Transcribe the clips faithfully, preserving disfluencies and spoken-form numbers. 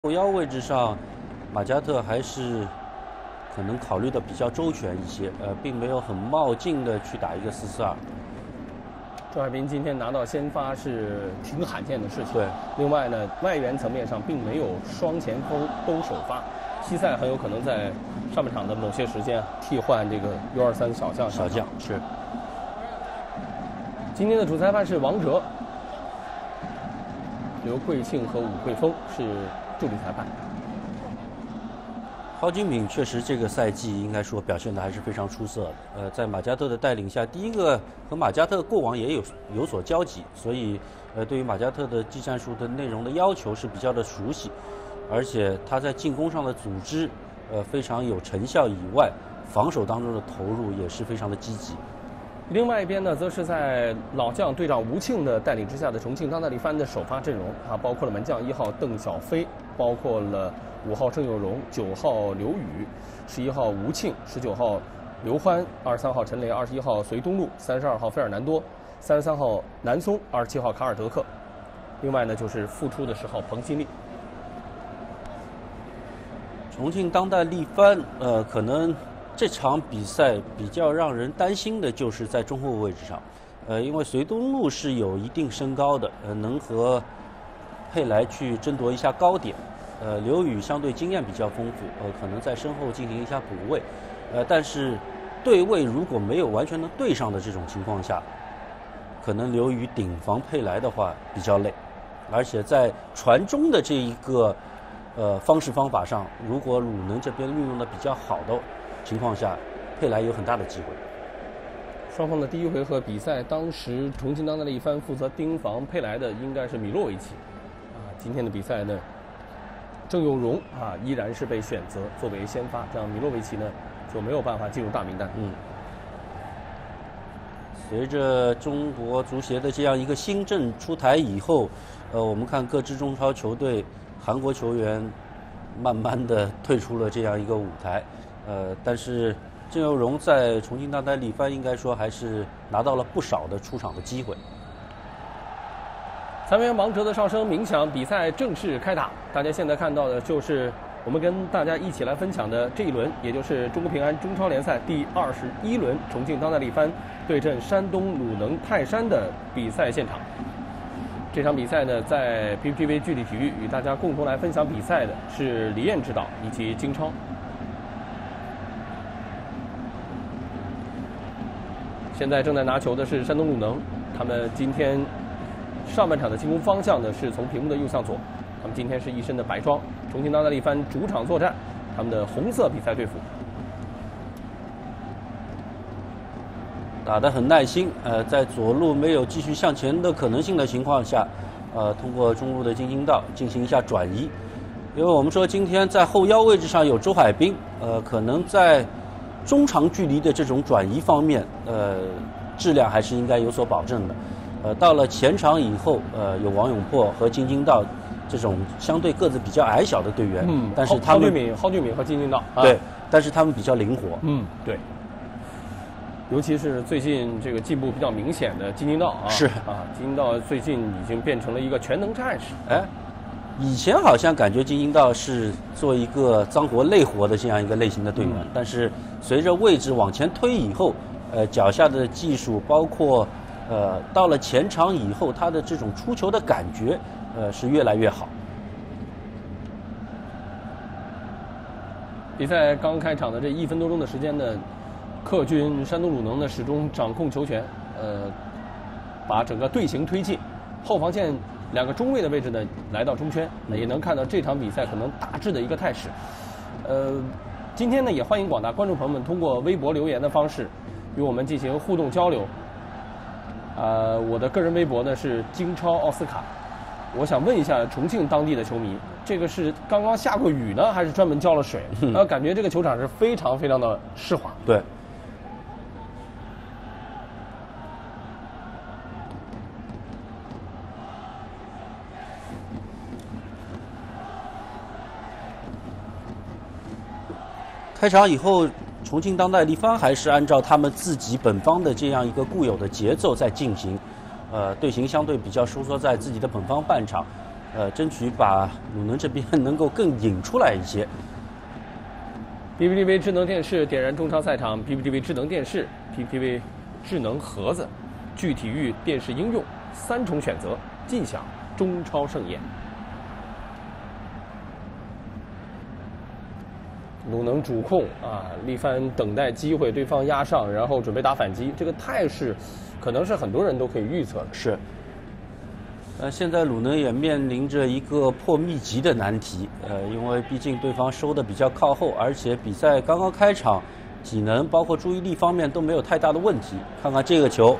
后腰位置上，马加特还是可能考虑的比较周全一些，呃，并没有很冒进的去打一个四四二。 周海滨今天拿到先发是挺罕见的事情。 对。 另外呢，外援层面上并没有双前锋都首发，西塞很有可能在上半场的某些时间替换这个 U 二三小将。 小将是。 今天的主裁判是王哲，刘桂庆和武桂峰是助理裁判。 蒿金敏确实这个赛季应该说表现的还是非常出色的。呃，在马加特的带领下，第一个和马加特过往也有有所交集，所以呃对于马加特的技战术的内容的要求是比较的熟悉，而且他在进攻上的组织呃非常有成效以外，防守当中的投入也是非常的积极。 另外一边呢，则是在老将队长吴庆的带领之下的重庆当代力帆的首发阵容啊，包括了门将一号邓小飞，包括了五号郑佑荣、九号刘宇、十一号吴庆、十九号刘欢、二十三号陈雷、二十一号隋东路、三十二号费尔南多、三十三号南松、二十七号卡尔德克。另外呢，就是复出的十号彭新立。 重庆当代力帆，呃，可能这场比赛比较让人担心的就是在中后位置上，呃，因为隋东路是有一定身高的，呃，能和佩莱去争夺一下高点。呃，刘宇相对经验比较丰富，呃，可能在身后进行一下补位，呃，但是对位如果没有完全能对上的这种情况下，可能刘宇顶防佩莱的话比较累，而且在传中的这一个呃方式方法上，如果鲁能这边运用的比较好的情况下，佩莱有很大的机会。 双方的第一回合比赛，当时重庆当代力帆负责盯防佩莱的应该是米洛维奇，啊，今天的比赛呢，郑佑荣啊依然是被选择作为先发，这样米洛维奇呢就没有办法进入大名单。 嗯。随着中国足协的这样一个新政出台以后，呃，我们看各支中超球队，韩国球员慢慢的退出了这样一个舞台。呃，但是郑佑荣在重庆当代力帆应该说还是拿到了不少的出场的机会。 裁判员王哲的哨声鸣响，比赛正式开打。大家现在看到的就是我们跟大家一起来分享的这一轮，也就是中国平安中超联赛第二十一轮，重庆当代力帆对阵山东鲁能泰山的比赛现场。这场比赛呢，在 P P T V 具体体育与大家共同来分享比赛的是李艳指导以及金超。现在正在拿球的是山东鲁能，他们今天上半场的进攻方向呢是从屏幕的右向左，他们今天是一身的白装。重庆当代力帆主场作战，他们的红色比赛队服。 打得很耐心，呃，在左路没有继续向前的可能性的情况下，呃，通过中路的京津道进行一下转移。因为我们说今天在后腰位置上有周海滨，呃，可能在中长距离的这种转移方面，呃，质量还是应该有所保证的。呃，到了前场以后，呃，有王永珀和京津道这种相对个子比较矮小的队员， 嗯， 但是他们蒿俊闵、蒿俊闵和京津道，啊、 对，但是他们比较灵活， 嗯，对。尤其是最近这个进步比较明显的京津道啊， 是啊，京津道最近已经变成了一个全能战士。 哎，以前好像感觉京津道是做一个脏活累活的这样一个类型的队员，嗯、但是随着位置往前推以后，呃，脚下的技术，包括呃到了前场以后，他的这种出球的感觉，呃，是越来越好。 比赛刚开场的这一分多钟的时间呢，客军山东鲁能呢始终掌控球权，呃，把整个队形推进，后防线两个中卫的位置呢来到中圈，嗯、也能看到这场比赛可能大致的一个态势。呃，今天呢也欢迎广大观众朋友们通过微博留言的方式与我们进行互动交流。呃，我的个人微博呢是京超奥斯卡。我想问一下重庆当地的球迷，这个是刚刚下过雨呢，还是专门浇了水？ 嗯、 呃，感觉这个球场是非常非常的湿滑。 对。开场以后，重庆当代力帆还是按照他们自己本方的这样一个固有的节奏在进行，呃，队形相对比较收缩在自己的本方半场， 呃，争取把鲁能这边能够更引出来一些。 B B T V 智能电视点燃中超赛场 ，B B T V 智能电视、B B T V 智能盒子、具体育电视应用三重选择，尽享中超盛宴。鲁能主控啊，力帆等待机会，对方压上，然后准备打反击，这个态势可能是很多人都可以预测的。 是。呃，现在鲁能也面临着一个破密集的难题，呃，因为毕竟对方收的比较靠后，而且比赛刚刚开场，体能包括注意力方面都没有太大的问题。看看这个球，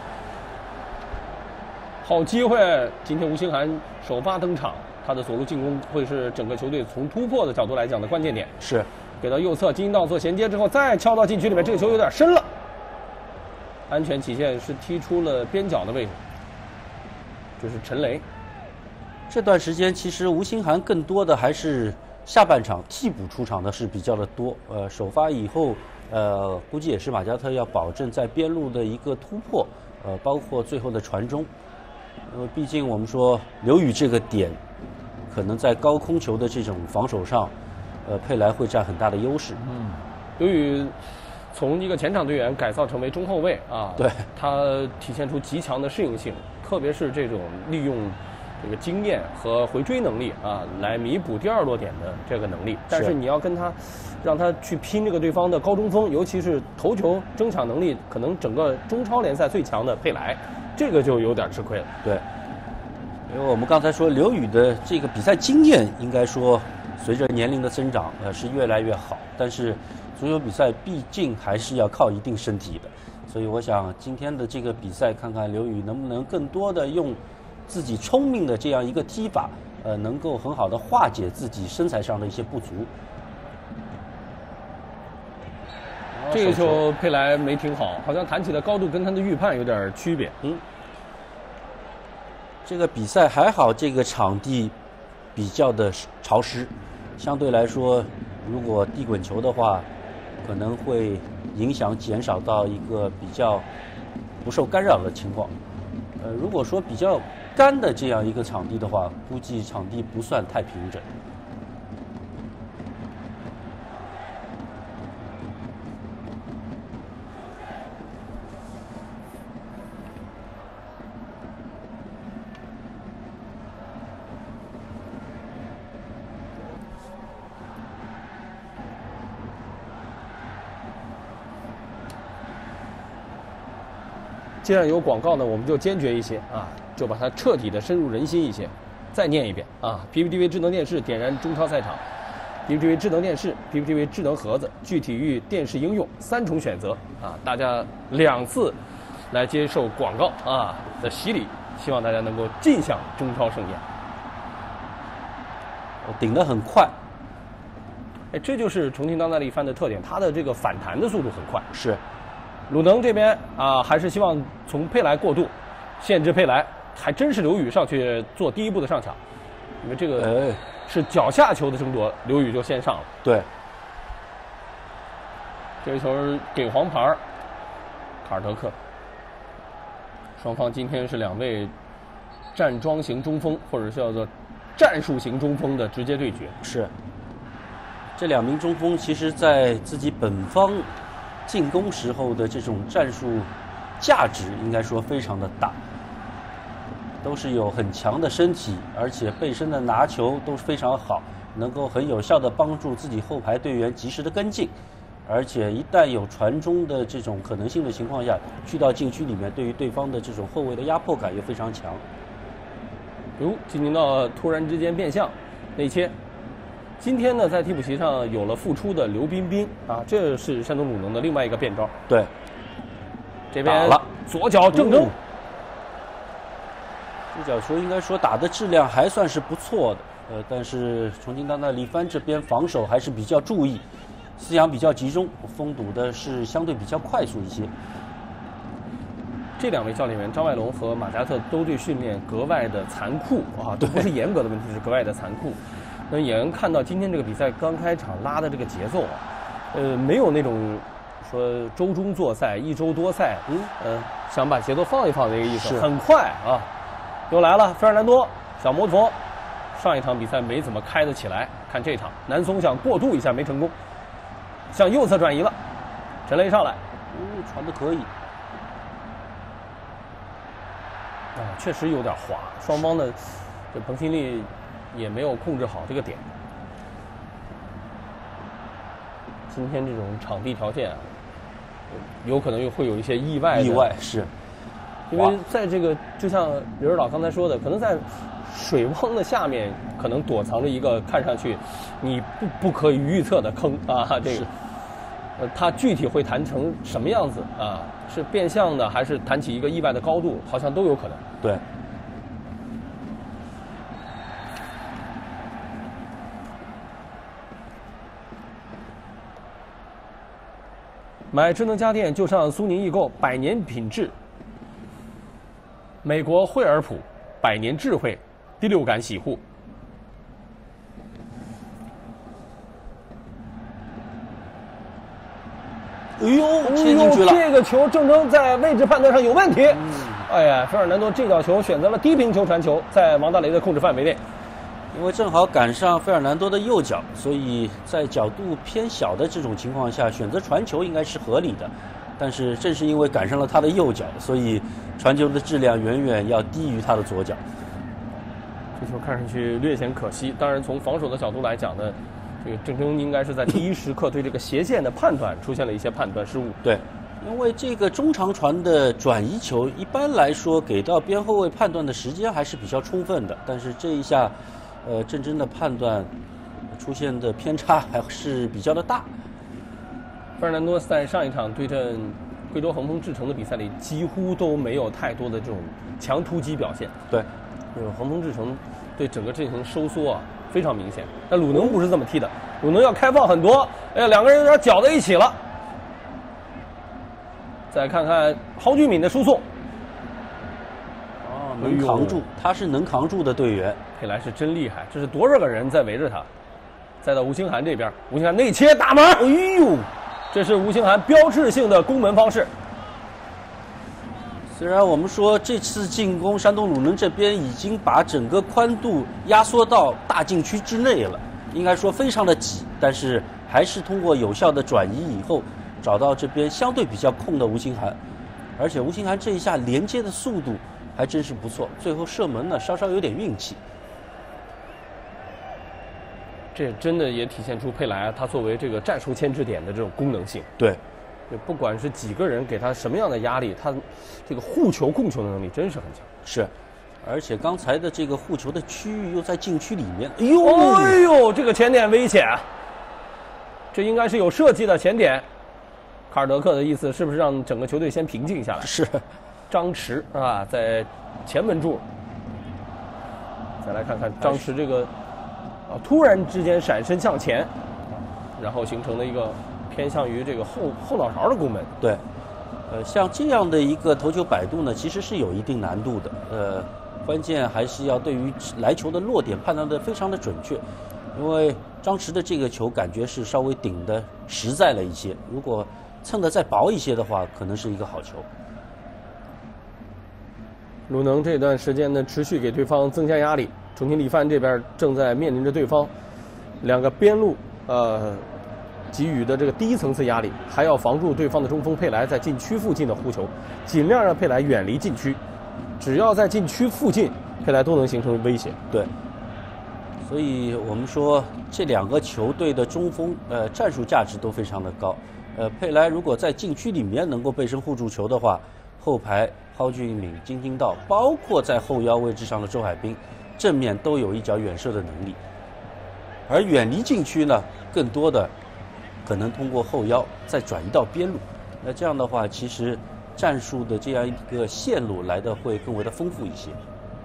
好机会！今天吴兴涵首发登场，他的左路进攻会是整个球队从突破的角度来讲的关键点。 是， 给到右侧，金英道做衔接之后，再敲到禁区里面，这个球有点深了。安全起见是踢出了边角的位置。就是陈雷， 这段时间其实吴兴涵更多的还是下半场替补出场的是比较的多。呃，首发以后，呃，估计也是马加特要保证在边路的一个突破，呃，包括最后的传中。呃，毕竟我们说刘宇这个点，可能在高空球的这种防守上，呃，佩莱会占很大的优势。 嗯，刘宇从一个前场队员改造成为中后卫啊， 对， 他体现出极强的适应性。特别是这种利用这个经验和回追能力啊，来弥补第二落点的这个能力。但是你要跟他，让他去拼这个对方的高中锋，尤其是头球争抢能力，可能整个中超联赛最强的佩莱，这个就有点吃亏了。 对，因为我们刚才说刘宇的这个比赛经验，应该说随着年龄的增长，呃，是越来越好。但是足球比赛毕竟还是要靠一定身体的。所以我想今天的这个比赛，看看刘宇能不能更多的用自己聪明的这样一个踢法，呃，能够很好的化解自己身材上的一些不足。 这个球佩莱没挺好，好像弹起的高度跟他的预判有点区别。 嗯，这个比赛还好，这个场地比较的潮湿，相对来说，如果地滚球的话，可能会影响减少到一个比较不受干扰的情况。呃，如果说比较干的这样一个场地的话，估计场地不算太平整。 既然有广告呢，我们就坚决一些啊，就把它彻底的深入人心一些。再念一遍啊 ，B B T V 智能电视点燃中超赛场 ，B B T V 智能电视 ，B B T V 智能盒子，具体育电视应用三重选择啊，大家两次来接受广告啊的洗礼，希望大家能够尽享中超盛宴。 顶得很快， 哎，这就是重庆当代力帆的特点，它的这个反弹的速度很快。 是。 鲁能这边啊，还是希望从佩莱过渡，限制佩莱，还真是刘宇上去做第一步的上抢，因为这个是脚下球的争夺，刘宇就先上了。 对， 这个球给黄牌，卡尔德克。双方今天是两位站桩型中锋，或者叫做战术型中锋的直接对决。 是，这两名中锋其实在自己本方进攻时候的这种战术价值应该说非常的大，都是有很强的身体，而且背身的拿球都非常好，能够很有效的帮助自己后排队员及时的跟进，而且一旦有传中的这种可能性的情况下，去到禁区里面，对于对方的这种后卫的压迫感也非常强。 哟，金宁道突然之间变向内切。今天呢，在替补席上有了复出的刘彬彬啊，这是山东鲁能的另外一个变招。 对， 这边左脚正中， 这脚球应该说打的质量还算是不错的，呃，但是重庆当代力帆这边防守还是比较注意，思想比较集中，封堵的是相对比较快速一些。 这两位教练员张外龙和马加特都对训练格外的残酷啊，都不是严格的问题，是格外的残酷。那也能看到今天这个比赛刚开场拉的这个节奏啊，呃，没有那种说周中作赛一周多赛，嗯呃，想把节奏放一放的一个意思，很快啊，又来了费尔南多小摩托上一场比赛没怎么开得起来，看这场南松想过渡一下没成功，向右侧转移了，陈雷上来， 哦，传的可以。 啊，确实有点滑，双方的这彭新丽也没有控制好这个点。今天这种场地条件啊，有可能又会有一些意外的。 意外是， 因为在这个就像刘指导刚才说的，可能在水汪的下面，可能躲藏着一个看上去你不不可以预测的坑啊。这个，呃，它具体会弹成什么样子啊？是变相的，还是弹起一个意外的高度？好像都有可能。 对。 买智能家电就上苏宁易购，百年品质。美国惠而浦，百年智慧，第六感洗护。 哎呦，切进去了！ 这个球郑铮在位置判断上有问题。嗯、哎呀，费尔南多这脚球选择了低平球传球，在王大雷的控制范围内。 因为正好赶上费尔南多的右脚，所以在角度偏小的这种情况下，选择传球应该是合理的。但是正是因为赶上了他的右脚，所以传球的质量远远要低于他的左脚。 这球看上去略显可惜。当然，从防守的角度来讲呢，这个郑铮应该是在第一时刻对这个斜线的判断出现了一些判断失误。 对，因为这个中长传的转移球，一般来说给到边后卫判断的时间还是比较充分的，但是这一下。呃，郑铮的判断出现的偏差还是比较的大。 费尔南多在上一场对阵贵州恒丰智诚的比赛里，几乎都没有太多的这种强突击表现。 对， 就是恒丰智诚对整个阵型收缩啊非常明显。但鲁能不是这么踢的，鲁能要开放很多。哎呀，两个人有点搅在一起了。再看看蒿俊闵的输送。 能扛住，他是能扛住的队员。 佩莱是真厉害，这是多少个人在围着他。再到吴兴涵这边，吴兴涵内切打门，哎呦，这是吴兴涵标志性的攻门方式。 虽然我们说这次进攻山东鲁能这边已经把整个宽度压缩到大禁区之内了，应该说非常的挤，但是还是通过有效的转移以后，找到这边相对比较空的吴兴涵，而且吴兴涵这一下连接的速度还真是不错，最后射门呢稍稍有点运气。 这真的也体现出佩莱他作为这个战术牵制点的这种功能性。 对， 不管是几个人给他什么样的压力，他这个护球控球的能力真是很强。 是，而且刚才的这个护球的区域又在禁区里面。哎呦， 哎呦，这个前点危险，这应该是有设计的前点。卡尔德克的意思是不是让整个球队先平静下来？ 是。 张弛啊，在前门柱。再来看看张弛这个。啊！突然之间闪身向前，然后形成了一个偏向于这个后后脑勺的攻门。 对，呃，像这样的一个头球摆渡呢，其实是有一定难度的。呃，关键还是要对于来球的落点判断的非常的准确，因为张弛的这个球感觉是稍微顶的实在了一些，如果蹭的再薄一些的话，可能是一个好球。 鲁能这段时间呢，持续给对方增加压力。重庆力帆这边正在面临着对方两个边路呃给予的这个第一层次压力，还要防住对方的中锋佩莱在禁区附近的护球，尽量让佩莱远离禁区。只要在禁区附近，佩莱都能形成威胁。 对，所以我们说这两个球队的中锋呃战术价值都非常的高。呃，佩莱如果在禁区里面能够背身护住球的话，后排蒿俊闵、金京道，包括在后腰位置上的周海滨，正面都有一脚远射的能力，而远离禁区呢，更多的可能通过后腰再转移到边路。那这样的话，其实战术的这样一个线路来的会更为的丰富一些。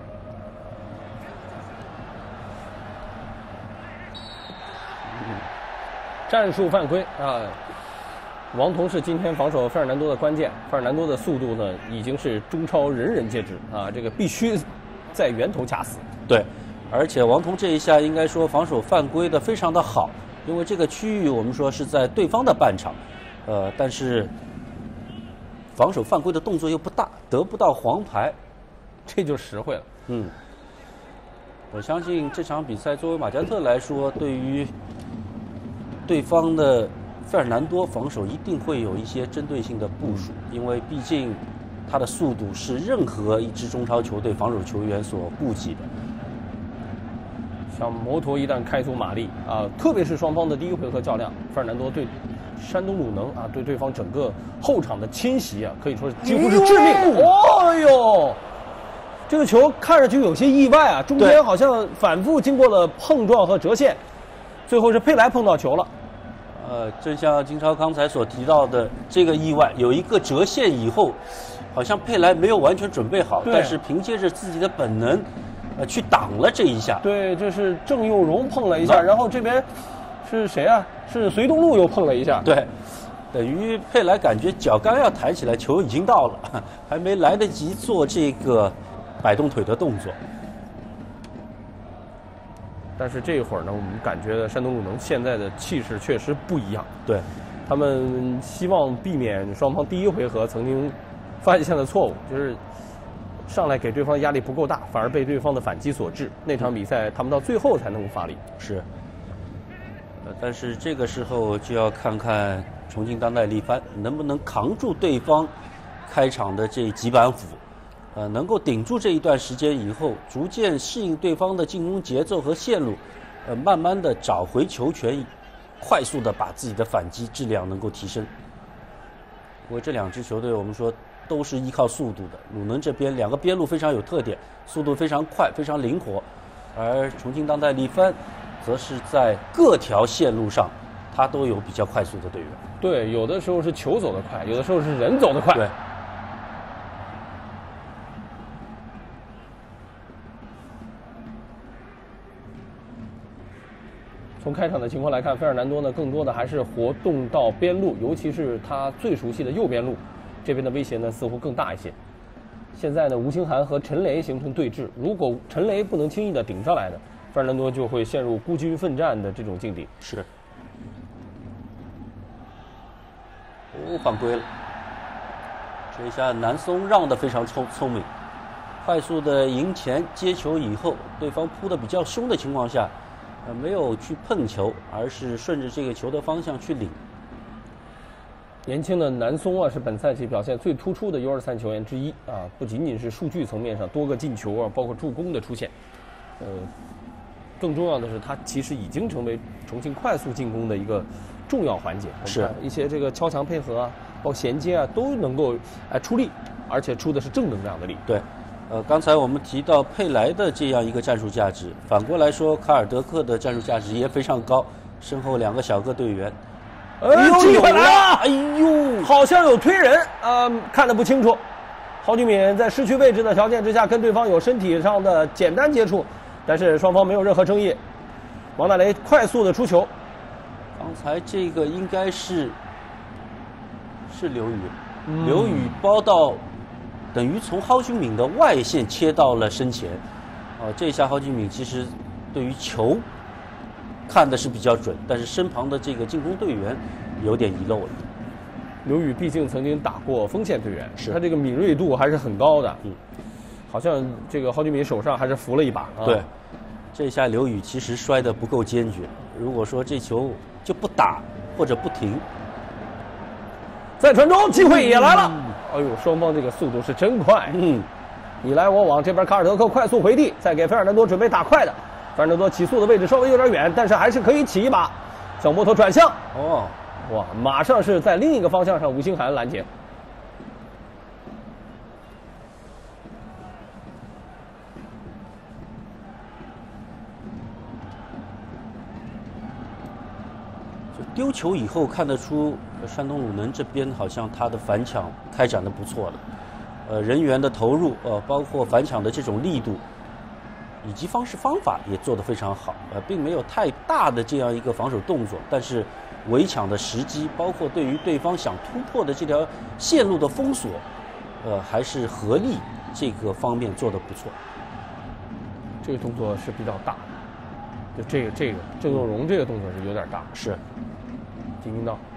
嗯、战术犯规啊！王彤是今天防守费尔南多的关键，费尔南多的速度呢，已经是中超人人皆知啊，这个必须在源头掐死。 对，而且王彤这一下应该说防守犯规的非常的好，因为这个区域我们说是在对方的半场，呃，但是防守犯规的动作又不大，得不到黄牌， 这就实惠了。 嗯， 我相信这场比赛作为马加特来说，对于对方的费尔南多防守一定会有一些针对性的部署，因为毕竟他的速度是任何一支中超球队防守球员所顾忌的。 像摩托一旦开足马力啊，特别是双方的第一个回合较量，费尔南多对山东鲁能啊，对对方整个后场的侵袭啊，可以说是几乎是致命。哦呦！这个球看上去有些意外啊，中间好像反复经过了碰撞和折线，最后是佩莱碰到球了。 呃，正像金超刚才所提到的这个意外，有一个折线以后，好像佩莱没有完全准备好，但是凭借着自己的本能，呃，去挡了这一下。 对，这是郑佑荣碰了一下，啊、然后这边是谁啊？是隋东路又碰了一下。 对。等于佩莱感觉脚刚要抬起来，球已经到了，还没来得及做这个摆动腿的动作。 但是这一会儿呢，我们感觉山东鲁能现在的气势确实不一样。 对， 他们希望避免双方第一回合曾经犯下的错误，就是上来给对方压力不够大，反而被对方的反击所致。那场比赛他们到最后才能够发力。 是。呃，但是这个时候就要看看重庆当代力帆能不能扛住对方开场的这几板斧，呃，能够顶住这一段时间以后，逐渐适应对方的进攻节奏和线路，呃，慢慢的找回球权，快速的把自己的反击质量能够提升。不过这两支球队我们说都是依靠速度的，鲁能这边两个边路非常有特点，速度非常快，非常灵活，而重庆当代力帆则是在各条线路上，他都有比较快速的队员。 对，有的时候是球走得快，有的时候是人走得快。 对。 从开场的情况来看，费尔南多呢更多的还是活动到边路，尤其是他最熟悉的右边路，这边的威胁呢似乎更大一些。现在呢，吴兴涵和陈雷形成对峙，如果陈雷不能轻易的顶上来的，费尔南多就会陷入孤军奋战的这种境地。 是。哦，犯规了！这一下南松让的非常聪聪明，快速的迎前接球以后，对方扑的比较凶的情况下，呃，没有去碰球，而是顺着这个球的方向去领。 年轻的南松啊，是本赛季表现最突出的 U 二三球员之一啊，不仅仅是数据层面上多个进球啊，包括助攻的出现，呃，更重要的是他其实已经成为重庆快速进攻的一个重要环节。 是一些这个超强配合啊，包括衔接啊，都能够哎出力，而且出的是正能量的力。 对。呃，刚才我们提到佩莱的这样一个战术价值，反过来说，卡尔德克的战术价值也非常高，身后两个小个队员。 哎呦，机会来了！ 哎呦， 好像有推人，呃，看得不清楚。郝俊敏在失去位置的条件之下，跟对方有身体上的简单接触，但是双方没有任何争议。王大雷快速的出球。 刚才这个应该是是刘宇，嗯、刘宇包到。等于从郝俊敏的外线切到了身前，啊，这一下郝俊敏其实对于球看的是比较准，但是身旁的这个进攻队员有点遗漏了。 刘宇毕竟曾经打过锋线队员， 是他这个敏锐度还是很高的。嗯，好像这个郝俊敏手上还是扶了一把。啊、 对，这一下刘宇其实摔得不够坚决，如果说这球就不打或者不停， 再传中，机会也来了。嗯哎呦，双方这个速度是真快，嗯，你来我往，这边卡尔德克快速回递，再给费尔南多准备打快的，费尔南多起速的位置稍微有点远，但是还是可以起一把，小摩托转向，哦，哇，马上是在另一个方向上，吴兴涵拦截。 丢球以后看得出，山东鲁能这边好像他的反抢开展的不错了，呃，人员的投入，呃，包括反抢的这种力度，以及方式方法也做得非常好，呃，并没有太大的这样一个防守动作，但是围抢的时机，包括对于对方想突破的这条线路的封锁，呃，还是合力这个方面做得不错。 这个动作是比较大的，就这个这个郑佑荣这个动作是有点大， 是。 金金道，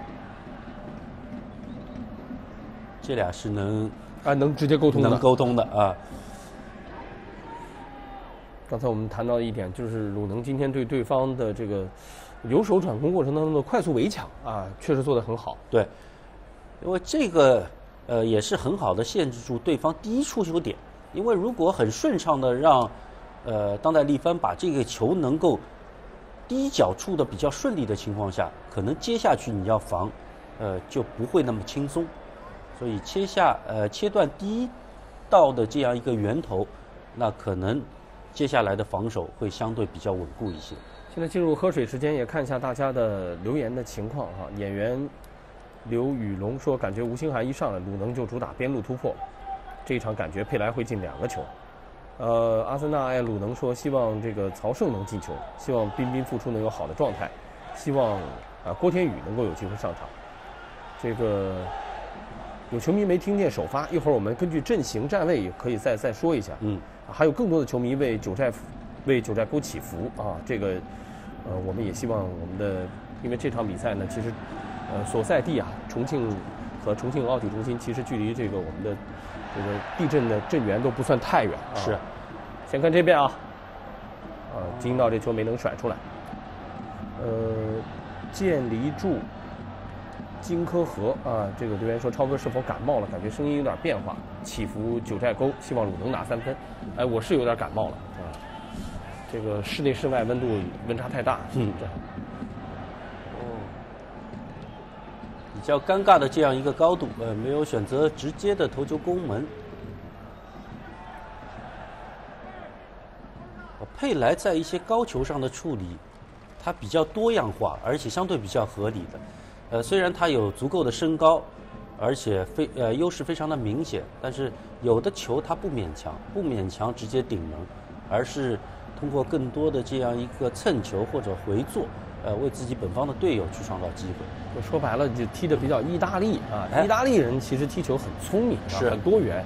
这俩是能啊能直接沟通的， 能沟通的啊。 刚才我们谈到一点，就是鲁能今天对对方的这个留守转攻过程当中的快速围抢啊，确实做得很好。 对，因为这个呃也是很好的限制住对方第一出球点。因为如果很顺畅的让呃当代力帆把这个球能够第一脚触的比较顺利的情况下，可能接下去你要防，呃就不会那么轻松。所以切下呃切断第一道的这样一个源头，那可能接下来的防守会相对比较稳固一些。 现在进入喝水时间，也看一下大家的留言的情况哈。演员刘宇龙说，感觉吴兴涵一上来，鲁能就主打边路突破，这一场感觉佩莱会进两个球。呃，阿森纳爱鲁能说，希望这个曹胜能进球，希望彬彬复出能有好的状态，希望啊郭天宇能够有机会上场。这个有球迷没听见首发，一会儿我们根据阵型站位也可以再再说一下。 嗯， 啊、还有更多的球迷为九寨为九寨沟祈福啊，这个呃我们也希望我们的，因为这场比赛呢，其实呃所在地啊重庆和重庆奥体中心其实距离这个我们的这个地震的震源都不算太远啊。 是， 先看这边啊，啊金道这球没能甩出来。呃，建离柱。金科河啊，这个留言说超哥是否感冒了？感觉声音有点变化。祈福九寨沟，希望鲁能拿三分。哎，我是有点感冒了啊。这个室内室外温度温差太大。 嗯。哦。比较尴尬的这样一个高度，呃，没有选择直接的头球攻门。佩莱在一些高球上的处理，它比较多样化，而且相对比较合理的。呃，虽然他有足够的身高，而且非呃优势非常的明显，但是有的球他不勉强，不勉强直接顶门，而是通过更多的这样一个蹭球或者回做，呃，为自己本方的队友去创造机会。 说白了，就踢得比较意大利啊。 哎、 意大利人其实踢球很聪明， 是很多元。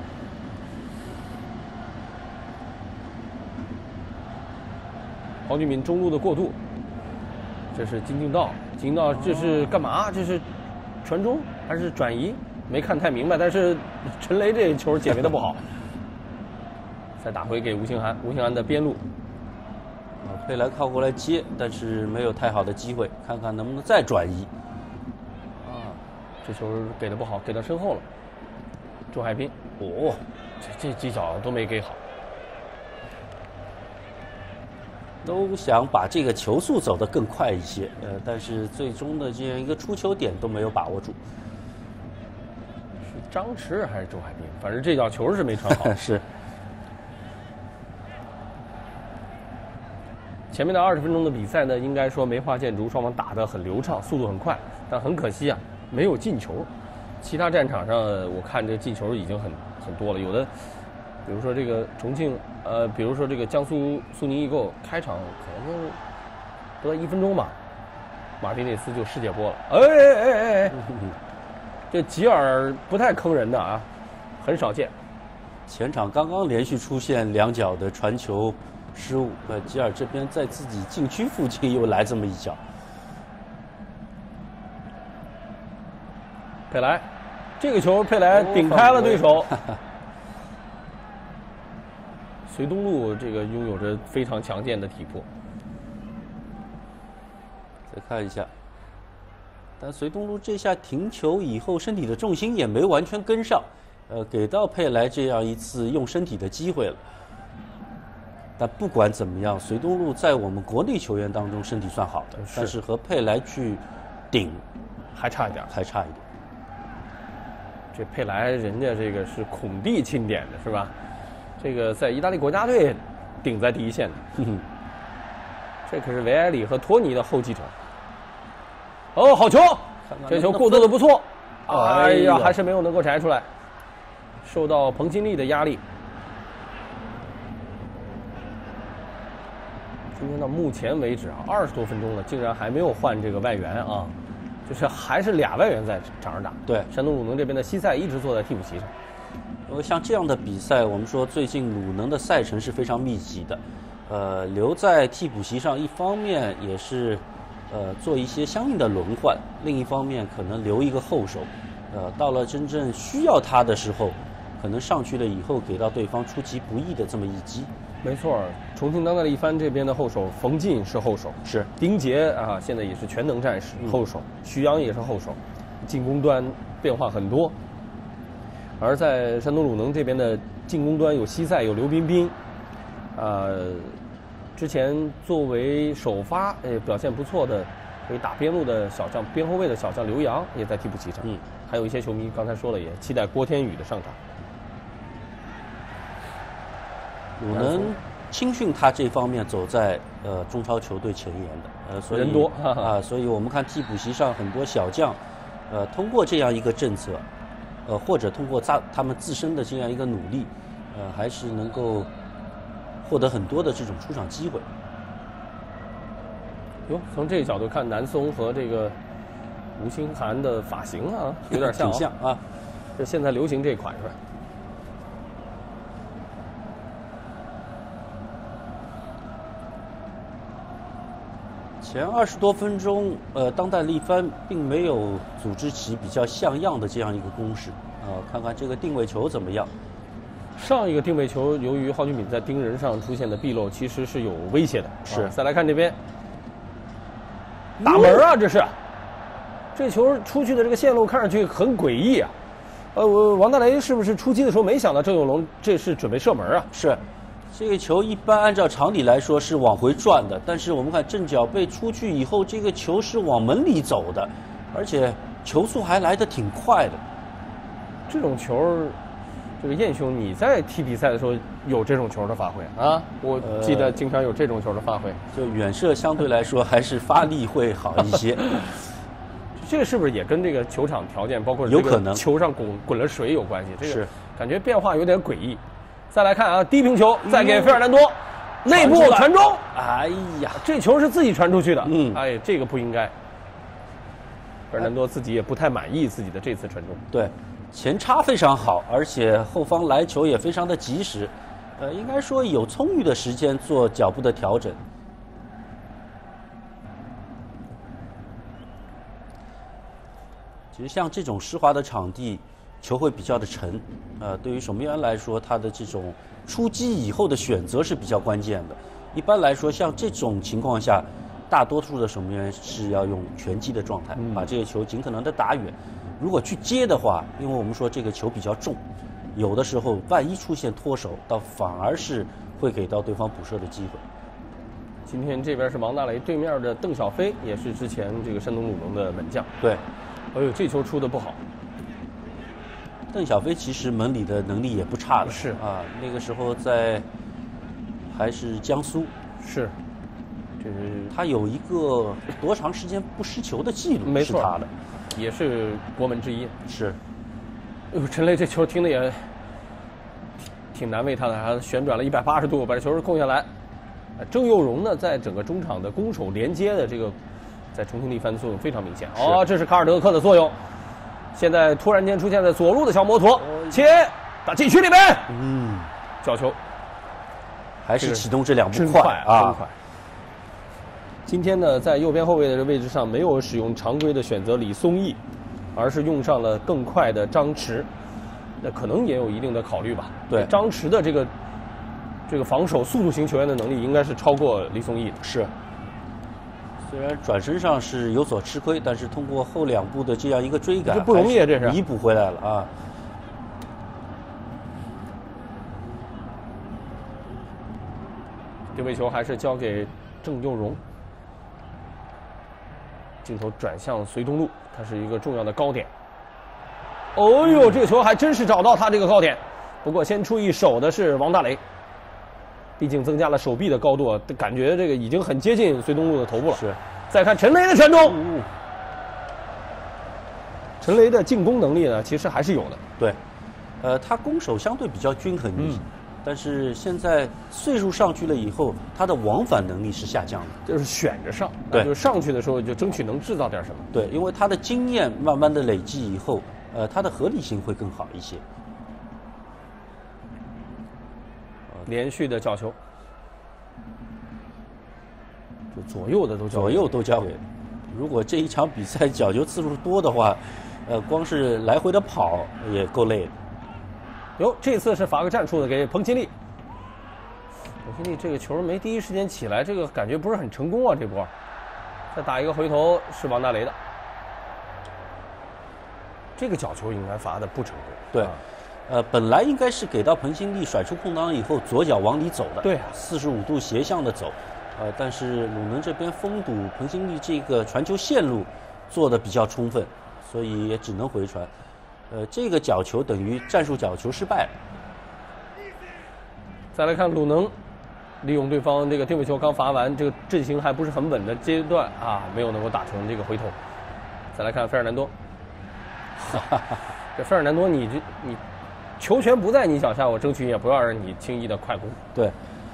黄俊敏中路的过渡，这是金敬道。金敬道这是干嘛？这是传中还是转移？没看太明白。但是陈雷这球解围的不好，再打回给吴兴涵，吴兴涵的边路。 啊，佩莱靠过来接，但是没有太好的机会，看看能不能再转移。 啊，这球给的不好，给到身后了。周海滨，哦，这这几脚都没给好。 都想把这个球速走得更快一些，呃，但是最终的这样一个出球点都没有把握住。 是张弛还是周海滨？反正这脚球是没传好。 是。 前面的二十分钟的比赛呢，应该说梅花建筑双方打得很流畅，速度很快，但很可惜啊，没有进球。其他战场上我看这进球已经很很多了，有的。比如说这个重庆，呃，比如说这个江苏苏宁易购开场可能不到一分钟吧，马丁内斯就世界波了。哎哎哎哎哎，这吉尔不太坑人的啊，很少见。 前场刚刚连续出现两脚的传球失误，呃，吉尔这边在自己禁区附近又来这么一脚。 佩莱，这个球佩莱顶开了对手。隋东路这个拥有着非常强健的体魄。 再看一下，但隋东路这下停球以后，身体的重心也没完全跟上，呃，给到佩莱这样一次用身体的机会了。但不管怎么样，隋东路在我们国内球员当中身体算好的，但是和佩莱去顶还差一点， 还差一点。 这佩莱人家这个是孔蒂钦点的是吧？这个在意大利国家队顶在第一线的， 嗯、 这可是维埃里和托尼的后继者。哦，好球！看看这球过渡的不错，哎呀，还是没有能够摘出来，受到彭金丽的压力。今天到目前为止啊，二十多分钟了，竟然还没有换这个外援啊，就是还是俩外援在场上打。 对， 山东鲁能这边的西塞一直坐在替补席上。 因为像这样的比赛，我们说最近鲁能的赛程是非常密集的，呃，留在替补席上，一方面也是，呃，做一些相应的轮换，另一方面可能留一个后手，呃，到了真正需要他的时候，可能上去了以后给到对方出其不意的这么一击。 没错，重庆当代力帆这边的后手冯进是后手， 是丁杰啊，现在也是全能战士， 嗯、 后手，徐阳也是后手，进攻端变化很多。而在山东鲁能这边的进攻端有西塞，有刘彬彬，呃，之前作为首发呃表现不错的，可以打边路的小将，边后卫的小将刘洋也在替补席上。嗯，还有一些球迷刚才说了，也期待郭天宇的上场。 鲁能青训他这方面走在呃中超球队前沿的，呃，所以人多啊，所以我们看替补席上很多小将，呃，通过这样一个政策，呃，或者通过他他们自身的这样一个努力，呃，还是能够获得很多的这种出场机会。 哟，从这个角度看，南松和这个吴兴涵的发型啊，有点像、 挺像啊， 这现在流行这款是吧？ 前二十多分钟，呃，当代力帆并没有组织起比较像样的这样一个攻势，啊、呃，看看这个定位球怎么样。 上一个定位球，由于郝俊敏在盯人上出现的纰漏，其实是有威胁的。 是， 啊、再来看这边，打门啊，这是，这球出去的这个线路看上去很诡异啊。呃，王大雷是不是出击的时候没想到郑佑龙这是准备射门啊？ 是。这个球一般按照常理来说是往回转的，但是我们看正脚背出去以后，这个球是往门里走的，而且球速还来得挺快的。 这种球，这个燕兄你在踢比赛的时候有这种球的发挥啊？我记得经常有这种球的发挥。 呃、就远射相对来说还是发力会好一些。 这个是不是也跟这个球场条件，包括有可能球上滚滚了水有关系？这个是感觉变化有点诡异。再来看啊，低平球，再给费尔南多，内部传中。 哎呀， 这球是自己传出去的。 嗯， 哎，这个不应该。费尔南多自己也不太满意自己的这次传中。 对，前插非常好，而且后方来球也非常的及时，呃，应该说有充裕的时间做脚步的调整。其实像这种湿滑的场地，球会比较的沉，呃，对于守门员来说，他的这种出击以后的选择是比较关键的。一般来说，像这种情况下，大多数的守门员是要用拳击的状态， 嗯、 把这个球尽可能的打远。如果去接的话，因为我们说这个球比较重，有的时候万一出现脱手，倒反而是会给到对方补射的机会。 今天这边是王大雷，对面的邓小飞也是之前这个山东鲁能的门将。 对， 哎呦，这球出的不好。 邓小飞其实门里的能力也不差的， 是啊，那个时候在还是江苏， 是，这是他有一个多长时间不失球的记录， 没错， 是他的， 也是国门之一。 是， 哎呦，陈雷这球听的也挺难为他的，他旋转了一百八十度把这球控下来。郑佑荣呢，在整个中场的攻守连接的这个，在重庆力帆的作用非常明显。哦，这是卡尔德克的作用。现在突然间出现在左路的小摩托，切打禁区里面， 嗯， 角球， 还是启动这两步快啊， 真快。今天呢，在右边后卫的位置上没有使用常规的选择李松义，而是用上了更快的张弛，那可能也有一定的考虑吧。 对， 张弛的这个这个防守速度型球员的能力应该是超过李松义的。 是。虽然转身上是有所吃亏，但是通过后两步的这样一个追赶， 这不容易，这是弥补回来了啊。 定位球还是交给郑佑荣，镜头转向隋东路，它是一个重要的高点。哦呦，这个球还真是找到他这个高点，不过先出一手的是王大雷。毕竟增加了手臂的高度，感觉这个已经很接近隋东路的头部了。 是， 再看陈雷的传中，嗯、陈雷的进攻能力呢，其实还是有的。 对，呃，他攻守相对比较均衡一些， 嗯、 但是现在岁数上去了以后，他的往返能力是下降的。 就是选着上， 对， 就是上去的时候就争取能制造点什么。 对，因为他的经验慢慢的累积以后，呃，他的合理性会更好一些。 连续的角球，就左右的都交左右都交给。如果这一场比赛角球次数多的话，呃，光是来回的跑也够累的。 哟，这次是罚个战术的给彭金利。 彭新立这个球没第一时间起来，这个感觉不是很成功啊，这波。再打一个回头是王大雷的，这个角球应该罚的不成功。 对。 啊呃，本来应该是给到彭新立甩出空当以后，左脚往里走的， 对， 四十五度斜向的走，呃，但是鲁能这边封堵彭新立这个传球线路做的比较充分，所以也只能回传。呃，这个角球等于战术角球失败了。 再来看鲁能，利用对方这个定位球刚罚完，这个阵型还不是很稳的阶段啊，没有能够打成这个回头。再来看费尔南多，这费尔南多你这你。球权不在你脚下，我争取也不要让你轻易的快攻。 对，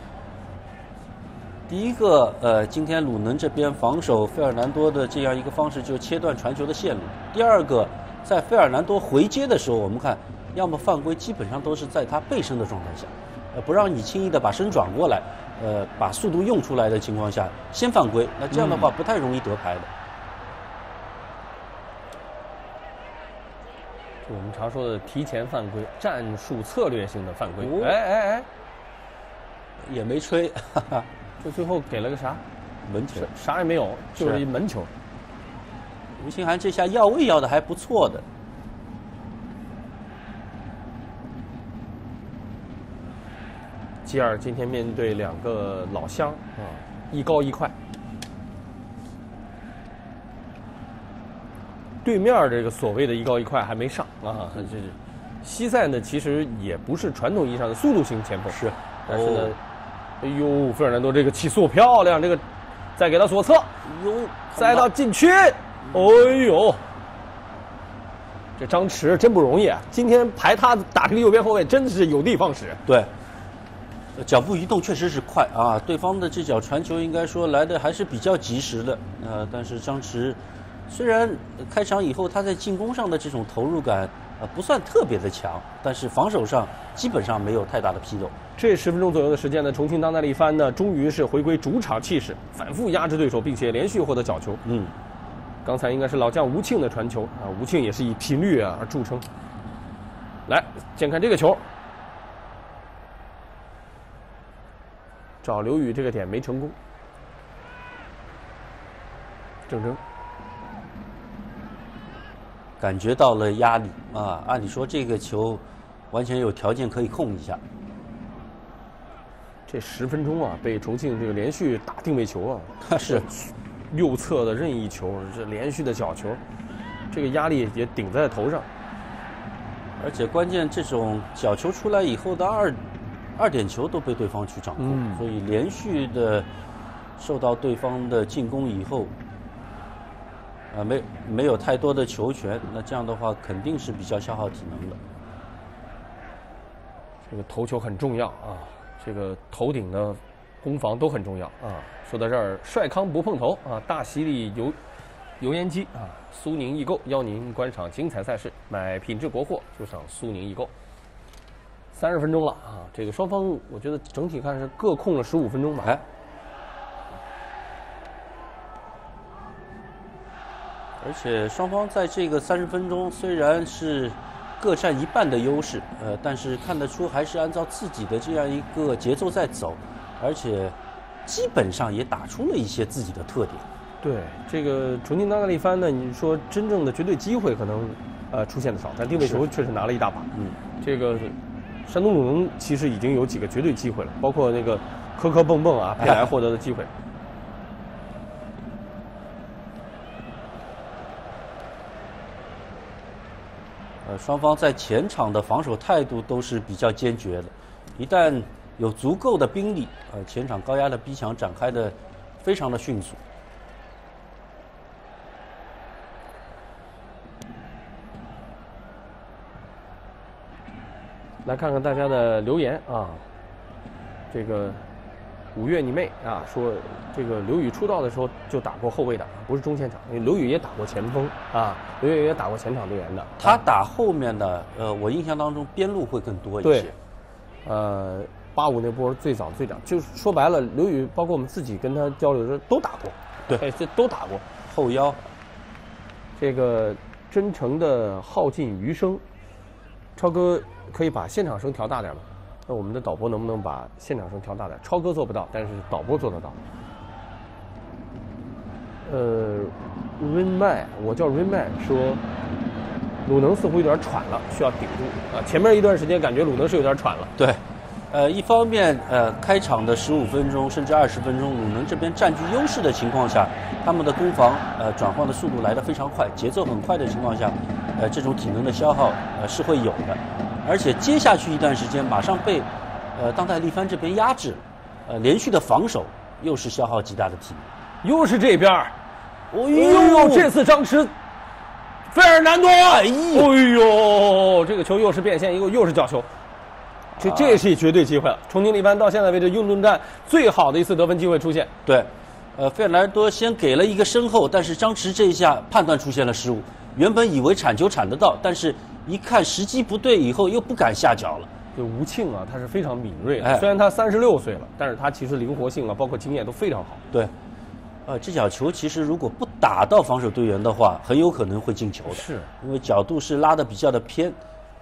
第一个，呃，今天鲁能这边防守费尔南多的这样一个方式，就是切断传球的线路。第二个，在费尔南多回接的时候，我们看，要么犯规，基本上都是在他背身的状态下，呃，不让你轻易的把身转过来，呃，把速度用出来的情况下，先犯规，那这样的话不太容易得牌的。嗯我们常说的提前犯规，战术策略性的犯规。 哦、 哎哎哎， 也没吹，哈哈， 就最后给了个啥？ 门球， 啥也没有，就是一门球。 吴兴涵这下要位要的还不错的。 基尔今天面对两个老乡啊，一高一快。对面这个所谓的一高一快还没上啊，这是西塞呢，其实也不是传统意义上的速度型前锋， 是， 但是呢，哦、哎呦，费尔南多这个起速漂亮，这个再给他左侧， 哟， 再到禁区，哎呦，这张弛真不容易啊！今天排他打这个右边后卫，真的是有的放矢。 对，脚步移动确实是快啊，对方的这脚传球应该说来的还是比较及时的，呃，但是张弛。虽然开场以后他在进攻上的这种投入感呃不算特别的强，但是防守上基本上没有太大的纰漏。 这十分钟左右的时间呢，重庆当代力帆呢终于是回归主场气势，反复压制对手，并且连续获得角球。 嗯， 刚才应该是老将吴庆的传球啊，吴庆也是以频率啊而著称。来，先看这个球，找刘宇这个点没成功，郑铮。 感觉到了压力啊！按理说这个球完全有条件可以控一下。 这十分钟啊，被重庆这个连续打定位球啊， 是右侧的任意球，这连续的角球，这个压力也顶在头上。 而且关键这种角球出来以后的二二点球都被对方去掌控，嗯、所以连续的受到对方的进攻以后。啊，没没有太多的球权，那这样的话肯定是比较消耗体能的。 这个头球很重要啊，这个头顶的攻防都很重要啊。说到这儿，帅康不碰头啊，大喜力油油烟机啊，苏宁易购邀您观赏精彩赛事，买品质国货就上苏宁易购。三十分钟了啊，这个双方我觉得整体看是各控了十五分钟吧。 哎。而且双方在这个三十分钟虽然是各占一半的优势，呃，但是看得出还是按照自己的这样一个节奏在走，而且基本上也打出了一些自己的特点。 对，这个重庆当代力帆呢，你说真正的绝对机会可能呃出现的少，但定位球确实拿了一大把。嗯，这个山东鲁能其实已经有几个绝对机会了，包括那个磕磕蹦蹦啊，佩莱获得的机会。 呃，双方在前场的防守态度都是比较坚决的，一旦有足够的兵力，呃，前场高压的逼抢展开的非常的迅速。 来看看大家的留言啊，这个五月你妹啊说，这个刘宇出道的时候就打过后卫的，不是中前场，因为刘宇也打过前锋啊，刘宇也打过前场队员的。 他打后面的，呃，我印象当中边路会更多一些。 对，呃，八五那波最早最早，就是说白了，刘宇包括我们自己跟他交流的时候都打过， 对， 哎，这都打过后腰。 这个真诚的耗尽余生，超哥可以把现场声调大点吗？ 那我们的导播能不能把现场声调大点？超哥做不到，但是导播做得到。呃 ，Rain 麦，我叫 Rain 麦，说鲁能似乎有点喘了，需要顶住啊。前面一段时间感觉鲁能是有点喘了。 对，呃，一方面呃，开场的十五分钟甚至二十分钟，鲁能这边占据优势的情况下，他们的攻防呃转换的速度来得非常快，节奏很快的情况下，呃，这种体能的消耗呃是会有的，而且接下去一段时间马上被呃当代力帆这边压制，呃，连续的防守又是消耗极大的体能， 又是这边儿。 哦呦，这次张弛，费尔南多， 哎呦，这个球又是变线，又又是角球，这这是绝对机会了。重庆力帆到现在为止运动战最好的一次得分机会出现。 对，呃，费尔南多先给了一个身后，但是张弛这一下判断出现了失误，原本以为铲球铲得到，但是一看时机不对以后又不敢下脚了。 就吴庆啊，他是非常敏锐的， 哎、 虽然他三十六岁了，但是他其实灵活性啊，包括经验都非常好。 对。呃，这脚球其实如果不打到防守队员的话，很有可能会进球的。 是， 因为角度是拉得比较的偏。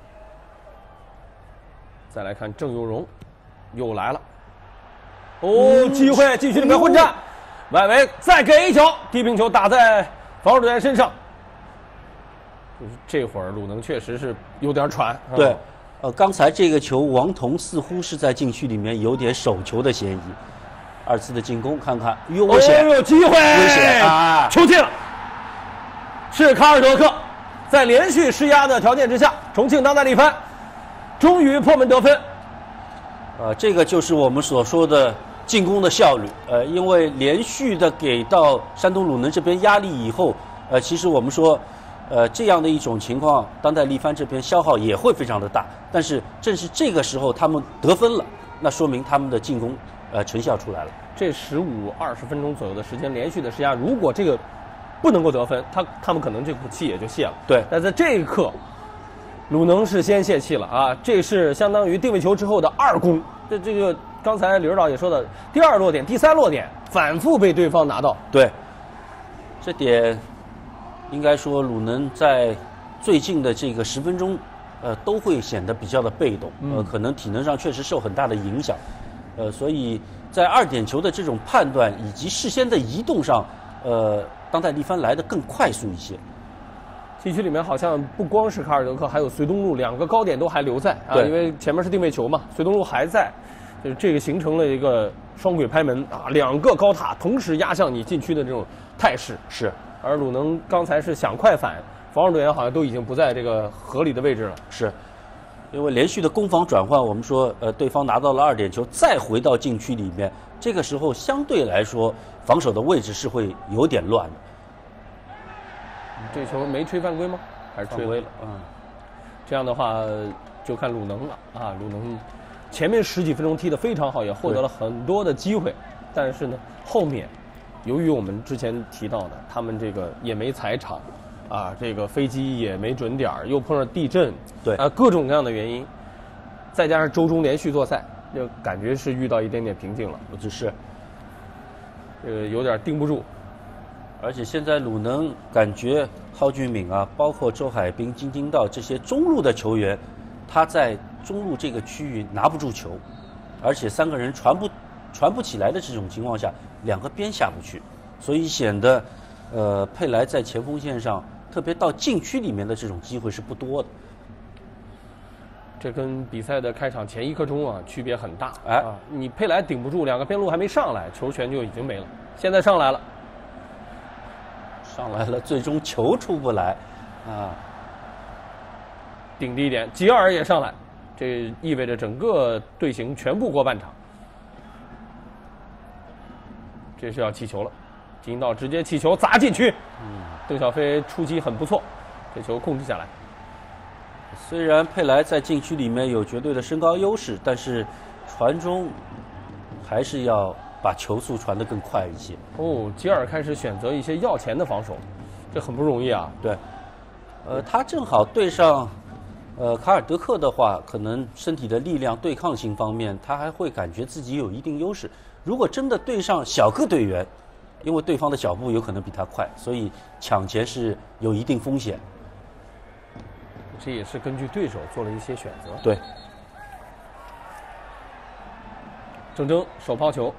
再来看郑佑荣，又来了。哦，机会，禁区里面混战，外围再给一球，低平球打在防守队员身上。就是这会儿鲁能确实是有点喘。 对，呃，刚才这个球王彤似乎是在禁区里面有点手球的嫌疑。二次的进攻，看看，有危险， 有机会， 危险啊！ 球进了，是卡尔德克，在连续施压的条件之下，重庆当代力帆终于破门得分。 呃，这个就是我们所说的进攻的效率。呃，因为连续的给到山东鲁能这边压力以后，呃，其实我们说，呃，这样的一种情况，当代力帆这边消耗也会非常的大。但是正是这个时候他们得分了，那说明他们的进攻。呃，成效出来了。 这十五二十分钟左右的时间连续的施压，如果这个不能够得分，他他们可能这股气也就泄了。 对， 但在这一刻，鲁能是先泄气了啊！这是相当于定位球之后的二攻。这这个刚才李指导也说的，第二落点、第三落点反复被对方拿到。 对，这点应该说鲁能在最近的这个十分钟，呃，都会显得比较的被动，呃，可能体能上确实受很大的影响。呃，所以在二点球的这种判断以及事先的移动上，呃，当代力帆来得更快速一些。 禁区里面好像不光是卡尔德克，还有隋东路两个高点都还留在啊，因为前面是定位球嘛，隋东路还在，就是这个形成了一个双轨拍门啊，两个高塔同时压向你禁区的这种态势。 是， 而鲁能刚才是想快反，防守队员好像都已经不在这个合理的位置了。 是。因为连续的攻防转换，我们说，呃，对方拿到了二点球，再回到禁区里面，这个时候相对来说，防守的位置是会有点乱的。 这球没吹犯规吗？还是吹犯规了？嗯， 这样的话就看鲁能了啊！鲁能前面十几分钟踢得非常好，也获得了很多的机会，但是呢，后面由于我们之前提到的，他们这个也没踩场。啊，这个飞机也没准点儿，又碰上地震， 对啊，各种各样的原因，再加上周中连续作赛，就感觉是遇到一点点瓶颈了。 只是， 呃，有点盯不住。 而且现在鲁能感觉蒿俊闵啊，包括周海滨、金京道这些中路的球员，他在中路这个区域拿不住球，而且三个人传不传不起来的这种情况下，两个边下不去，所以显得，呃，佩莱在前锋线上。特别到禁区里面的这种机会是不多的， 这跟比赛的开场前一刻钟啊区别很大。 哎， 啊、你佩莱顶不住，两个边路还没上来，球权就已经没了。现在上来了， 上来了，最终球出不来，啊， 顶低一点，吉尔也上来，这意味着整个队形全部过半场。这是要气球了，金道直接气球砸进去。嗯，邓小飞出击很不错，这球控制下来。 虽然佩莱在禁区里面有绝对的身高优势，但是传中还是要把球速传得更快一些。 哦，吉尔开始选择一些要钱的防守，这很不容易啊。 对，呃，他正好对上呃卡尔德克的话，可能身体的力量、对抗性方面，他还会感觉自己有一定优势。如果真的对上小个队员，因为对方的脚步有可能比他快，所以抢前是有一定风险。 这也是根据对手做了一些选择。 对。 郑铮手抛球，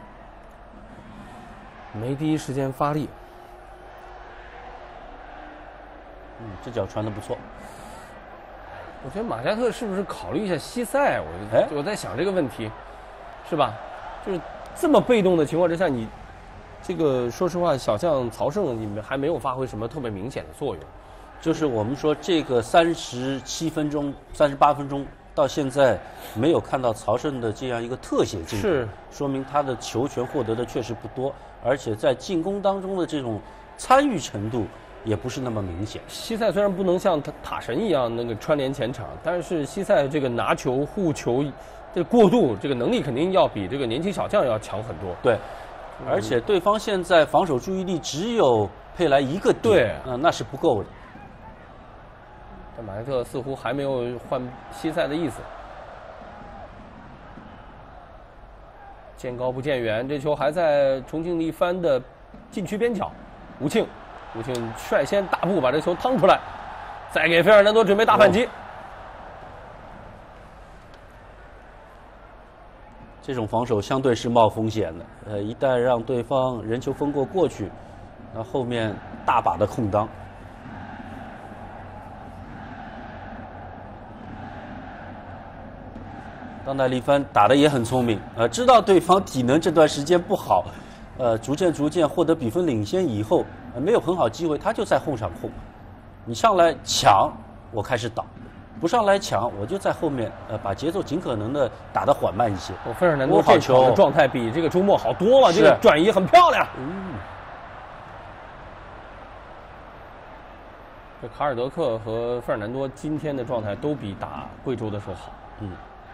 没第一时间发力。 嗯，这脚传的不错。 我觉得马加特是不是考虑一下西塞？我哎我在想这个问题，是吧？就是这么被动的情况之下，你这个说实话，小将曹胜你们还没有发挥什么特别明显的作用。 就是我们说这个三十七分钟、三十八分钟到现在没有看到曹胜的这样一个特写镜头， 是说明他的球权获得的确实不多，而且在进攻当中的这种参与程度也不是那么明显。 西塞虽然不能像塔塔神一样那个串联前场，但是西塞这个拿球、护球、这个过渡这个能力肯定要比这个年轻小将要强很多。 对，而且对方现在防守注意力只有佩莱一个点， 对嗯、呃，那是不够的。 但马内特似乎还没有换西塞的意思。见高不见远，这球还在重庆力帆的禁区边角，吴庆，吴庆率先大步把这球趟出来，再给费尔南多准备大反击。哦， 这种防守相对是冒风险的，呃，一旦让对方人球封过过去，那后面大把的空当。当代力帆打得也很聪明，呃，知道对方体能这段时间不好，呃，逐渐逐渐获得比分领先以后，呃、没有很好机会，他就在后场控。你上来抢，我开始倒；不上来抢，我就在后面，呃，把节奏尽可能的打得缓慢一些。 哦，费尔南多这场的状态比这个周末好多了，这个转移很漂亮。 嗯。 这卡尔德克和费尔南多今天的状态都比打贵州的时候好。 嗯。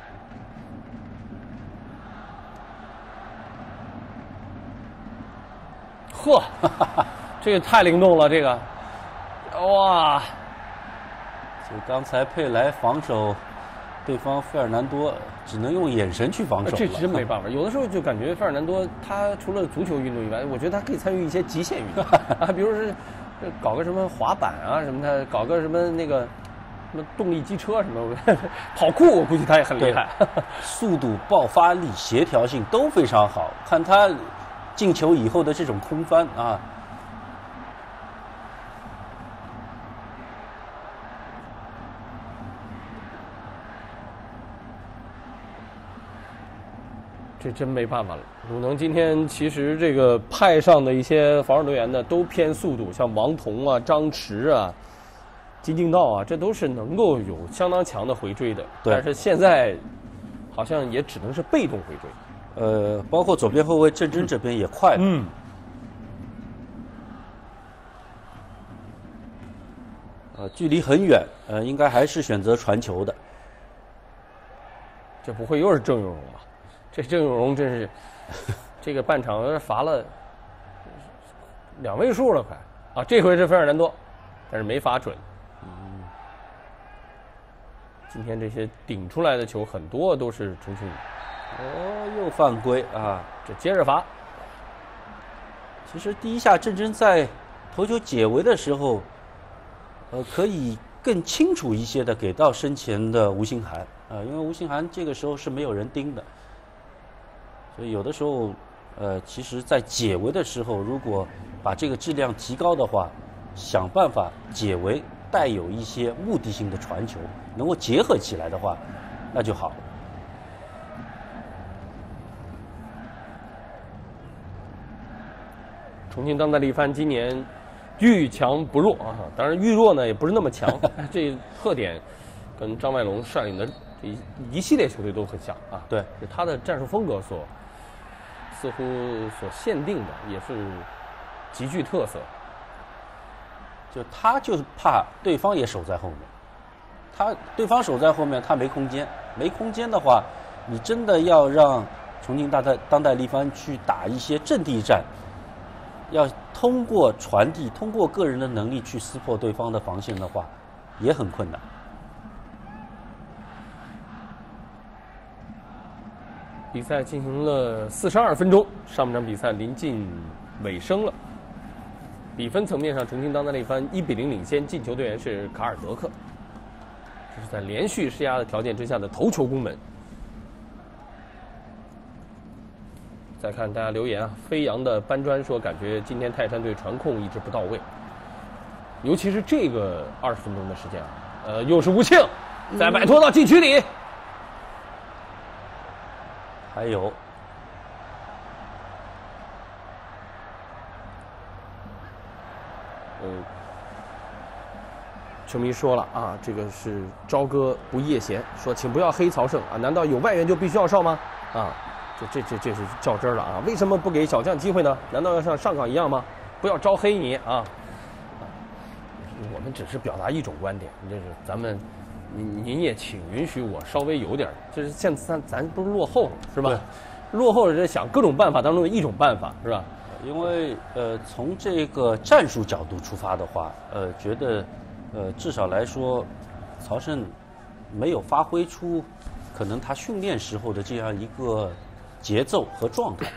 呵，这个太灵动了，这个，哇！ 就刚才佩莱防守对方费尔南多，只能用眼神去防守了。 这真没办法，有的时候就感觉费尔南多他除了足球运动以外，我觉得他可以参与一些极限运动啊，比如是搞个什么滑板啊什么的，搞个什么那个什么动力机车什么，跑酷我估计他也很厉害， 速度、爆发力、协调性都非常好。看他进球以后的这种空翻啊， 这真没办法了。鲁能今天其实这个派上的一些防守队员呢，都偏速度，像王彤啊、张弛啊、金敬道啊，这都是能够有相当强的回追的。但是现在好像也只能是被动回追。 呃，包括左边后卫郑铮这边也快了。 嗯。 呃，距离很远，呃，应该还是选择传球的。 这不会又是郑永荣吧？这郑永荣真是，这个半场罚了两位数了，快啊！这回是费尔南多，但是没罚准。嗯。今天这些顶出来的球很多都是重庆。 哦，又犯规啊！ 这接着罚。 其实第一下郑铮在头球解围的时候，呃，可以更清楚一些的给到身前的吴兴涵啊、呃，因为吴兴涵这个时候是没有人盯的，所以有的时候，呃，其实在解围的时候，如果把这个质量提高的话，想办法解围带有一些目的性的传球，能够结合起来的话，那就好了。 重庆当代力帆今年遇强不弱啊，当然遇弱呢也不是那么强，这特点跟张外龙率领的这一一系列球队都很像啊。 对， 是他的战术风格所似乎所限定的，也是极具特色。 就他就是怕对方也守在后面，他对方守在后面，他没空间，没空间的话，你真的要让重庆大代当代力帆去打一些阵地战。要通过传递，通过个人的能力去撕破对方的防线的话，也很困难。 比赛进行了四十二分钟，上半场比赛临近尾声了。比分层面上，重庆当代力帆一比零领先，进球队员是卡尔德克。这是在连续施压的条件之下的头球攻门。 再看大家留言啊，飞扬的搬砖说，感觉今天泰山队传控一直不到位，尤其是这个二十分钟的时间啊，呃，又是吴庆再摆脱到禁区里， 还有。 呃，球迷说了啊，这个是朝歌不夜闲，说请不要黑曹胜啊，难道有外援就必须要上吗？啊，这这这这是较真了啊！为什么不给小将机会呢？难道要像上港一样吗？不要招黑你啊！啊，我们只是表达一种观点，这是咱们，您您也请允许我稍微有点，就是现在咱咱不是落后了是吧？落后了在想各种办法当中的一种办法是吧？ 因为呃，从这个战术角度出发的话，呃，觉得呃，至少来说，曹胜没有发挥出可能他训练时候的这样一个节奏和状态。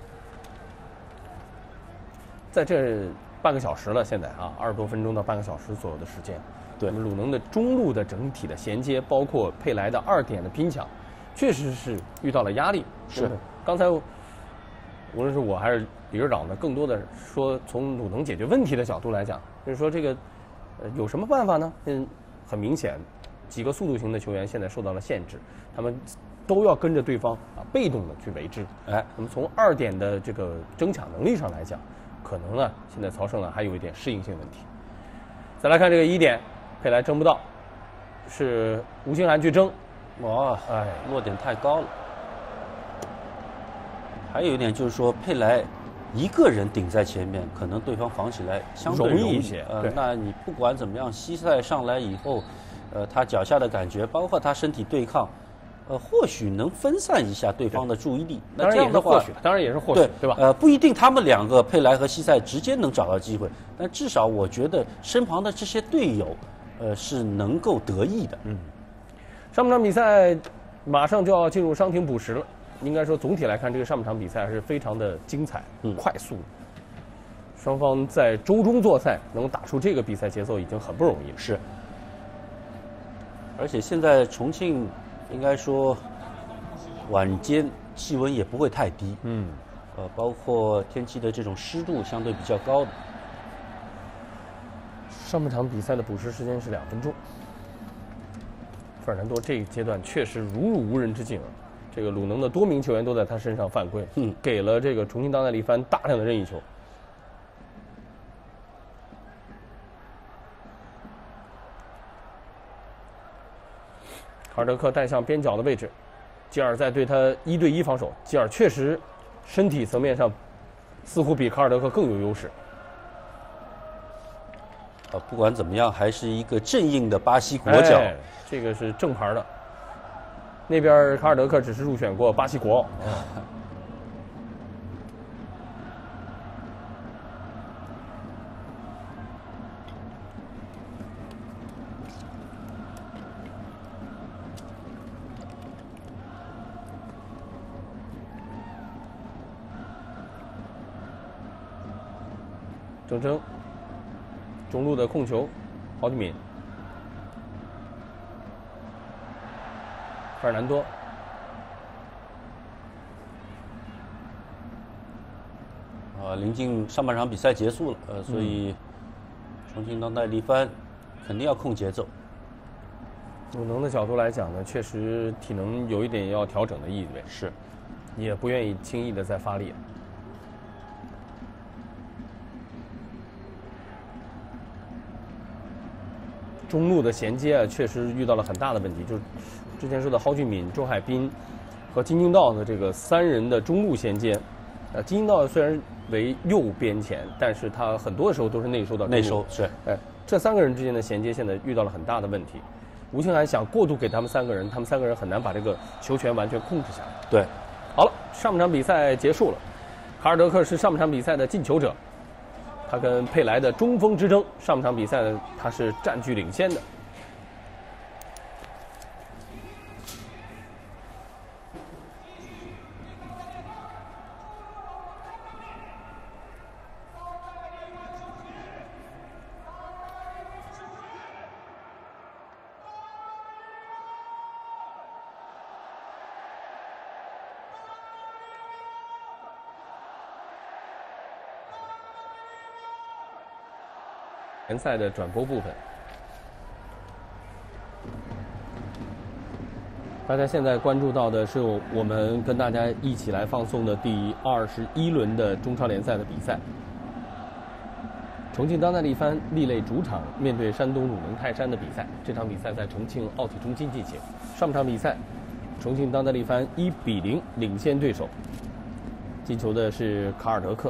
在这半个小时了，现在啊，二十多分钟到半个小时左右的时间， 对， 那么鲁能的中路的整体的衔接，包括佩莱的二点的拼抢，确实是遇到了压力。 是， 刚才无论是我还是李指导呢，更多的说从鲁能解决问题的角度来讲，就是说这个呃有什么办法呢？嗯，很明显，几个速度型的球员现在受到了限制，他们都要跟着对方啊被动的去为之。哎，那么从二点的这个争抢能力上来讲，可能呢现在曹胜呢还有一点适应性问题。再来看这个一点，佩莱争不到，是吴兴涵去争， 哇，哎，落点太高了。还有一点就是说，佩莱一个人顶在前面，可能对方防起来相对容易一些。 呃，那你不管怎么样，西塞上来以后，呃，他脚下的感觉，包括他身体对抗，呃，或许能分散一下对方的注意力。那这样的话， 或许，当然也是或许， 对对吧？ 呃，不一定他们两个佩莱和西塞直接能找到机会，但至少我觉得身旁的这些队友，呃，是能够得益的。 嗯，上半场比赛马上就要进入伤停补时了。应该说，总体来看，这个上半场比赛还是非常的精彩、嗯、快速。双方在周中作赛能打出这个比赛节奏，已经很不容易了。 是。而且现在重庆应该说晚间气温也不会太低， 嗯， 呃，包括天气的这种湿度相对比较高的。 上半场比赛的补时时间是两分钟。费尔南多这一阶段确实如入无人之境啊。这个鲁能的多名球员都在他身上犯规，嗯，给了这个重庆当代力帆大量的任意球。卡尔德克带向边角的位置，吉尔在对他一对一防守。吉尔确实身体层面上似乎比卡尔德克更有优势。 啊，不管怎么样，还是一个正印的巴西国脚， 哎、这个是正牌的。那边卡尔德克只是入选过巴西国奥。郑铮，中路的控球，郝俊敏。费尔南多， 啊，临近上半场比赛结束了，呃，所以、嗯、重庆当代力帆肯定要控节奏。 鲁能的角度来讲呢，确实体能有一点要调整的意味， 是， 也不愿意轻易的再发力。中路的衔接啊，确实遇到了很大的问题，就是之前说的郝俊敏、周海滨和金京道的这个三人的中路衔接。呃，金京道虽然为右边前，但是他很多的时候都是内收到内收，是。 哎，这三个人之间的衔接现在遇到了很大的问题。吴兴涵想过度给他们三个人，他们三个人很难把这个球权完全控制下来。 对， 好了，上半场比赛结束了，卡尔德克是上半场比赛的进球者。他跟佩莱的中锋之争，上半场比赛呢，他是占据领先的。 联赛的转播部分。大家现在关注到的是我们跟大家一起来放送的第二十一轮的中超联赛的比赛。重庆当代力帆力擂主场面对山东鲁能泰山的比赛，这场比赛在重庆奥体中心进行。上半场比赛，重庆当代力帆一比零领先对手，进球的是卡尔德克。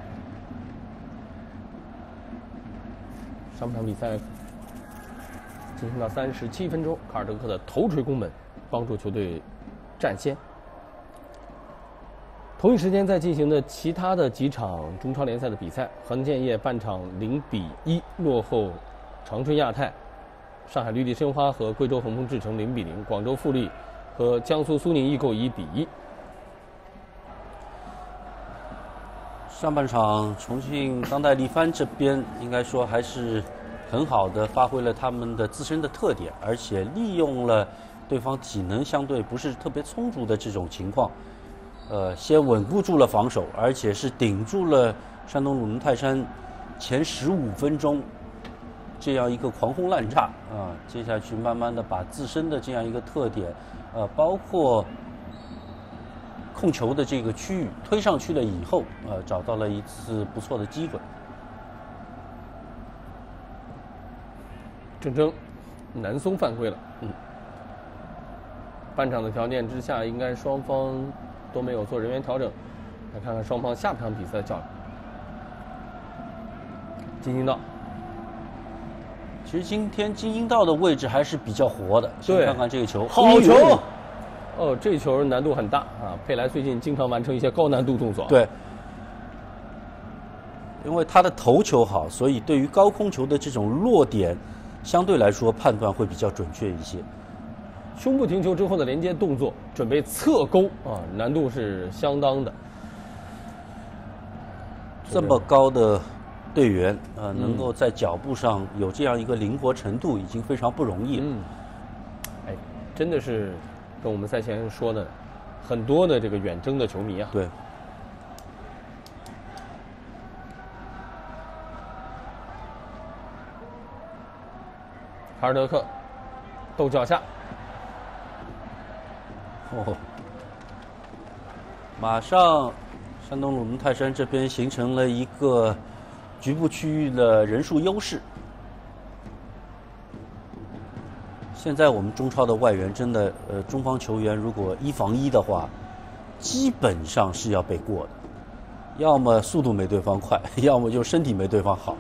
上半场比赛进行到三十七分钟，卡尔德克的头锤攻门帮助球队占先。同一时间在进行的其他的几场中超联赛的比赛，恒建业半场零比一落后长春亚泰，上海绿地申花和贵州恒丰智诚零比零，广州富力和江苏苏宁易购一比一。 上半场重庆当代力帆这边应该说还是很好的发挥了他们的自身的特点，而且利用了对方体能相对不是特别充足的这种情况，呃，先稳固住了防守，而且是顶住了山东鲁能泰山前十五分钟这样一个狂轰滥炸啊。接下去慢慢的把自身的这样一个特点，呃，包括控球的这个区域推上去了以后，呃，找到了一次不错的机会。 郑铮，南松犯规了，嗯。半场的条件之下，应该双方都没有做人员调整。来看看双方下半场比赛的较量。金星道， 其实今天金星道的位置还是比较活的。 对， 看看这个球， 好球！哦，这球难度很大啊！佩莱最近经常完成一些高难度动作。 对，因为他的头球好，所以对于高空球的这种落点，相对来说判断会比较准确一些。 胸部停球之后的连接动作，准备侧勾啊，难度是相当的。 这么高的队员，呃，能够在脚步上有这样一个灵活程度，已经非常不容易了。 嗯，哎，真的是跟我们赛前说的，很多的这个远征的球迷啊。 对。 卡尔德克，斗脚下。 哦，马上山东鲁能泰山这边形成了一个局部区域的人数优势。现在我们中超的外援真的，呃，中方球员如果一防一的话，基本上是要被过的，要么速度没对方快，要么就身体没对方好。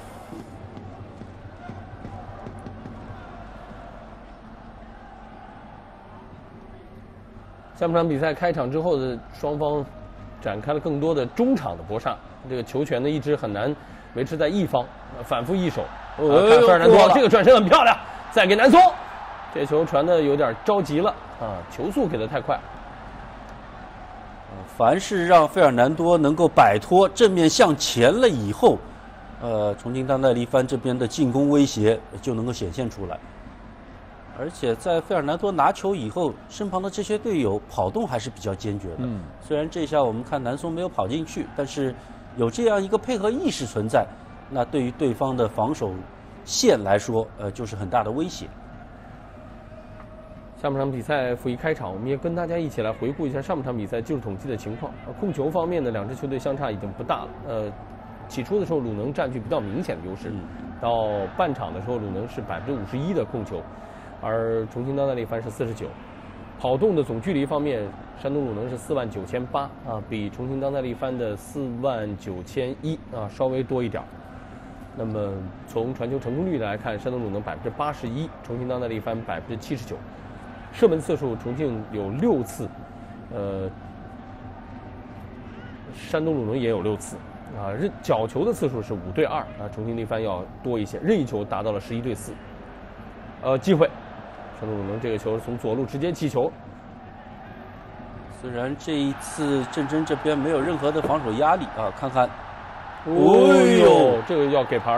下半场比赛开场之后的双方展开了更多的中场的搏杀，这个球权呢一直很难维持在一方，反复易手。哦，看费尔南多，这个转身很漂亮，再给南松，这球传的有点着急了啊，球速给的太快。 凡是让费尔南多能够摆脱正面向前了以后，呃，重庆当代力帆这边的进攻威胁就能够显现出来。而且在费尔南多拿球以后，身旁的这些队友跑动还是比较坚决的。嗯，虽然这下我们看南松没有跑进去，但是有这样一个配合意识存在，那对于对方的防守线来说，呃，就是很大的威胁。 下半场比赛复一开场，我们也跟大家一起来回顾一下上半场比赛技术统计的情况。控球方面呢，两支球队相差已经不大了。呃，起初的时候鲁能占据比较明显的优势，嗯、到半场的时候鲁能是百分之五十一的控球。而重庆当代力帆是四十九，跑动的总距离方面，山东鲁能是四万九千八啊，比重庆当代力帆的四万九千一啊稍微多一点。那么从传球成功率来看，山东鲁能百分之八十一，重庆当代力帆百分之七十九。射门次数，重庆有六次，呃，山东鲁能也有六次啊。任角球的次数是五对二啊，重庆力帆要多一些，任意球达到了十一对四。呃，机会。山东鲁能这个球从左路直接起球， 虽然这一次郑铮这边没有任何的防守压力啊，看看， 哦呦，这个要给牌了。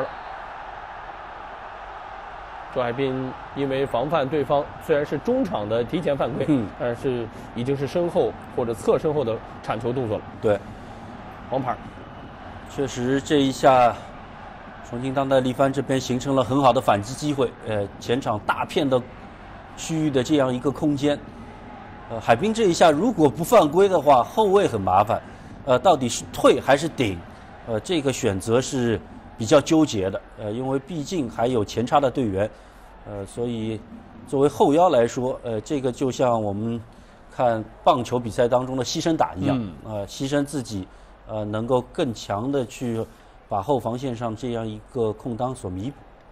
周海滨因为防范对方虽然是中场的提前犯规，嗯，但是已经是身后或者侧身后的铲球动作了。 对， 黄牌。 确实这一下重庆当代力帆这边形成了很好的反击机会，呃，前场大片的区域的这样一个空间。呃，海滨这一下如果不犯规的话，后卫很麻烦，呃，到底是退还是顶？呃，这个选择是比较纠结的，呃，因为毕竟还有前插的队员，呃，所以作为后腰来说，呃，这个就像我们看棒球比赛当中的牺牲打一样，啊、嗯呃，牺牲自己，呃，能够更强的去把后防线上这样一个空当所弥补。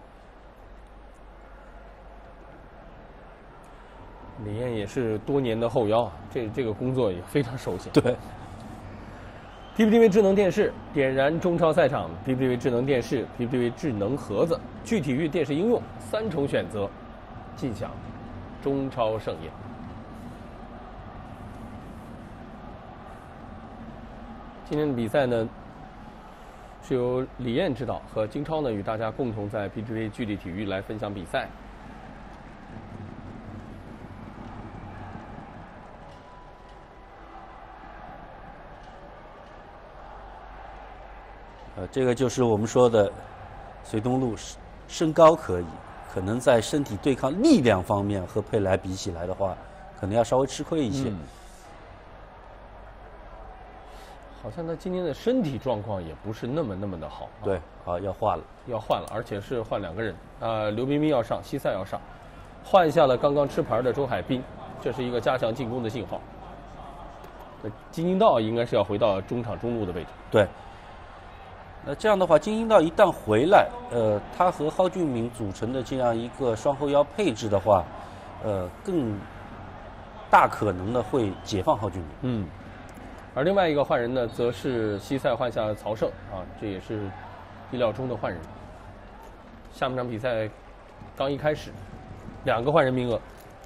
李艳也是多年的后腰，这这个工作也非常熟悉。 对。 P P T V 智能电视点燃中超赛场 ，P P T V 智能电视 ，P P T V 智能盒子，趣体育电视应用，三重选择，尽享中超盛宴。今天的比赛呢，是由李艳指导和金超呢与大家共同在 P P T V 聚力体育来分享比赛。 呃，这个就是我们说的，隋东路身高可以，可能在身体对抗力量方面和佩莱比起来的话，可能要稍微吃亏一些。嗯、 好像他今天的身体状况也不是那么那么的好。 对，好要换了， 要换了，而且是换两个人。呃，刘彬彬要上，西塞要上，换下了刚刚吃牌的周海滨，这是一个加强进攻的信号。金英道应该是要回到中场中路的位置。 对。那这样的话，金英道一旦回来，呃，他和蒿俊闵组成的这样一个双后腰配置的话，呃，更大可能的会解放蒿俊闵。 嗯。而另外一个换人呢，则是西塞换下了曹胜啊，这也是意料中的换人。下半场比赛刚一开始，两个换人名额。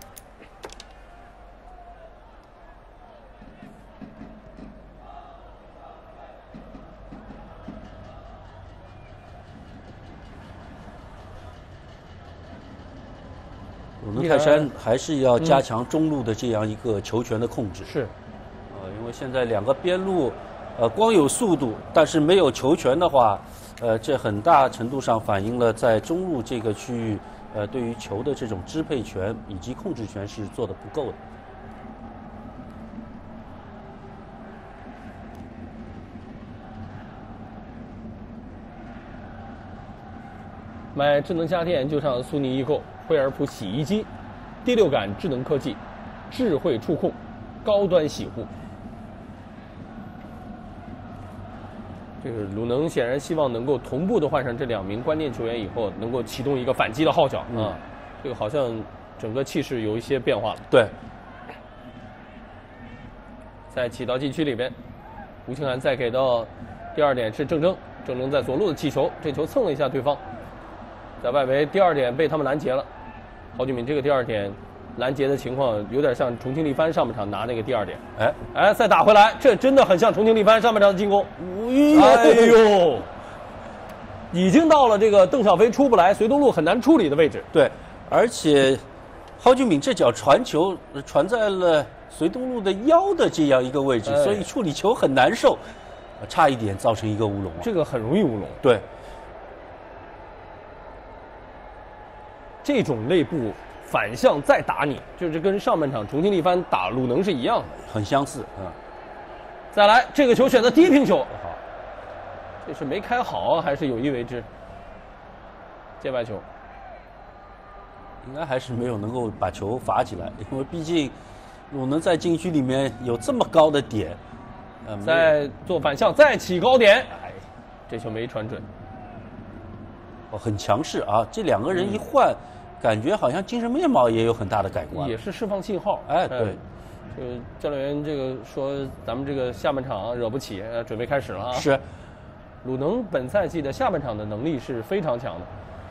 鲁能泰山还是要加强中路的这样一个球权的控制。 是， 呃，因为现在两个边路，呃，光有速度，但是没有球权的话，呃，这很大程度上反映了在中路这个区域，呃，对于球的这种支配权以及控制权是做得不够的。 买智能家电就上苏宁易购。惠而浦洗衣机，第六感智能科技，智慧触控，高端洗护。这个鲁能显然希望能够同步的换上这两名关键球员以后，能够启动一个反击的号角、嗯、啊！这个好像整个气势有一些变化了。 对， 在起到禁区里边，吴清涵再给到第二点是郑铮，郑铮在左路的气球，这球蹭了一下对方，在外围第二点被他们拦截了。蒿俊闵这个第二点拦截的情况有点像重庆力帆上半场拿那个第二点，哎哎，再打回来，这真的很像重庆力帆上半场的进攻。哎呦，已经到了这个邓小飞出不来，隋东路很难处理的位置。 对，而且蒿俊闵这脚传球传在了隋东路的腰的这样一个位置，哎、所以处理球很难受，差一点造成一个乌龙、啊。 这个很容易乌龙。 对。 这种内部反向再打你，就是跟上半场重庆力帆打鲁能是一样的， 很相似啊、嗯。 再来，这个球选择低平球，好，这是没开好还是有意为之？界外球， 应该还是没有能够把球罚起来，因为毕竟鲁能在禁区里面有这么高的点， 呃，再做反向，再起高点，哎，这球没传准。 哦，很强势啊！这两个人一换，嗯、感觉好像精神面貌也有很大的改观， 也是释放信号。 哎，对， 这个教练员这个说，咱们这个下半场惹不起，呃，准备开始了啊！ 是， 鲁能本赛季的下半场的能力是非常强的。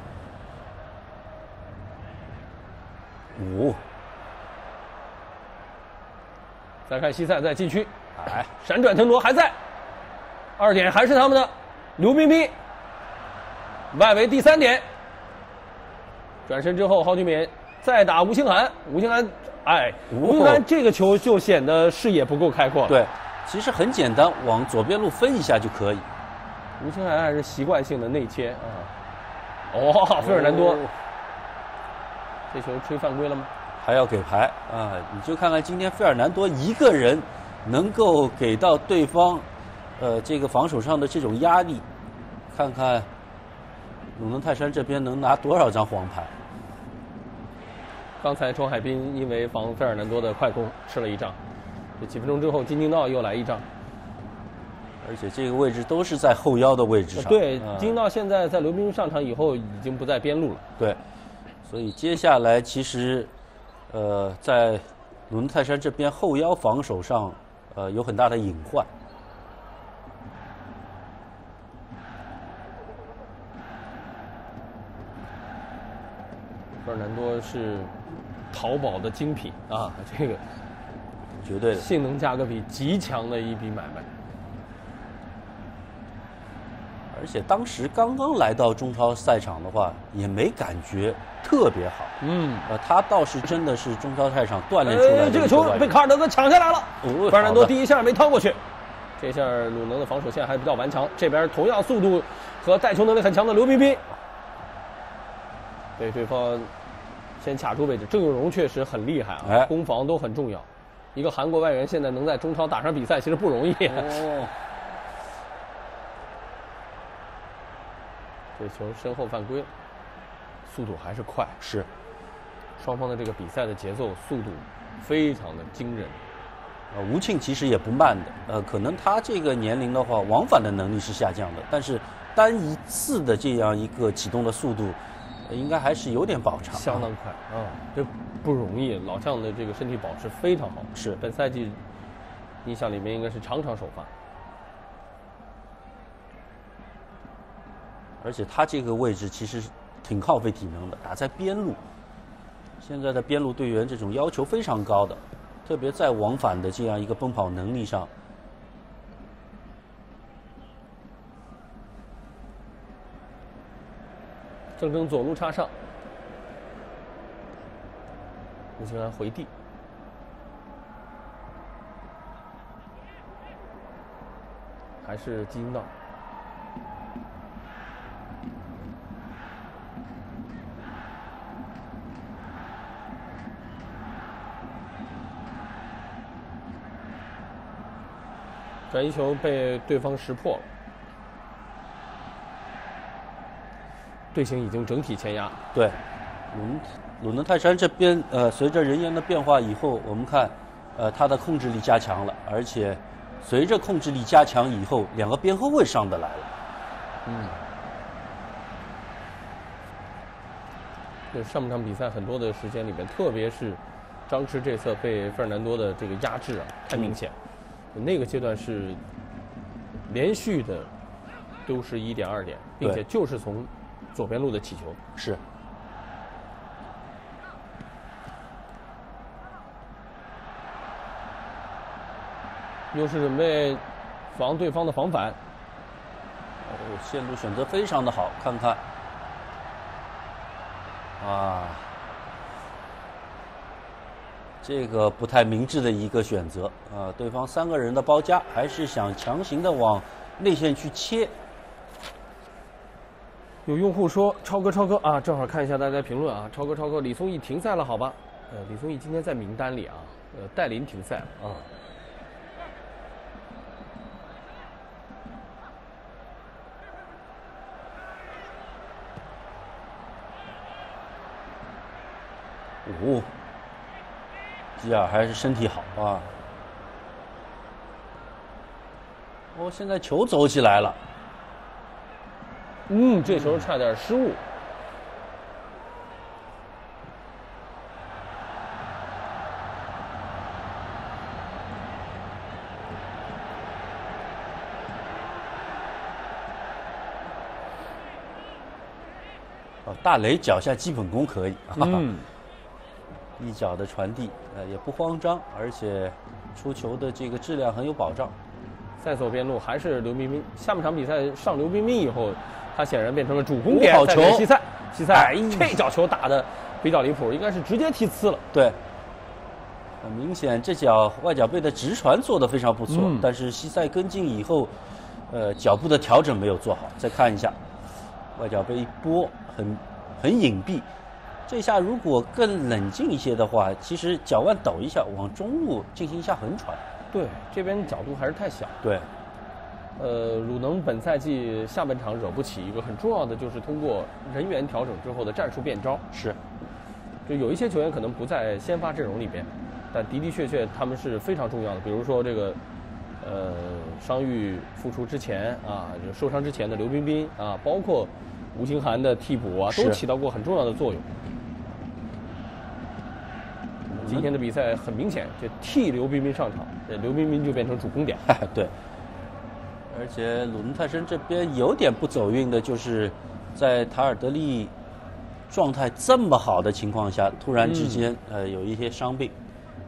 五、哦， 再看西塞在禁区，哎，闪转腾挪还在，二点还是他们的，刘彬彬。外围第三点，转身之后，蒿俊闵再打吴清涵，吴清涵，哎，吴清涵这个球就显得视野不够开阔了。 对，其实很简单，往左边路分一下就可以。 吴清涵还是习惯性的内切啊。哦，费尔南多，哦、这球吹犯规了吗？ 还要给牌啊！你就看看今天费尔南多一个人能够给到对方，呃，这个防守上的这种压力，看看鲁能泰山这边能拿多少张黄牌。 刚才周海滨因为防费尔南多的快攻吃了一仗，这几分钟之后金京道又来一仗， 而且这个位置都是在后腰的位置上。 对，金京道现在在刘彬彬上场以后已经不在边路了。 对，所以接下来其实。呃，在鲁能泰山这边后腰防守上，呃，有很大的隐患。 费尔南多是淘宝的精品啊，这个绝对的性能价格比极强的一笔买卖。 而且当时刚刚来到中超赛场的话，也没感觉特别好。 嗯， 呃，他倒是真的是中超赛场锻炼出来的、呃。 这个球被卡尔德格抢下来了， 哦、 费尔南多第一下没掏过去，这下鲁能的防守线还比较顽强。这边同样速度和带球能力很强的刘彬彬，被对方先卡住位置。郑有荣确实很厉害啊， 哎、 攻防都很重要。一个韩国外援现在能在中超打上比赛，其实不容易。 哦。 这球身后犯规了，速度还是快， 是双方的这个比赛的节奏速度非常的惊人。 呃，吴庆其实也不慢的，呃，可能他这个年龄的话，往返的能力是下降的，但是单一次的这样一个启动的速度，呃、应该还是有点保障， 相当快啊、嗯，这不容易。老将的这个身体保持非常好， 是本赛季印象里面应该是场场首发。 而且他这个位置其实挺耗费体能的，打在边路。现在的边路队员这种要求非常高的，特别在往返的这样一个奔跑能力上。 郑铮左路插上，吴清涵回递，还是金京道。转移球被对方识破了，队形已经整体前压。 对，鲁能鲁能泰山这边，呃，随着人员的变化以后，我们看，呃，他的控制力加强了，而且随着控制力加强以后，两个边后卫上得来了。 嗯，对，上半场比赛很多的时间里面，特别是张弛这侧被费尔南多的这个压制啊，太明显。嗯那个阶段是连续的丢失一点二点，并且就是从左边路的起球。 是。 又是准备防对方的防反。 哦，线路选择非常的好，看看。啊。这个不太明智的一个选择啊！对方三个人的包夹，还是想强行的往内线去切。 有用户说：“超哥，超哥啊，正好看一下大家评论啊，超哥，超哥，李松义停赛了，好吧？呃，李松义今天在名单里啊，呃，戴林停赛啊。” 哦。基尔还是身体好啊！哦，现在球走起来了。 嗯，这时候差点失误。 哦，大雷脚下基本功可以。 嗯。 一脚的传递，呃，也不慌张，而且出球的这个质量很有保障。 在左边路还是刘彬彬，下半场比赛上刘彬彬以后，他显然变成了主攻点。 好球！ 西塞，西塞，哎，这脚球打的比较离谱，应该是直接踢呲了。 对，很明显这脚外脚背的直传做得非常不错，嗯、但是西塞跟进以后， 呃，脚步的调整没有做好。再看一下，外脚背一拨，很很隐蔽。这下如果更冷静一些的话，其实脚腕抖一下，往中路进行一下横传。 对，这边角度还是太小。 对。 呃，鲁能本赛季下半场惹不起一个很重要的，就是通过人员调整之后的战术变招。 是， 就有一些球员可能不在先发阵容里边，但的的确确他们是非常重要的。比如说这个，呃，伤愈复出之前啊，就受伤之前的刘彬彬啊，包括吴兴涵的替补啊，都起到过很重要的作用。今天的比赛很明显，就替刘彬彬上场，刘彬彬就变成主攻点。 对。而且鲁能泰山这边有点不走运的，就是在塔尔德利状态这么好的情况下，突然之间、嗯、呃有一些伤病。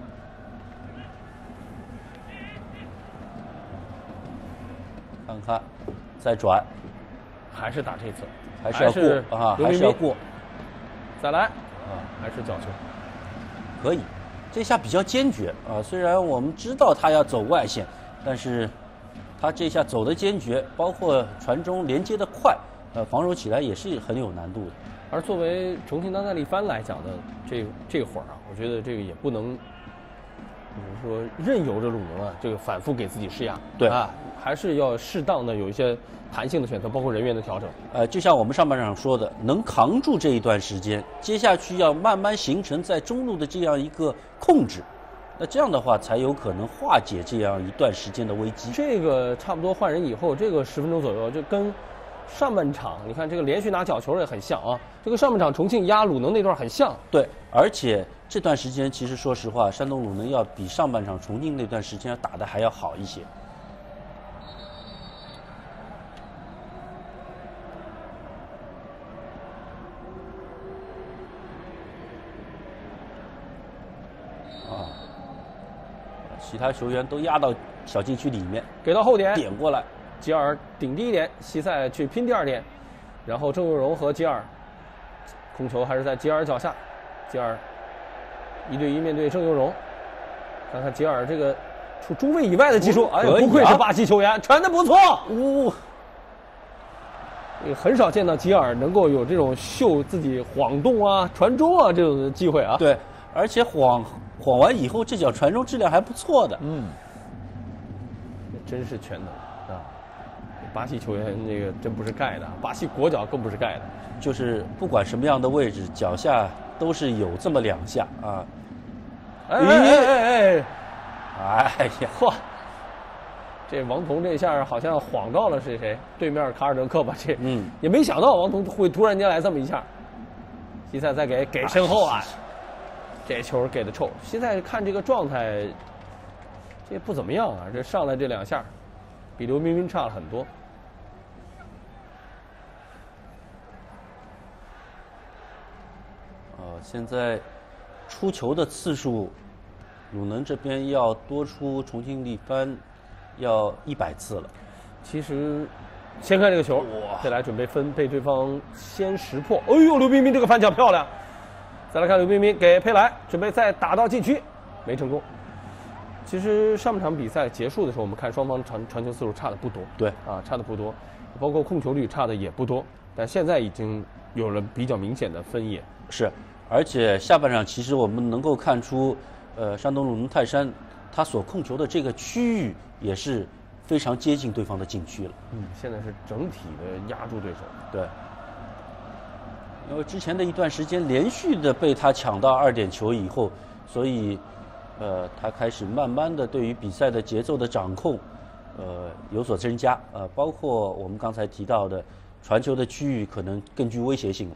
看看，再转， 还是打这次， 还是要过啊，还是要过。 再来啊，还是角球， 可以。这下比较坚决啊，虽然我们知道他要走外线，但是。他这下走的坚决，包括传中连接的快，呃，防守起来也是很有难度的。 而作为重庆当代力帆来讲的这这会儿啊，我觉得这个也不能，比如说任由着鲁能啊，这个反复给自己施压。 对啊，还是要适当的有一些弹性的选择，包括人员的调整。 呃，就像我们上半场说的，能扛住这一段时间，接下去要慢慢形成在中路的这样一个控制。那这样的话，才有可能化解这样一段时间的危机。 这个差不多换人以后，这个十分钟左右，就跟上半场你看这个连续拿角球也很像啊。这个上半场重庆压鲁能那段很像。 对，而且这段时间其实说实话，山东鲁能要比上半场重庆那段时间打得还要好一些。其他球员都压到小禁区里面， 给到后点点过来， 吉尔顶第一点，西塞去拼第二点，然后郑佑荣和吉尔控球还是在吉尔脚下，吉尔一对一面对郑佑荣，看看吉尔这个除中卫以外的技术，哎呀，不愧是巴西球员，传的不错， 呜、 哦，很少见到吉尔能够有这种秀自己晃动啊、传中啊这种机会啊。 对，而且晃。晃完以后，这脚传中质量还不错的。 嗯，真是全能啊！巴西球员那个真不是盖的，巴西国脚更不是盖的。 就是不管什么样的位置，脚下都是有这么两下啊。 哎哎哎哎哎呀， 嚯！这王彤这下好像晃到了是谁？对面卡尔德克吧？这嗯， 也没想到王彤会突然间来这么一下。西塞再给给身后啊！这球给的臭，现在看这个状态，这不怎么样啊！这上来这两下，比刘彬彬差了很多。 呃，现在出球的次数，鲁能这边要多出重庆力帆要一百次了。 其实，先看这个球，再来准备分，被对方先识破。哎呦，刘彬彬这个反脚漂亮！再来看刘彬彬给佩莱，准备再打到禁区，没成功。其实上半场比赛结束的时候，我们看双方传传球次数差的不多， 对啊，差的不多，包括控球率差的也不多，但现在已经有了比较明显的分野。 是，而且下半场其实我们能够看出，呃，山东鲁能泰山他所控球的这个区域也是非常接近对方的禁区了。 嗯，现在是整体的压住对手。 对。因为之前的一段时间连续的被他抢到二点球以后，所以，呃，他开始慢慢的对于比赛的节奏的掌控，呃，有所增加。呃，包括我们刚才提到的传球的区域可能更具威胁性了。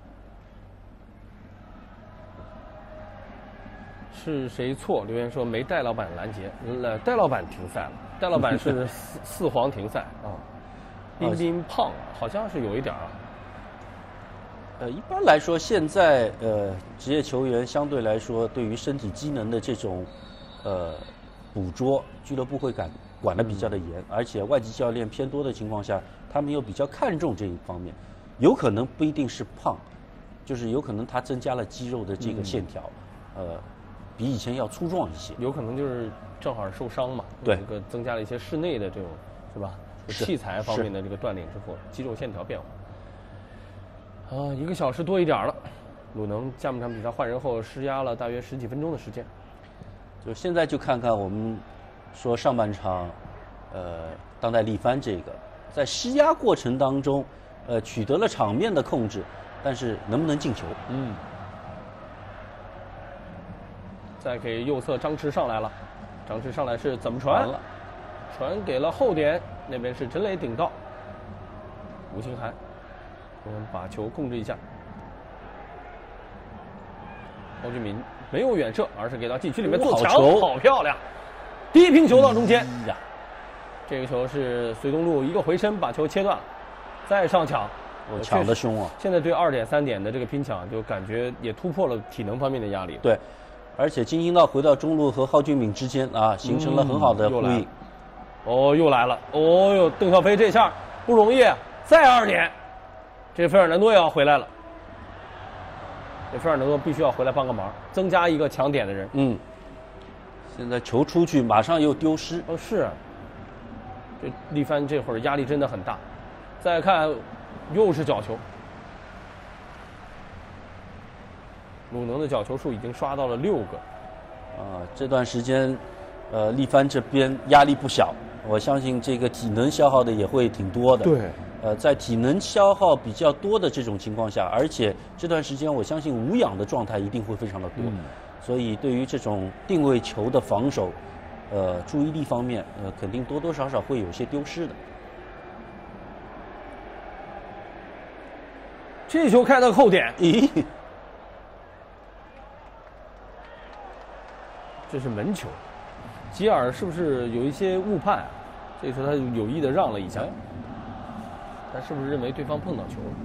是谁错？留言说没戴老板拦截，呃，戴老板停赛了，戴老板是四四黄停赛啊。彬彬胖，好像是有一点啊。 呃，一般来说，现在呃，职业球员相对来说，对于身体机能的这种呃捕捉，俱乐部会管管得比较的严，嗯、而且外籍教练偏多的情况下，他们又比较看重这一方面，有可能不一定是胖，就是有可能他增加了肌肉的这个线条，嗯、呃，比以前要粗壮一些。 有可能就是正好受伤嘛， 对， 这个增加了一些室内的这种，是吧？ 器材方面的这个锻炼之后，肌肉线条变化。啊，一个小时多一点了，鲁能下半场比赛换人后施压了大约十几分钟的时间。 就现在就看看我们说上半场，呃，当代力帆这个在施压过程当中，呃，取得了场面的控制，但是能不能进球？ 嗯。再给右侧张弛上来了，张弛上来是怎么传？传给了后点，那边是陈磊顶到，吴兴涵，我们把球控制一下。高俊敏没有远射，而是给到禁区里面做墙，好漂亮！低平球到中间呀，这个球是隋东路一个回身把球切断了，再上抢， 我抢得凶啊！ 现在对二点三点的这个拼抢，就感觉也突破了体能方面的压力。 对。而且金星道回到中路和郝俊敏之间啊，形成了很好的呼应。 嗯、哦，又来了！哦哟，邓小飞这下不容易，再二点，这费尔南多也要回来了。这费尔南多必须要回来帮个忙，增加一个抢点的人。 嗯。现在球出去，马上又丢失。 哦，是。这力帆这会儿压力真的很大。再看，又是角球。鲁能的角球数已经刷到了六个， 啊，这段时间，呃，力帆这边压力不小，我相信这个体能消耗的也会挺多的。 对， 呃，在体能消耗比较多的这种情况下，而且这段时间我相信无氧的状态一定会非常的多，嗯、所以对于这种定位球的防守，呃，注意力方面，呃，肯定多多少少会有些丢失的。 这球开到后点， 咦？ 这是门球，吉尔是不是有一些误判？这时候他有意的让了一下，他是不是认为对方碰到球了？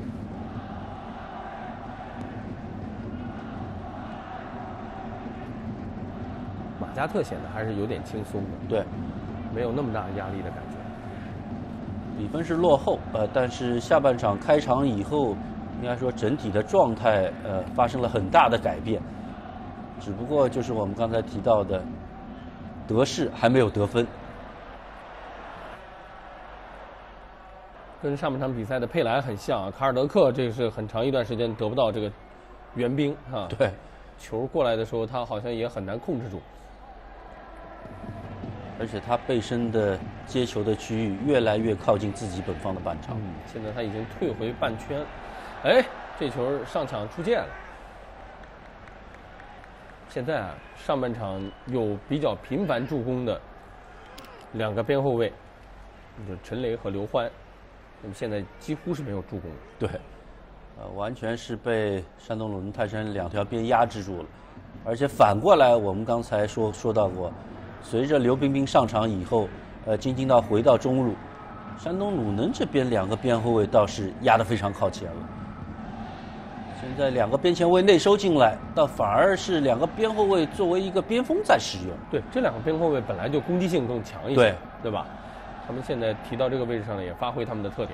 马加特显得还是有点轻松的， 对， 没有那么大压力的感觉。 比分是落后，呃，但是下半场开场以后，应该说整体的状态呃发生了很大的改变。只不过就是我们刚才提到的，得势还没有得分， 跟上半场比赛的佩莱很像啊。卡尔德克这是很长一段时间得不到这个援兵啊， 对， 球过来的时候他好像也很难控制住， 而且他背身的接球的区域越来越靠近自己本方的半场。 嗯，现在他已经退回半圈，哎，这球上抢出界了。现在啊，上半场有比较频繁助攻的两个边后卫，就陈雷和刘欢，那么现在几乎是没有助攻。 对，呃，完全是被山东鲁能泰山两条边压制住了。而且反过来，我们刚才说说到过，随着刘彬彬上场以后，呃，金金道回到中路，山东鲁能这边两个边后卫倒是压得非常靠前了。现在两个边前卫内收进来，倒反而是两个边后卫作为一个边锋在使用。 对，这两个边后卫本来就攻击性更强一些， 对对吧？他们现在提到这个位置上呢，也发挥他们的特点。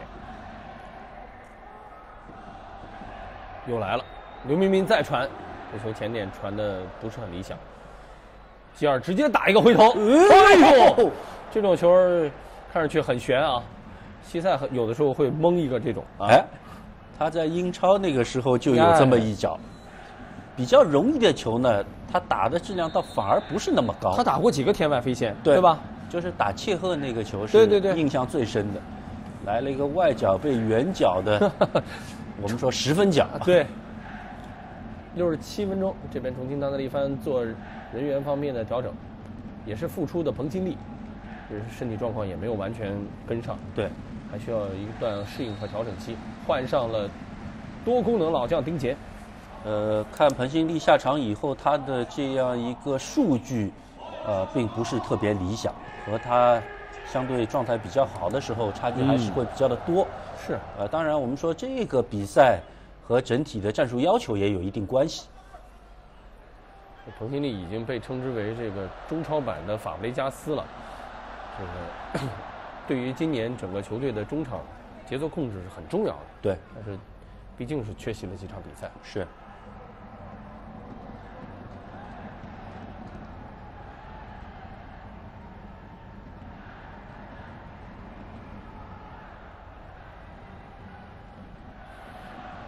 又来了，刘彬彬再传，这球前点传的不是很理想。吉尔直接打一个回头，哎呦，这种球看上去很悬啊！西塞有的时候会蒙一个这种啊。 哎，他在英超那个时候就有这么一脚，比较容易的球呢，他打的质量倒反而不是那么高。 他打过几个天外飞线， 对, 对吧？ 就是打切赫那个球是对对对印象最深的，来了一个外脚被远角的，我们说十分脚。 对，六十七分钟，这边重庆当代力帆做人员方面的调整，也是复出的彭新力，也是身体状况也没有完全跟上， 对， 还需要一段适应和调整期。换上了多功能老将丁杰。 呃，看彭新力下场以后，他的这样一个数据，呃，并不是特别理想，和他相对状态比较好的时候，差距还是会比较的多。 嗯、是， 呃，当然我们说这个比赛和整体的战术要求也有一定关系。 彭新力已经被称之为这个中超版的法布雷加斯了。这个对于今年整个球队的中场节奏控制是很重要的。 对， 但是毕竟是缺席了几场比赛。 是。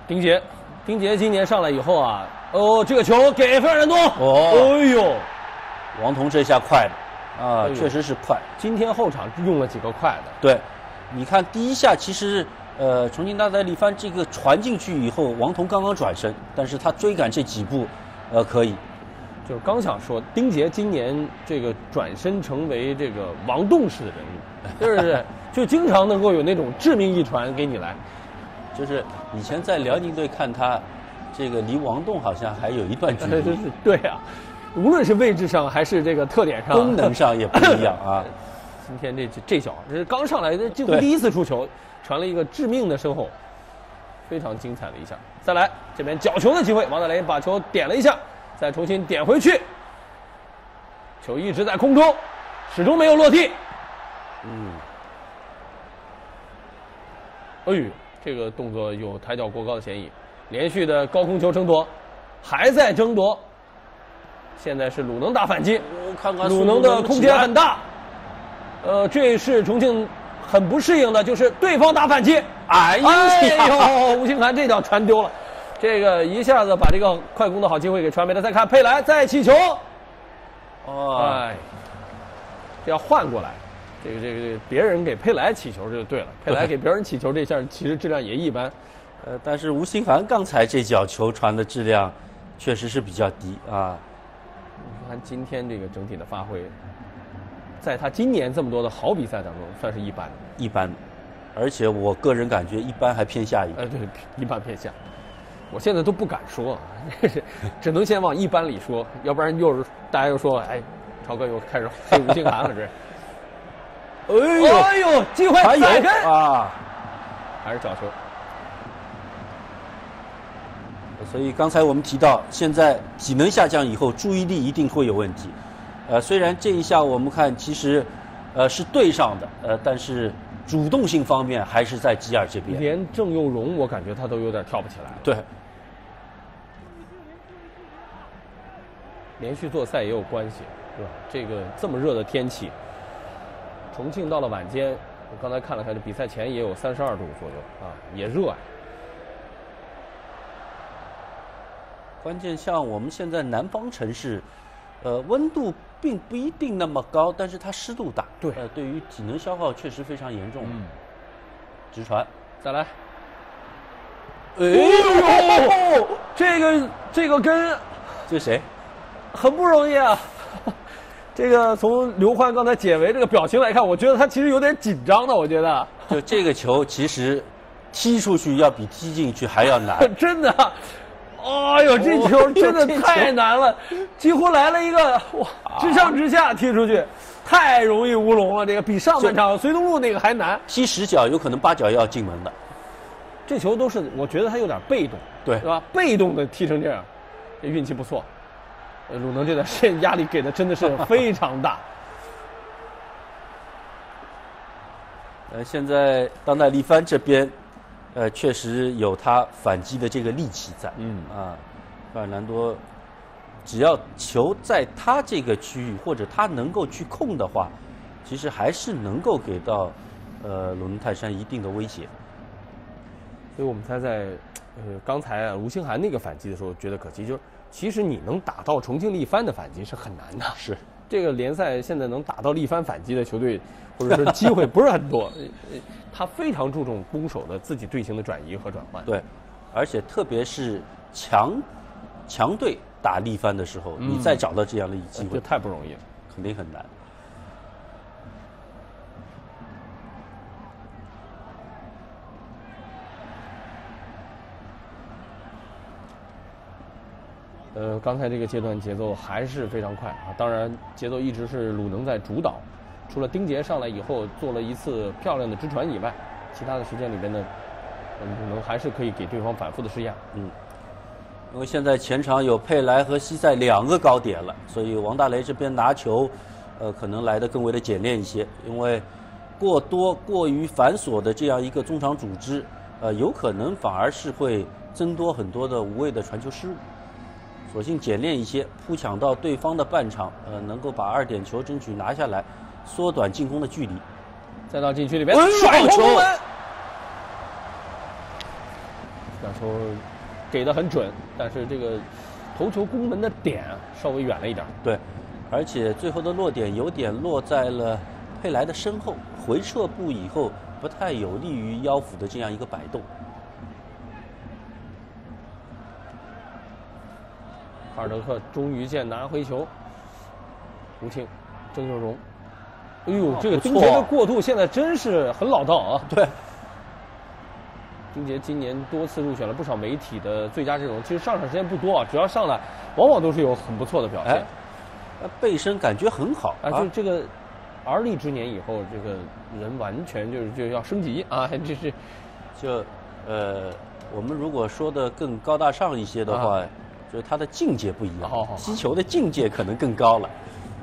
丁杰，丁杰今年上来以后啊，哦，这个球给费尔南多， 哦， 哎呦， 王彤这下快了啊，哎、确实是快。 今天后场用了几个快的。 对，你看第一下其实呃重庆大赛力帆这个传进去以后，王彤刚刚转身，但是他追赶这几步，呃可以。 就是刚想说，丁杰今年这个转身成为这个王栋式的人物，就是就经常能够有那种致命一传给你来。 就是以前在辽宁队看他，这个离王栋好像还有一段距离。 对啊，无论是位置上还是这个特点上， 功能上也不一样啊。 今天这这脚，这刚上来的几乎第一次出球，传了一个致命的身后，非常精彩的一下。再来这边角球的机会，王大雷把球点了一下，再重新点回去，球一直在空中，始终没有落地。 嗯， 哎呦。这个动作有抬脚过高的嫌疑，连续的高空球争夺，还在争夺。现在是鲁能打反击， 我看看鲁能的空间很大。呃，这是重庆很不适应的，就是对方打反击。 哎呦， 哎呦，吴兴涵这脚传丢了，这个一下子把这个快攻的好机会给传没了。再看佩莱再起球， 哦， 哎，这要换过来。这个这个这个别人给佩莱起球就对了，佩莱给别人起球这下其实质量也一般， 呃，但是吴兴涵刚才这脚球传的质量确实是比较低啊。 你看今天这个整体的发挥，在他今年这么多的好比赛当中算是一般， 一般，而且我个人感觉一般还偏下一点。 呃，对，一般偏下。我现在都不敢说，只能先往一般里说，要不然又是大家又说，哎，超哥又开始黑吴兴涵了这。哎呦，哎呦，机会还有啊，还是角球。 所以刚才我们提到，现在体能下降以后，注意力一定会有问题。呃，虽然这一下我们看其实，呃是对上的，呃，但是主动性方面还是在吉尔这边。 连郑佑荣，我感觉他都有点跳不起来了。 对， 连续做赛也有关系，对吧？这个这么热的天气。重庆到了晚间，我刚才看了看，这比赛前也有三十二度左右啊，也热啊。 关键像我们现在南方城市，呃，温度并不一定那么高，但是它湿度大， 对， 呃，对于体能消耗确实非常严重。嗯，直传， 再来。哎呦，这个这个跟这谁？ 很不容易啊。这个从刘欢刚才解围这个表情来看，我觉得他其实有点紧张的。我觉得， 就这个球其实踢出去要比踢进去还要难， 真的。哎呦，这球真的太难了，几乎来了一个哇，直上直下踢出去，太容易乌龙了。这个比上半场隋东路那个还难， 踢十脚有可能八脚要进门的。 这球都是我觉得他有点被动， 对， 是吧？被动的踢成这样，这运气不错。鲁能这段时间压力给的真的是非常大。 呃，现在当代力帆这边，呃，确实有他反击的这个力气在。嗯啊，费尔南多，只要球在他这个区域或者他能够去控的话，其实还是能够给到呃鲁能泰山一定的威胁。 所以我们才在呃刚才啊吴兴涵那个反击的时候觉得可惜，就是其实你能打到重庆力帆的反击是很难的。 是这个联赛现在能打到力帆反击的球队，或者说机会不是很多。他非常注重攻守的自己队形的转移和转换。 对，而且特别是强强队打力帆的时候，嗯、你再找到这样的一机会， 这太不容易了， 肯定很难。 呃，刚才这个阶段节奏还是非常快啊，当然节奏一直是鲁能在主导，除了丁杰上来以后做了一次漂亮的直传以外，其他的时间里边呢，鲁能还是可以给对方反复的施压。 嗯，因为现在前场有佩莱和西塞两个高点了，所以王大雷这边拿球，呃，可能来得更为的简练一些，因为过多过于繁琐的这样一个中场组织，呃，有可能反而是会增多很多的无谓的传球失误。索性简练一些，扑抢到对方的半场，呃，能够把二点球争取拿下来，缩短进攻的距离。 再到禁区里边甩球门，表球给的很准，但是这个头球攻门的点稍微远了一点。 对，而且最后的落点有点落在了佩莱的身后，回撤步以后不太有利于腰腹的这样一个摆动。 卡尔德克终于见拿回球，吴庆、郑秀荣，哎呦，这个丁杰的过渡现在真是很老道啊！ 对， 丁杰今年多次入选了不少媒体的最佳阵容，其实上场时间不多啊，只要上来，往往都是有很不错的表现。 哎，背身感觉很好啊，就这个而立之年以后，这个人完全就是就要升级啊，这是就呃，我们如果说的更高大上一些的话。啊，就是他的境界不一样， 好好好， 击球的境界可能更高了。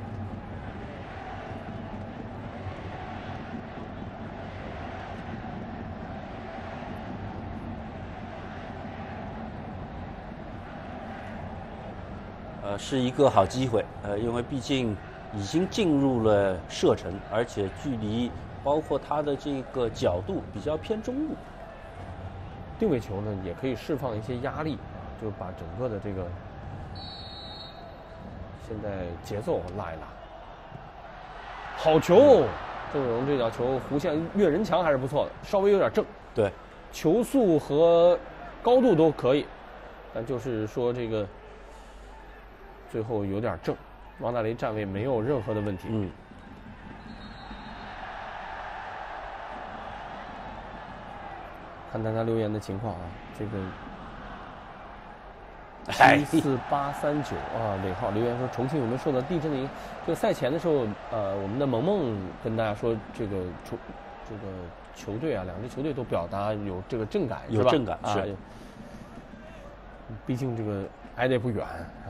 呃，是一个好机会，呃，因为毕竟已经进入了射程，而且距离包括他的这个角度比较偏中路。 定位球呢，也可以释放一些压力。就把整个的这个现在节奏拉一拉，好球！郑秀荣这脚球弧线越人墙还是不错的，稍微有点正。 对， 球速和高度都可以，但就是说这个最后有点正。王大雷站位没有任何的问题。 嗯。 看大家留言的情况啊，这个。七四八三九啊，尾号留言说重庆有没有受到地震的影响？这个赛前的时候，呃，我们的萌萌跟大家说，这个球，这个球队啊，两支球队都表达有这个震感， 有震感是。 啊，毕竟这个挨得也不远啊。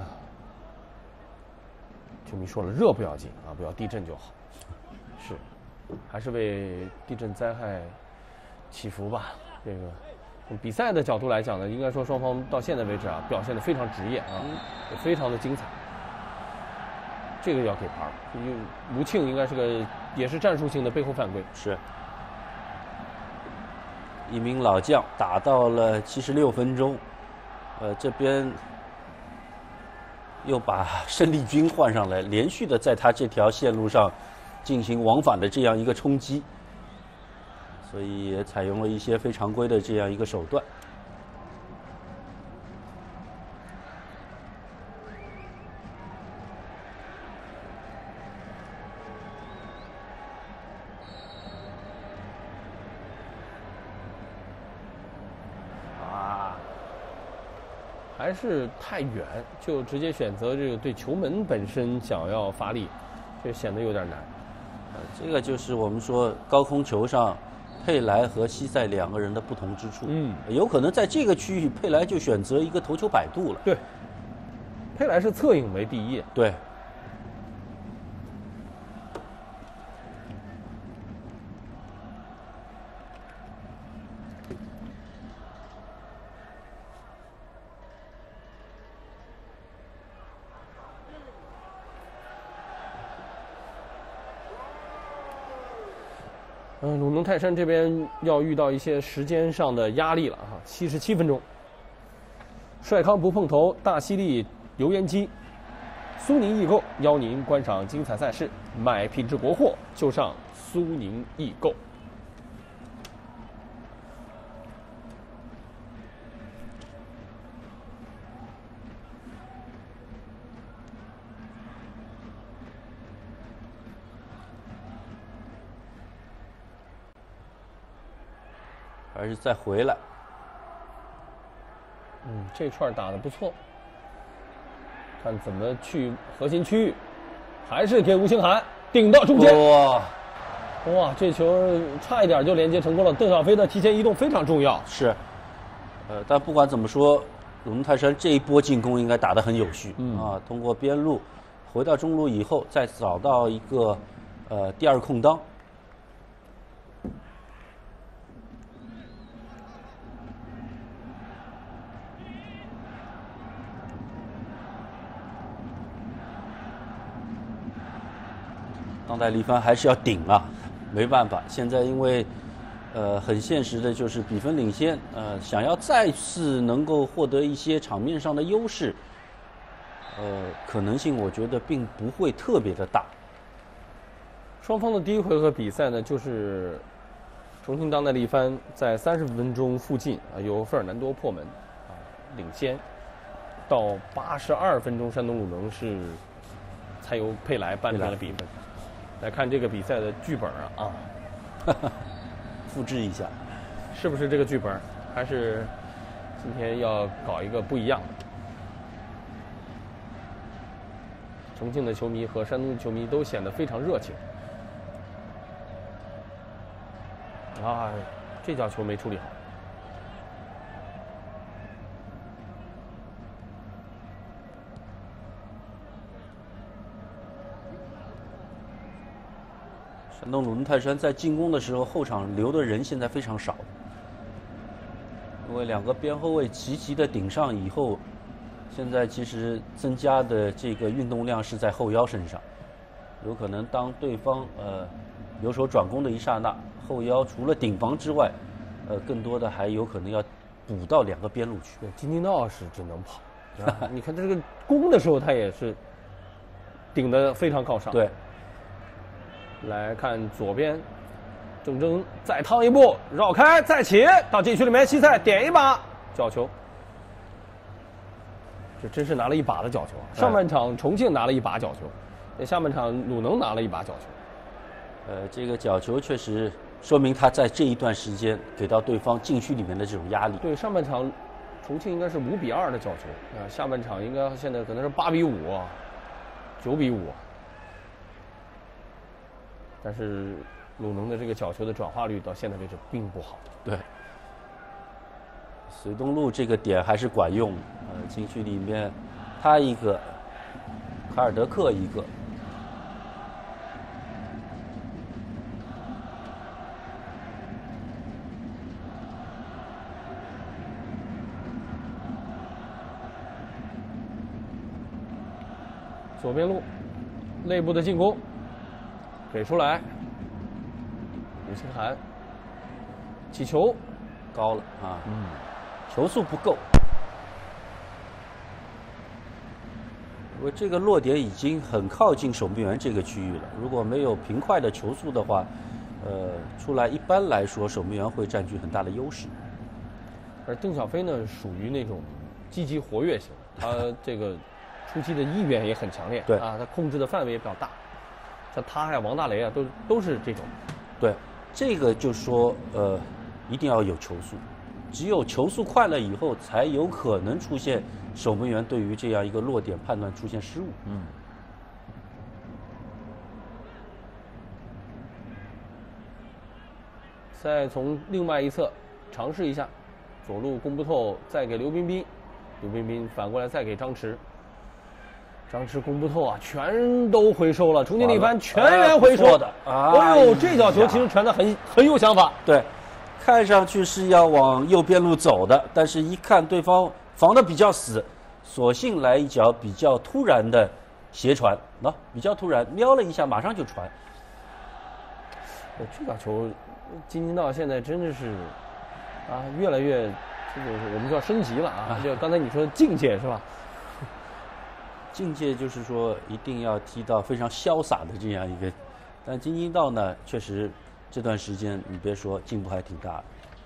球迷说了，热不要紧啊，不要地震就好。是，还是为地震灾害祈福吧。这个。从比赛的角度来讲呢，应该说双方到现在为止啊，表现得非常职业啊，也非常的精彩。这个要给牌，因为吴庆应该是个也是战术性的背后犯规。 是，一名老将打到了七十六分钟，呃，这边又把申立军换上来，连续的在他这条线路上进行往返的这样一个冲击。所以也采用了一些非常规的这样一个手段。 啊，还是太远，就直接选择这个对球门本身想要发力，这显得有点难。 呃，这个就是我们说高空球上。佩莱和西塞两个人的不同之处， 嗯， 有可能在这个区域，佩莱就选择一个头球摆渡了。 对，佩莱是侧影为第一。 对， 嗯，鲁能泰山这边要遇到一些时间上的压力了哈，七十七分钟。帅康不碰头，大犀利油烟机，苏宁易购邀您观赏精彩赛事，买品质国货就上苏宁易购。 而是再回来。 嗯，这串打得不错，看怎么去核心区域，还是给吴兴涵顶到中间。 哇， 哇，这球差一点就连接成功了。邓小飞的提前移动非常重要。 是，呃，但不管怎么说，鲁能泰山这一波进攻应该打得很有序。嗯啊，通过边路回到中路以后，再找到一个呃第二空当。当代力帆还是要顶啊，没办法。现在因为， 呃，很现实的就是比分领先，呃，想要再次能够获得一些场面上的优势，呃，可能性我觉得并不会特别的大。 双方的第一回合比赛呢，就是重庆当代力帆在三十分钟附近啊，由费尔南多破门啊领先，到八十二分钟，山东鲁能是才由佩莱扳平了比分。来看这个比赛的剧本啊，啊复制一下， 是不是这个剧本？还是今天要搞一个不一样的？重庆的球迷和山东的球迷都显得非常热情。啊，这脚球没处理好。 山东鲁能泰山在进攻的时候，后场留的人现在非常少，因为两个边后卫齐齐的顶上以后，现在其实增加的这个运动量是在后腰身上，有可能当对方呃由守转攻的一刹那，后腰除了顶防之外，呃更多的还有可能要补到两个边路去。 对，金金道是只能跑，啊、你看这个攻的时候他也是顶得非常靠上。 对。 来看左边，郑铮再趟一步，绕开再起到禁区里面，西塞点一把角球，这真是拿了一把的角球啊！上半场重庆拿了一把角球，那下半场鲁能拿了一把角球。 呃，这个角球确实说明他在这一段时间给到对方禁区里面的这种压力。 对，上半场重庆应该是五比二的角球啊，下半场应该现在可能是八比五、九比五。但是鲁能的这个角球的转化率到现在为止并不好。 对，绥东路这个点还是管用。呃，禁区里面他一个，卡尔德克一个。 左边路，内部的进攻。给出来，吴清涵起球高了啊，嗯，球速不够，因为这个落点已经很靠近守门员这个区域了。如果没有平快的球速的话，呃，出来一般来说守门员会占据很大的优势。 而邓小飞呢，属于那种积极活跃型，他这个出击的意愿也很强烈， 对啊，他控制的范围也比较大。像他还有王大雷啊，都都是这种。 对，这个就说呃，一定要有球速，只有球速快了以后，才有可能出现守门员对于这样一个落点判断出现失误。 嗯。再从另外一侧尝试一下，左路攻不透，再给刘彬彬，刘彬彬反过来再给张弛。张弛攻不透啊，全都回收了。重庆力帆全员回收的。 哎呦，这脚球其实传的很很有想法。 对，看上去是要往右边路走的，但是一看对方防的比较死，索性来一脚比较突然的斜传，那、啊、比较突然，瞄了一下马上就传。 这脚球，金金道现在真的是啊，越来越，这个我们就要升级了啊！就刚才你说的境界是吧？ 境界就是说一定要踢到非常潇洒的这样一个，但金金道呢，确实这段时间你别说进步还挺大的，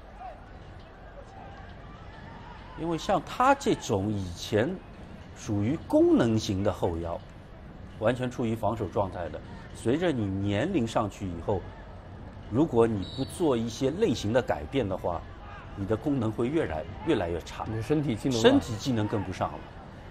因为像他这种以前属于功能型的后腰，完全处于防守状态的，随着你年龄上去以后，如果你不做一些类型的改变的话，你的功能会越来越来越差， 你的身体技能身体技能跟不上了。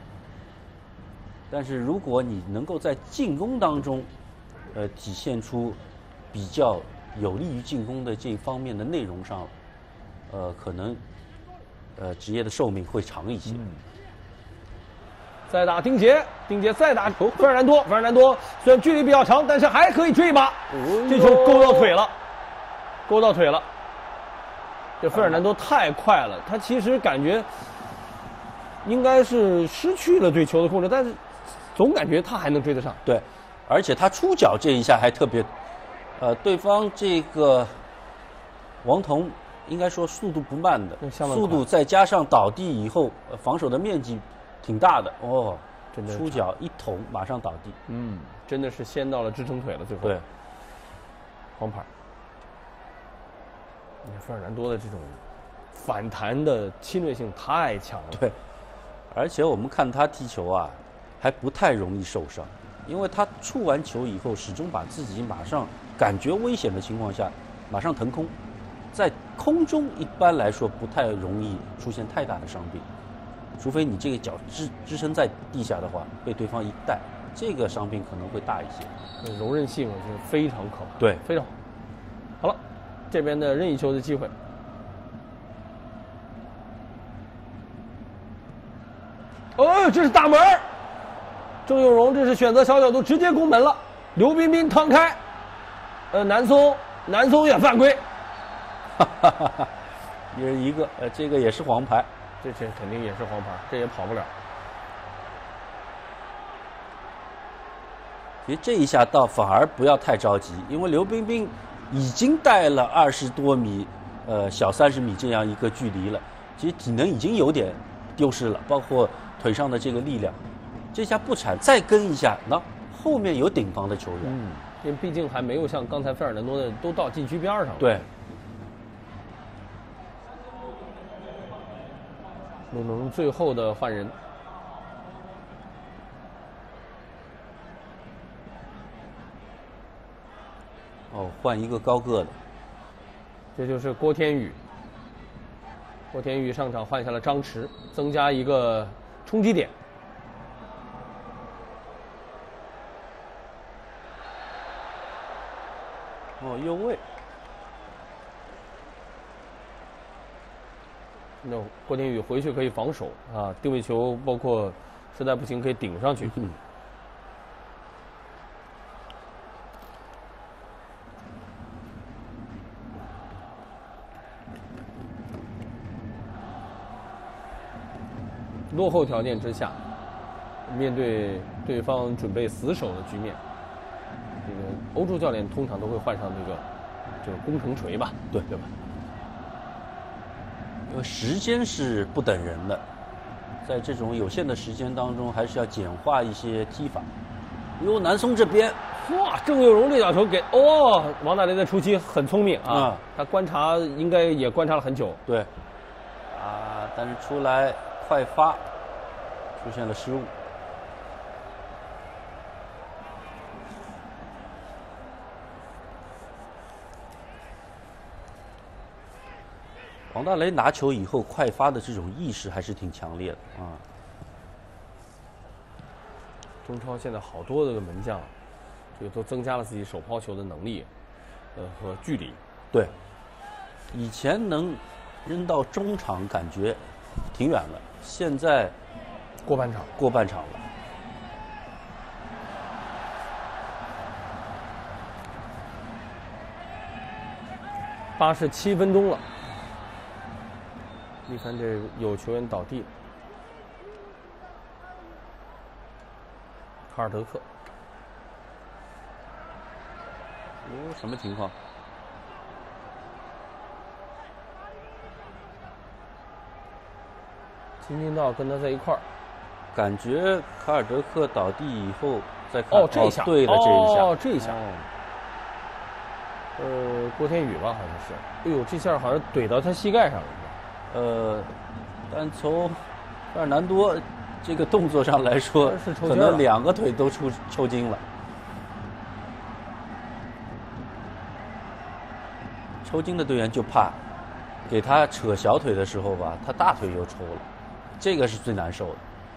但是如果你能够在进攻当中，呃，体现出比较有利于进攻的这方面的内容上，呃，可能呃职业的寿命会长一些。嗯、 再打丁杰，丁杰再打费尔南多，费尔南多虽然距离比较长，但是还可以追一把，哦、这球勾到腿了，勾到腿了。这费尔南多太快了，他其实感觉应该是失去了对球的控制，但是。总感觉他还能追得上， 对，而且他出脚这一下还特别，呃，对方这个王彤应该说速度不慢的，速度快再加上倒地以后，呃防守的面积挺大的哦， 真的出脚一捅马上倒地， 嗯，真的是掀到了支撑腿了，最后对， 黄牌。你看费尔南多的这种反弹的侵略性太强了， 对，而且我们看他踢球啊，还不太容易受伤，因为他触完球以后，始终把自己马上感觉危险的情况下，马上腾空，在空中一般来说不太容易出现太大的伤病，除非你这个脚支支撑在地下的话，被对方一带，这个伤病可能会大一些。 柔韧性我觉得非常可怕， 对， 非常好。好了，这边的任意球的机会。哦，这是大门，郑有荣这是选择小角度直接攻门了，刘彬彬趟开，呃，南松南松也犯规， 哈哈哈哈，一人一个，呃，这个也是黄牌， 这这肯定也是黄牌，这也跑不了。 其实这一下倒反而不要太着急，因为刘彬彬已经带了二十多米，呃，小三十米这样一个距离了，其实体能已经有点丢失了，包括腿上的这个力量。这下不铲，再跟一下，那后面有顶防的球员。 嗯，因为毕竟还没有像刚才费尔南多的都到禁区边上了。 对。 鲁能最后的换人。 哦，换一个高个的， 这就是郭天宇。郭天宇上场换下了张弛，增加一个冲击点。 哦，右位。 那郭天宇回去可以防守啊，定位球包括实在不行可以顶上去。 嗯落后条件之下，面对对方准备死守的局面，这个欧洲教练通常都会换上这个这个攻城锤吧， 对对吧？ 因为时间是不等人的，在这种有限的时间当中，还是要简化一些踢法。哟，南松这边， 哇，郑有荣这脚球给哦，王大雷在初期很聪明啊， 啊他观察应该也观察了很久。 对，啊，但是出来快发，出现了失误。王大雷拿球以后快发的这种意识还是挺强烈的啊。 中超现在好多这个门将，这个都增加了自己手抛球的能力，呃和距离。 对，以前能扔到中场感觉挺远了，现在过半场， 过半场了。 八十七分钟了。你看这有球员倒地了，卡尔德克。 哦，什么情况？ 金金道跟他在一块儿， 感觉卡尔德克倒地以后再看， 哦，这一下， 哦、对了，这一下， 哦，这一下， 哦、 呃，郭天宇吧，好像是。哎呦，这下好像怼到他膝盖上了。 呃，但从费尔南多这个动作上来说， 是抽筋了可能两个腿都出抽筋了。抽筋的队员就怕给他扯小腿的时候吧，他大腿又抽了，这个是最难受的。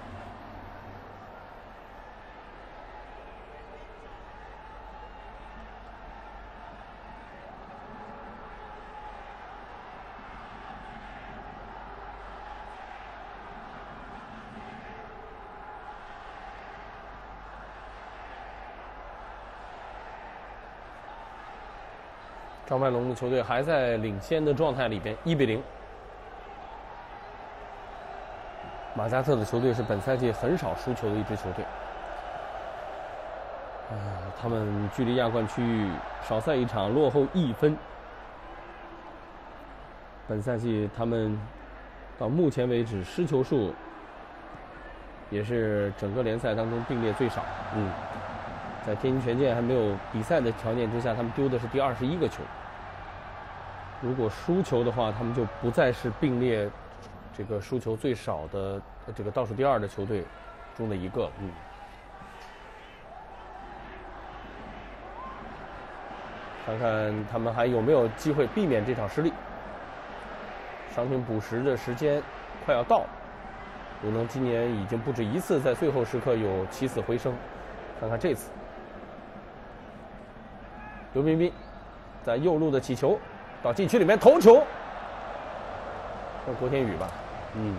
张麦龙的球队还在领先的状态里边，一比零。马加特的球队是本赛季很少输球的一支球队。呃，他们距离亚冠区域少赛一场，落后一分。 本赛季他们到目前为止失球数也是整个联赛当中并列最少。 嗯， 在天津权健还没有比赛的条件之下，他们丢的是第二十一个球。如果输球的话，他们就不再是并列这个输球最少的这个倒数第二的球队中的一个了。嗯。看看他们还有没有机会避免这场失利。伤停补时的时间快要到了，鲁能今年已经不止一次在最后时刻有起死回生，看看这次。刘彬彬在右路的起球，到禁区里面头球，是郭天宇吧？ 嗯，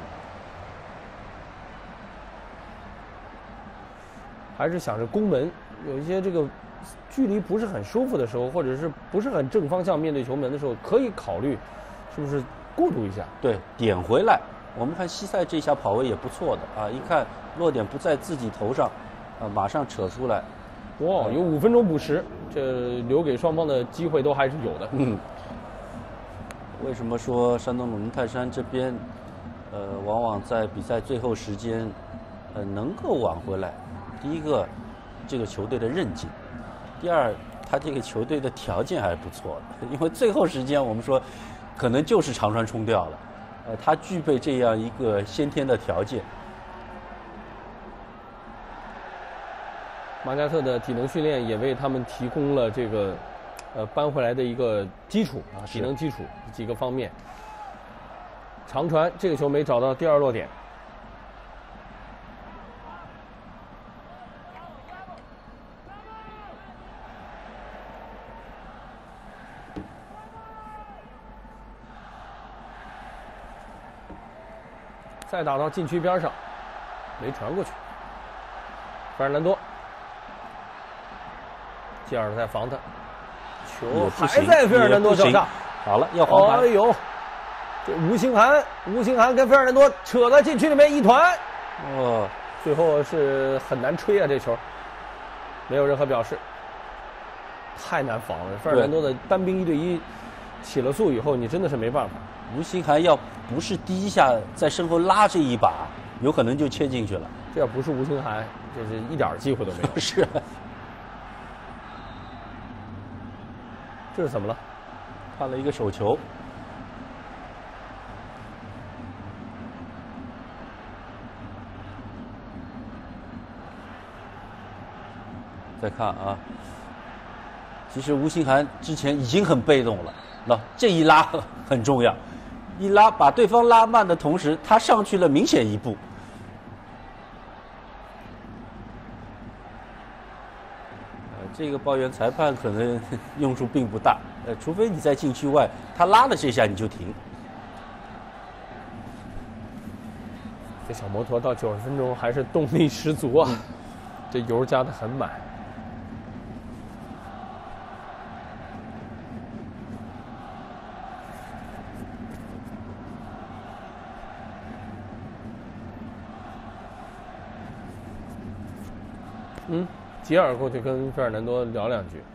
还是想着攻门，有一些这个距离不是很舒服的时候，或者是不是很正方向面对球门的时候，可以考虑是不是过渡一下。 对，点回来。我们看西塞这下跑位也不错的啊，一看落点不在自己头上，啊，马上扯出来。 哇，有五分钟补时，这留给双方的机会都还是有的。 嗯。为什么说山东鲁能泰山这边，呃，往往在比赛最后时间，呃，能够挽回来？第一个，这个球队的韧劲；第二，他这个球队的条件还不错的，因为最后时间我们说，可能就是长传冲掉了，呃，他具备这样一个先天的条件。 马加特的体能训练也为他们提供了这个，呃，扳回来的一个基础啊，体能基础几个方面。长传这个球没找到第二落点。再打到禁区边上，没传过去。费尔南多，吉尔在防他，球还在费尔南多脚下。 好了，要黄牌。 哎呦，这吴兴涵，吴兴涵跟费尔南多扯在禁区里面一团。哦，最后是很难吹啊，这球没有任何表示，太难防了。费尔南多的单兵一对一起了速以后，你真的是没办法。 吴兴涵要不是第一下在身后拉这一把，有可能就切进去了。 这要不是吴兴涵，这是一点机会都没有。 是。 这是怎么了？ 判了一个手球。再看啊，其实吴兴涵之前已经很被动了，那这一拉很重要，一拉把对方拉慢的同时，他上去了明显一步。这个抱怨裁判可能用处并不大，呃，除非你在禁区外，他拉了这下你就停。 这小摩托到九十分钟还是动力十足啊，这油加的很满。嗯。吉尔过去跟费尔南多聊两句，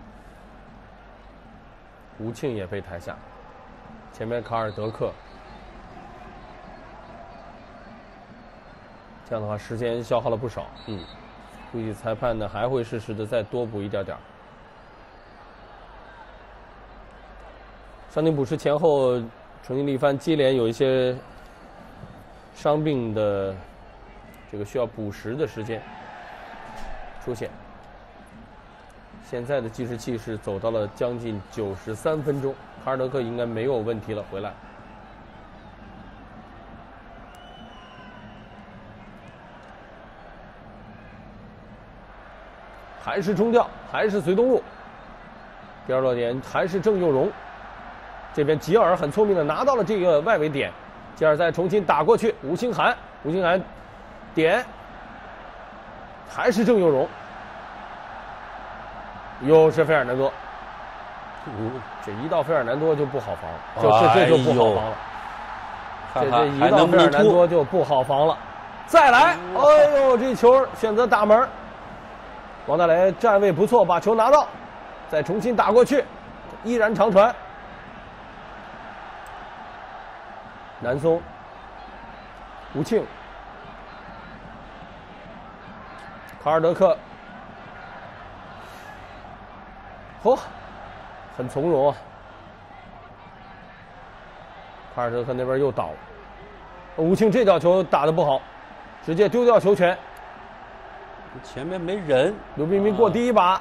吴庆也被抬下，前面卡尔德克，这样的话时间消耗了不少，嗯，估计裁判呢还会适时的再多补一点点。伤停补时前后，重庆力帆接连有一些伤病的这个需要补时的时间出现，现在的计时器是走到了将近九十三分钟，卡尔德克应该没有问题了，回来。还是中调，还是隋东路，第二落点还是郑佑荣，这边吉尔很聪明的拿到了这个外围点，吉尔再重新打过去，吴兴涵，吴兴涵点。还是郑佑荣，又是费尔南多。嗯，这一到费尔南多就不好防了，就这这就不好防了。 哎、 这这一到费尔南多就不好防了。再来，哎呦，这球选择打门，王大雷站位不错，把球拿到，再重新打过去，依然长传。 南松、吴庆、卡尔德克，嚯，很从容啊。卡尔德克那边又倒，吴庆这脚球打得不好，直接丢掉球权。 前面没人， 刘彬彬过第一把，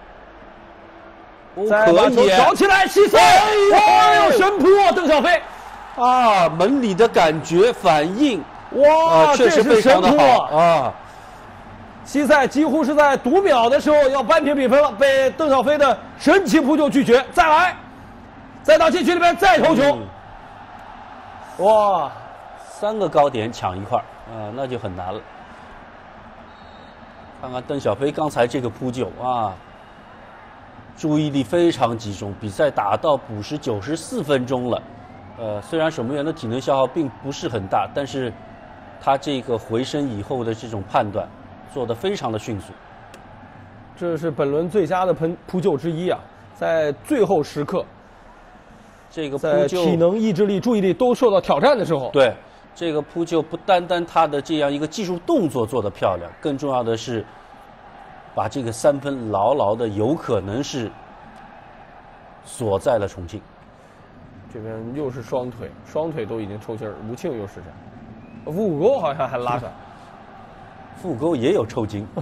哦、 再把球挑起来，西塞，哎呦，神扑啊，邓小飞， 啊，门里的感觉反应， 哇， 啊、确实非常的好啊。 西塞几乎是在读秒的时候要扳平比分了，被邓小飞的神奇扑救拒绝。再来，再到禁区里面再投球，嗯、哇， 三个高点抢一块啊，那就很难了。看看邓小飞刚才这个扑救啊，注意力非常集中。比赛打到补时九十四分钟了，呃，虽然守门员的体能消耗并不是很大，但是他这个回身以后的这种判断做得非常的迅速。 这是本轮最佳的扑扑救之一啊！在最后时刻， 这个扑救在体能、意志力、注意力都受到挑战的时候， 对。这个扑救不单单他的这样一个技术动作做得漂亮，更重要的是把这个三分牢牢的有可能是锁在了重庆。 这边又是双腿，双腿都已经抽筋儿。吴庆又是这样，傅沟好像还拉着， 傅沟也有抽筋。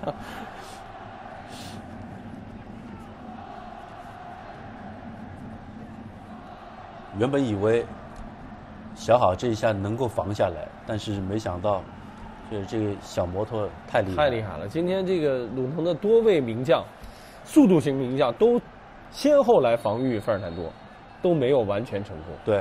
原本以为小好这一下能够防下来，但是没想到，就是这个小摩托太厉害， 太厉害了。今天这个鲁能的多位名将，速度型名将都先后来防御费尔南多，都没有完全成功。 对，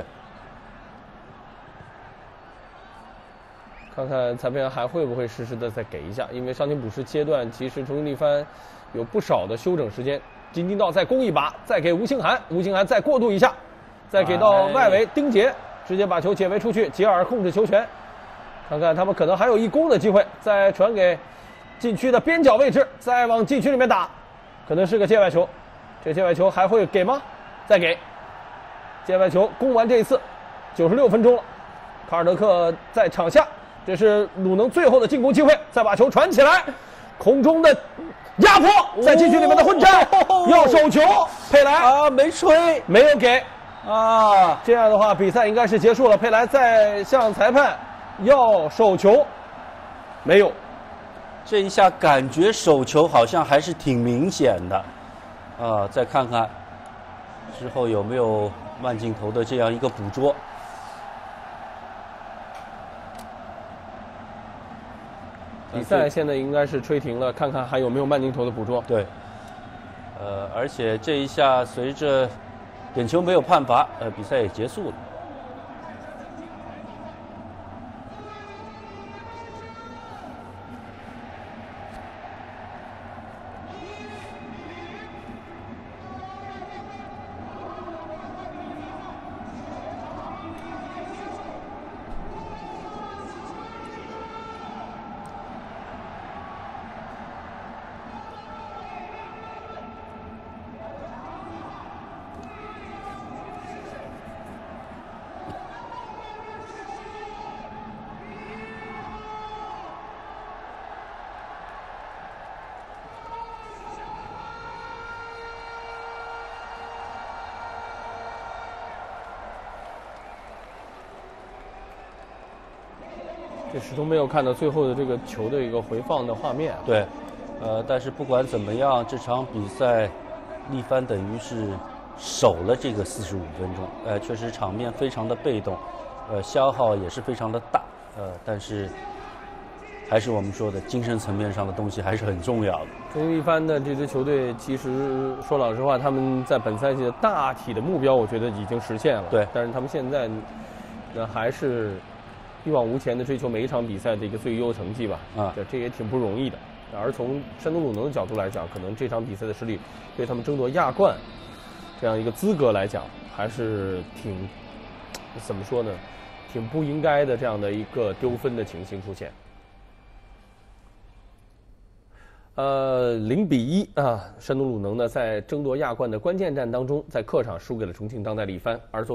看看裁判员还会不会适时的再给一下，因为伤停补时阶段，其实重庆力帆有不少的休整时间。金金道再攻一把，再给吴兴涵，吴兴涵再过渡一下，再给到外围丁杰。直接把球解围出去，吉尔控制球权，看看他们可能还有一攻的机会，再传给禁区的边角位置，再往禁区里面打，可能是个界外球，这界外球还会给吗？再给，界外球攻完这一次，九十六分钟了，卡尔德克在场下，这是鲁能最后的进攻机会，再把球传起来，空中的压迫，在禁区里面的混战，哦、要手球，佩莱啊没吹， 没有给。 啊， 这样的话，比赛应该是结束了。佩莱再向裁判要手球，没有。 这一下感觉手球好像还是挺明显的，啊，再看看之后有没有慢镜头的这样一个捕捉。 比赛现在应该是吹停了，看看还有没有慢镜头的捕捉。 对，呃，而且这一下随着点球没有判罚，呃，比赛也结束了。 这始终没有看到最后的这个球的一个回放的画面。 对，呃，但是不管怎么样，这场比赛，力帆等于是守了这个四十五分钟，呃，确实场面非常的被动，呃，消耗也是非常的大，呃，但是还是我们说的精神层面上的东西还是很重要的。 重庆力帆的这支球队，其实说老实话，他们在本赛季的大体的目标，我觉得已经实现了。 对， 但是他们现在呢，还是一往无前的追求每一场比赛的一个最优成绩吧。啊，这这也挺不容易的。而从山东鲁能的角度来讲，可能这场比赛的失利对他们争夺亚冠这样一个资格来讲，还是挺怎么说呢，挺不应该的这样的一个丢分的情形出现。呃，零比一啊，山东鲁能呢在争夺亚冠的关键战当中，在客场输给了重庆当代力帆，而作为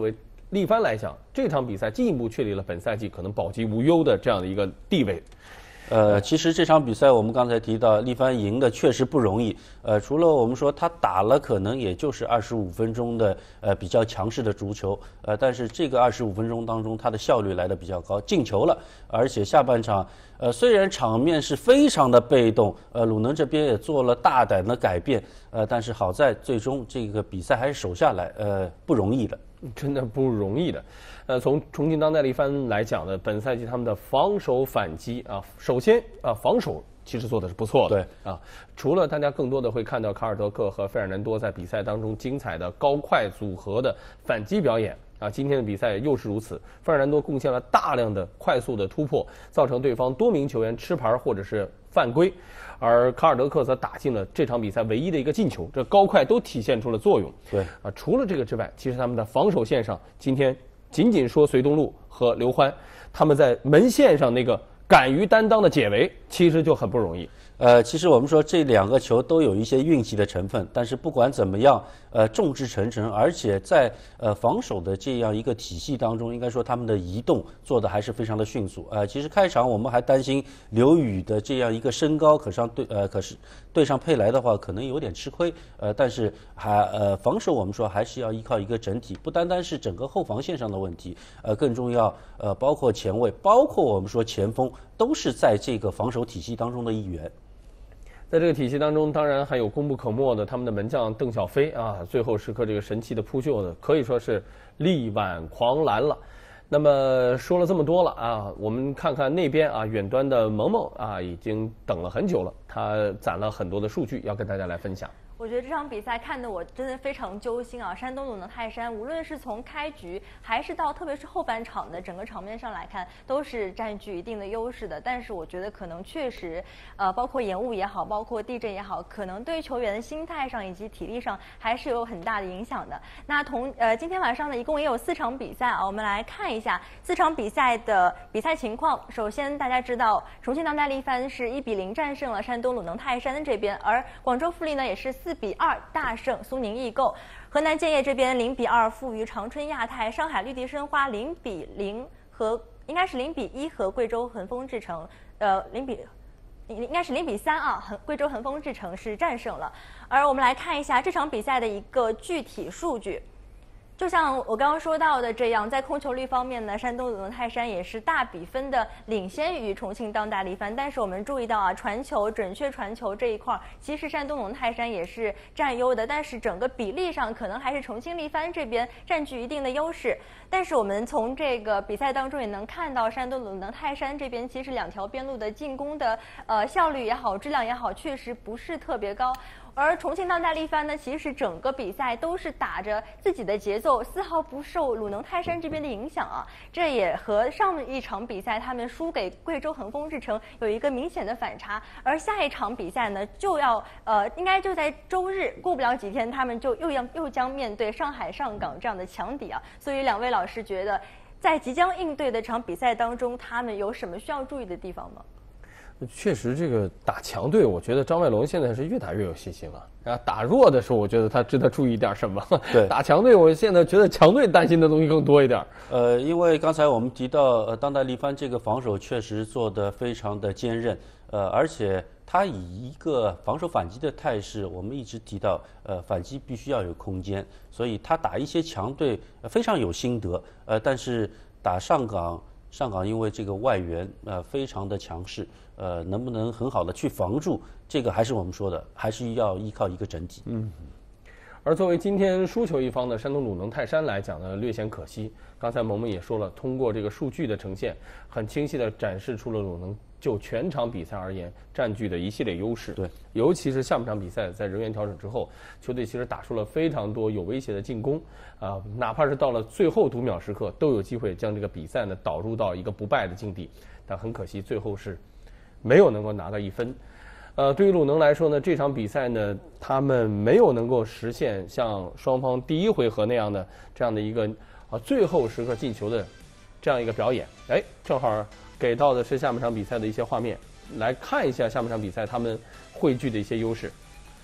力帆来讲，这场比赛进一步确立了本赛季可能保级无忧的这样的一个地位。 呃，其实这场比赛我们刚才提到，力帆赢的确实不容易。呃，除了我们说他打了可能也就是二十五分钟的呃比较强势的足球，呃，但是这个二十五分钟当中，他的效率来的比较高，进球了，而且下半场呃虽然场面是非常的被动，呃，鲁能这边也做了大胆的改变，呃，但是好在最终这个比赛还是守下来，呃，不容易的。 真的不容易的，呃，从重庆当代力帆来讲呢，本赛季他们的防守反击啊，首先啊，防守其实做的是不错的， 对啊，除了大家更多的会看到卡尔德克和费尔南多在比赛当中精彩的高快组合的反击表演啊，今天的比赛又是如此，费尔南多贡献了大量的快速的突破，造成对方多名球员吃牌或者是犯规。而卡尔德克则打进了这场比赛唯一的一个进球，这高快都体现出了作用。 对啊，除了这个之外，其实他们的防守线上，今天仅仅说隋东路和刘欢，他们在门线上那个敢于担当的解围，其实就很不容易。 呃，其实我们说这两个球都有一些运气的成分，但是不管怎么样，呃，众志成城，而且在呃防守的这样一个体系当中，应该说他们的移动做的还是非常的迅速。呃，其实开场我们还担心刘宇的这样一个身高，可上对呃可是对上佩莱的话可能有点吃亏。呃，但是还呃防守我们说还是要依靠一个整体，不单单是整个后防线上的问题，呃，更重要呃包括前卫，包括我们说前锋，都是在这个防守体系当中的一员。 在这个体系当中，当然还有功不可没的他们的门将邓小飞啊，最后时刻这个神奇的扑救呢，可以说是力挽狂澜了。那么说了这么多了啊，我们看看那边啊，远端的萌萌啊，已经等了很久了，他攒了很多的数据要跟大家来分享。 我觉得这场比赛看得我真的非常揪心啊！山东鲁能泰山，无论是从开局还是到特别是后半场的整个场面上来看，都是占据一定的优势的。但是我觉得可能确实，呃，包括延误也好，包括地震也好，可能对球员的心态上以及体力上还是有很大的影响的。那同呃今天晚上呢，一共也有四场比赛啊，我们来看一下四场比赛的比赛情况。首先大家知道，重庆当代力帆是一比零战胜了山东鲁能泰山这边，而广州富力呢也是四比二大胜苏宁易购，河南建业这边零比二负于长春亚泰，上海绿地申花零比零和应该是零比一和贵州恒丰智诚，呃零比应该是零比三啊，恒贵州恒丰智诚是战胜了。而我们来看一下这场比赛的一个具体数据。就像我刚刚说到的这样，在控球率方面呢，山东鲁能泰山也是大比分的领先于重庆当代力帆。但是我们注意到啊，传球准确传球这一块，其实山东鲁能泰山也是占优的，但是整个比例上可能还是重庆力帆这边占据一定的优势。但是我们从这个比赛当中也能看到，山东鲁能泰山这边其实两条边路的进攻的呃效率也好，质量也好，确实不是特别高。而重庆当代力帆呢，其实整个比赛都是打着自己的节奏，丝毫不受鲁能泰山这边的影响啊。这也和上一场比赛他们输给贵州恒丰智诚有一个明显的反差。而下一场比赛呢，就要呃，应该就在周日，过不了几天，他们就又要又将面对上海上港这样的强敌啊。所以两位老师觉得，在即将应对的这场比赛当中，他们有什么需要注意的地方吗？ 确实，这个打强队，我觉得张外龙现在是越打越有信心了。然后打弱的时候，我觉得他值得注意点什么。 对， 打强队，我现在觉得强队担心的东西更多一点。 呃，因为刚才我们提到，呃，当代力帆这个防守确实做得非常的坚韧，呃，而且他以一个防守反击的态势，我们一直提到，呃，反击必须要有空间，所以他打一些强队非常有心得。呃，但是打上港。上港因为这个外援呃非常的强势，呃能不能很好的去防住，这个还是我们说的，还是要依靠一个整体。 嗯。而作为今天输球一方的山东鲁能泰山来讲呢，略显可惜。刚才萌萌也说了，通过这个数据的呈现，很清晰地展示出了鲁能就全场比赛而言占据的一系列优势。 对， 尤其是下半场比赛在人员调整之后，球队其实打出了非常多有威胁的进攻啊、呃，哪怕是到了最后读秒时刻，都有机会将这个比赛呢导入到一个不败的境地。但很可惜，最后是没有能够拿到一分。呃，对于鲁能来说呢，这场比赛呢，他们没有能够实现像双方第一回合那样的这样的一个啊最后时刻进球的这样一个表演。哎，正好给到的是下半场比赛的一些画面，来看一下下半场比赛他们汇聚的一些优势。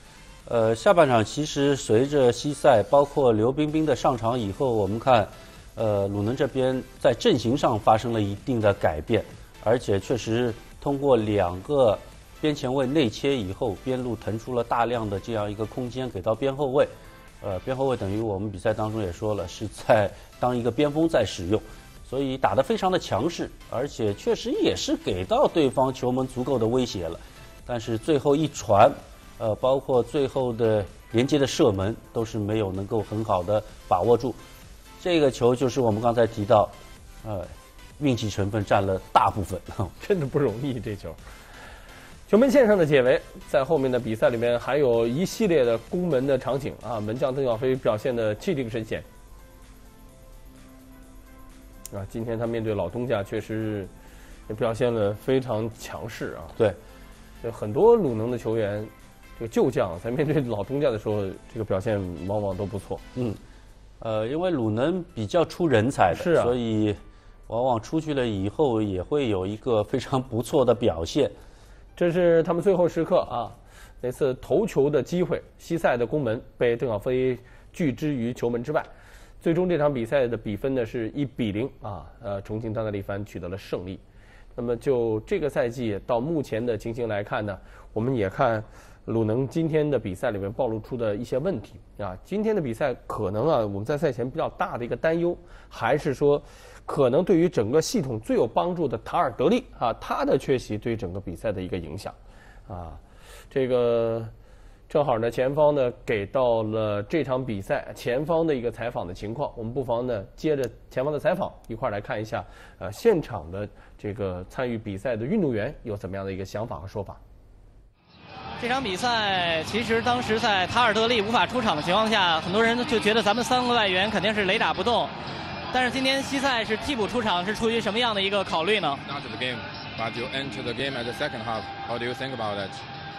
呃，下半场其实随着西塞包括刘彬彬的上场以后，我们看， 呃，鲁能这边在阵型上发生了一定的改变，而且确实通过两个边前卫内切以后，边路腾出了大量的这样一个空间给到边后卫。呃，边后卫等于我们比赛当中也说了，是在当一个边锋在使用，所以打得非常的强势，而且确实也是给到对方球门足够的威胁了。但是最后一传，呃，包括最后的连接的射门，都是没有能够很好的把握住。这个球就是我们刚才提到，呃，运气成分占了大部分， 真的不容易这球。球门线上的解围，在后面的比赛里面还有一系列的攻门的场景啊，门将邓晓飞表现的气定神闲啊，今天他面对老东家确实也表现了非常强势啊。 对， 就很多鲁能的球员，这个旧将在面对老东家的时候，这个表现往往都不错。 嗯，呃，因为鲁能比较出人才的， 是啊， 所以往往出去了以后也会有一个非常不错的表现。 这是他们最后时刻啊，那次头球的机会，西塞的攻门被邓晓飞拒之于球门之外。最终这场比赛的比分呢是一比零啊，呃，重庆当代力帆取得了胜利。那么就这个赛季到目前的情形来看呢，我们也看鲁能今天的比赛里面暴露出的一些问题啊。今天的比赛可能啊，我们在赛前比较大的一个担忧，还是说可能对于整个系统最有帮助的塔尔德利啊，他的缺席对整个比赛的一个影响啊。这个正好呢，前方呢给到了这场比赛前方的一个采访的情况，我们不妨呢接着前方的采访一块儿来看一下，呃，现场的这个参与比赛的运动员有怎么样的一个想法和说法。 这场比赛其实当时在塔尔德利无法出场的情况下，很多人就觉得咱们三个外援肯定是雷打不动。但是今天西塞是替补出场，是出于什么样的一个考虑呢 ？Not the game, but you enter the game at the second half. How do you think about that?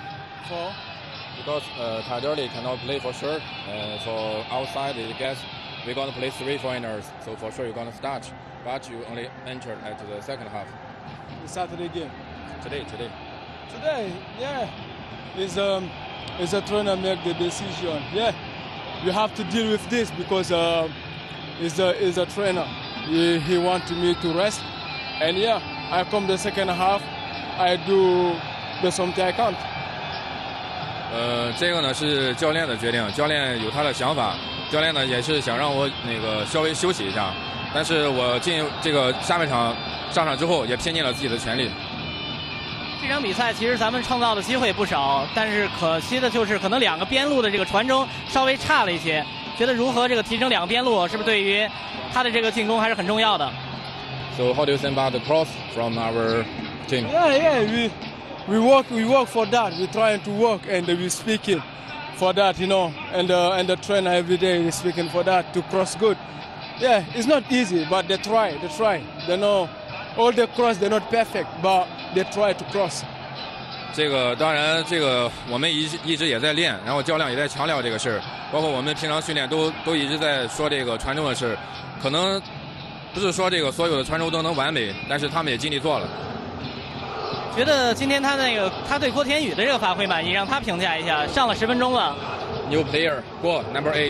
For because uh, Tadurli cannot play for sure. Uh, so outside, I guess we're going to play three foreigners. So for sure you're going to start, but you only entered at the second half. The Saturday game. Today, today. Today, yeah, is um, is a trainer make the decision. Yeah, you have to deal with this because uh, is a is a trainer. He he wanted me to rest, and yeah, I come the second half, I do the something I can't. 呃，这个呢是教练的决定，教练有他的想法，教练呢也是想让我那个稍微休息一下，但是我进这个下半场上场之后也拼尽了自己的全力。 这场比赛其实咱们创造的机会不少，但是可惜的就是可能两个边路的这个传中稍微差了一些。觉得如何这个提升两个边路，是不是对于他的这个进攻还是很重要的 ？So how do you think about the cross from our team? Yeah, yeah, we we work we work for that. We're trying to work and we're speaking for that, you know. And uh, and the trainer every day is speaking for that to cross good. Yeah, it's not easy, but they try, they try. They know all the cross they're not perfect, but they try to cross. 这个当然，这个我们一一直也在练，然后教练也在强调这个事儿，包括我们平常训练都都一直在说这个传中的事儿。可能不是说这个所有的传中都能完美，但是他们也尽力做了。 觉得今天他那个他对郭田雨的这个发挥满意，让他评价一下。上了十分钟了。 New player, Guo, number eight.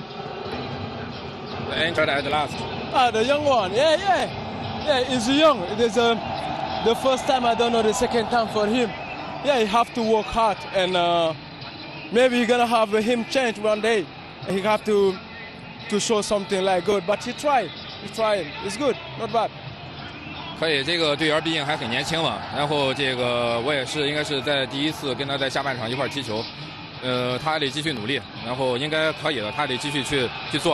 Entered at last. Ah, the young one. Yeah, yeah, yeah. He's young. It is uh, the first time. I don't know the second time for him. Yeah, you have to work hard, and uh, maybe you're gonna have him change one day. He have to to show something like good, but he tried. He tried. It's good, not bad. 可以，这个队员毕竟还很年轻嘛。然后这个我也是应该是在第一次跟他在下半场一块踢球，呃，他还得继续努力，然后应该可以的，他得继续去去做。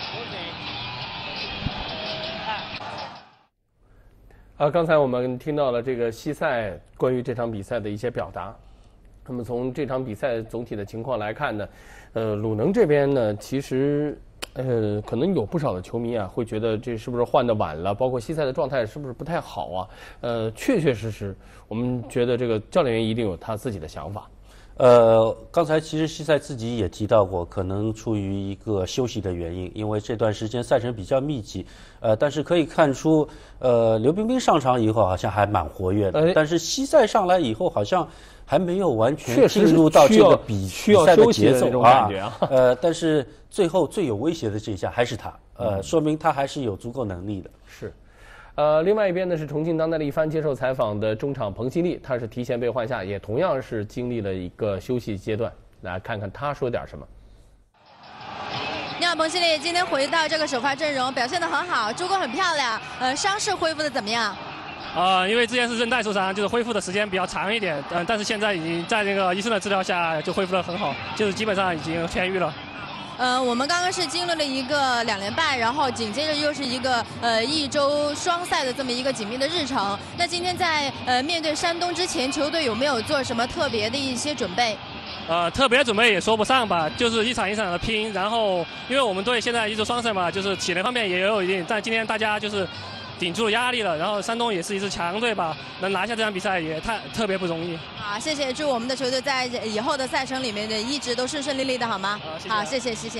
啊，刚才我们听到了这个西塞关于这场比赛的一些表达。那么从这场比赛总体的情况来看呢，呃，鲁能这边呢，其实呃，可能有不少的球迷啊，会觉得这是不是换得晚了？包括西塞的状态是不是不太好啊？呃，确确实实，我们觉得这个教练员一定有他自己的想法。 呃，刚才其实西塞自己也提到过，可能出于一个休息的原因，因为这段时间赛程比较密集。呃，但是可以看出，呃，刘彬彬上场以后好像还蛮活跃的， 哎、 但是西塞上来以后好像还没有完全进入到这个比需要比赛的节奏啊。呃， 但是最后最有威胁的这一下还是他。 呃，说明他还是有足够能力的。 是。呃，另外一边呢是重庆当代力帆接受采访的中场彭新丽，他是提前被换下，也同样是经历了一个休息阶段。来看看他说点什么。 你好，彭新丽，今天回到这个首发阵容，表现得很好，助攻很漂亮。呃，伤势恢复的怎么样？ 呃，因为之前是韧带受伤，就是恢复的时间比较长一点，嗯、呃，但是现在已经在那个医生的治疗下就恢复得很好，就是基本上已经痊愈了。 呃，我们刚刚是经历了一个两连败，然后紧接着又是一个呃一周双赛的这么一个紧密的日程。那今天在呃面对山东之前，球队有没有做什么特别的一些准备？ 呃，特别准备也说不上吧，就是一场一场的拼。然后，因为我们队现在一周双赛嘛，就是体能方面也有一定，但今天大家就是顶住压力了。然后山东也是一支强队吧，能拿下这场比赛也太特别不容易。 好，谢谢，祝我们的球队在以后的赛程里面的一直都顺顺利利的，好吗？ 好，谢谢。 好，谢谢，谢谢。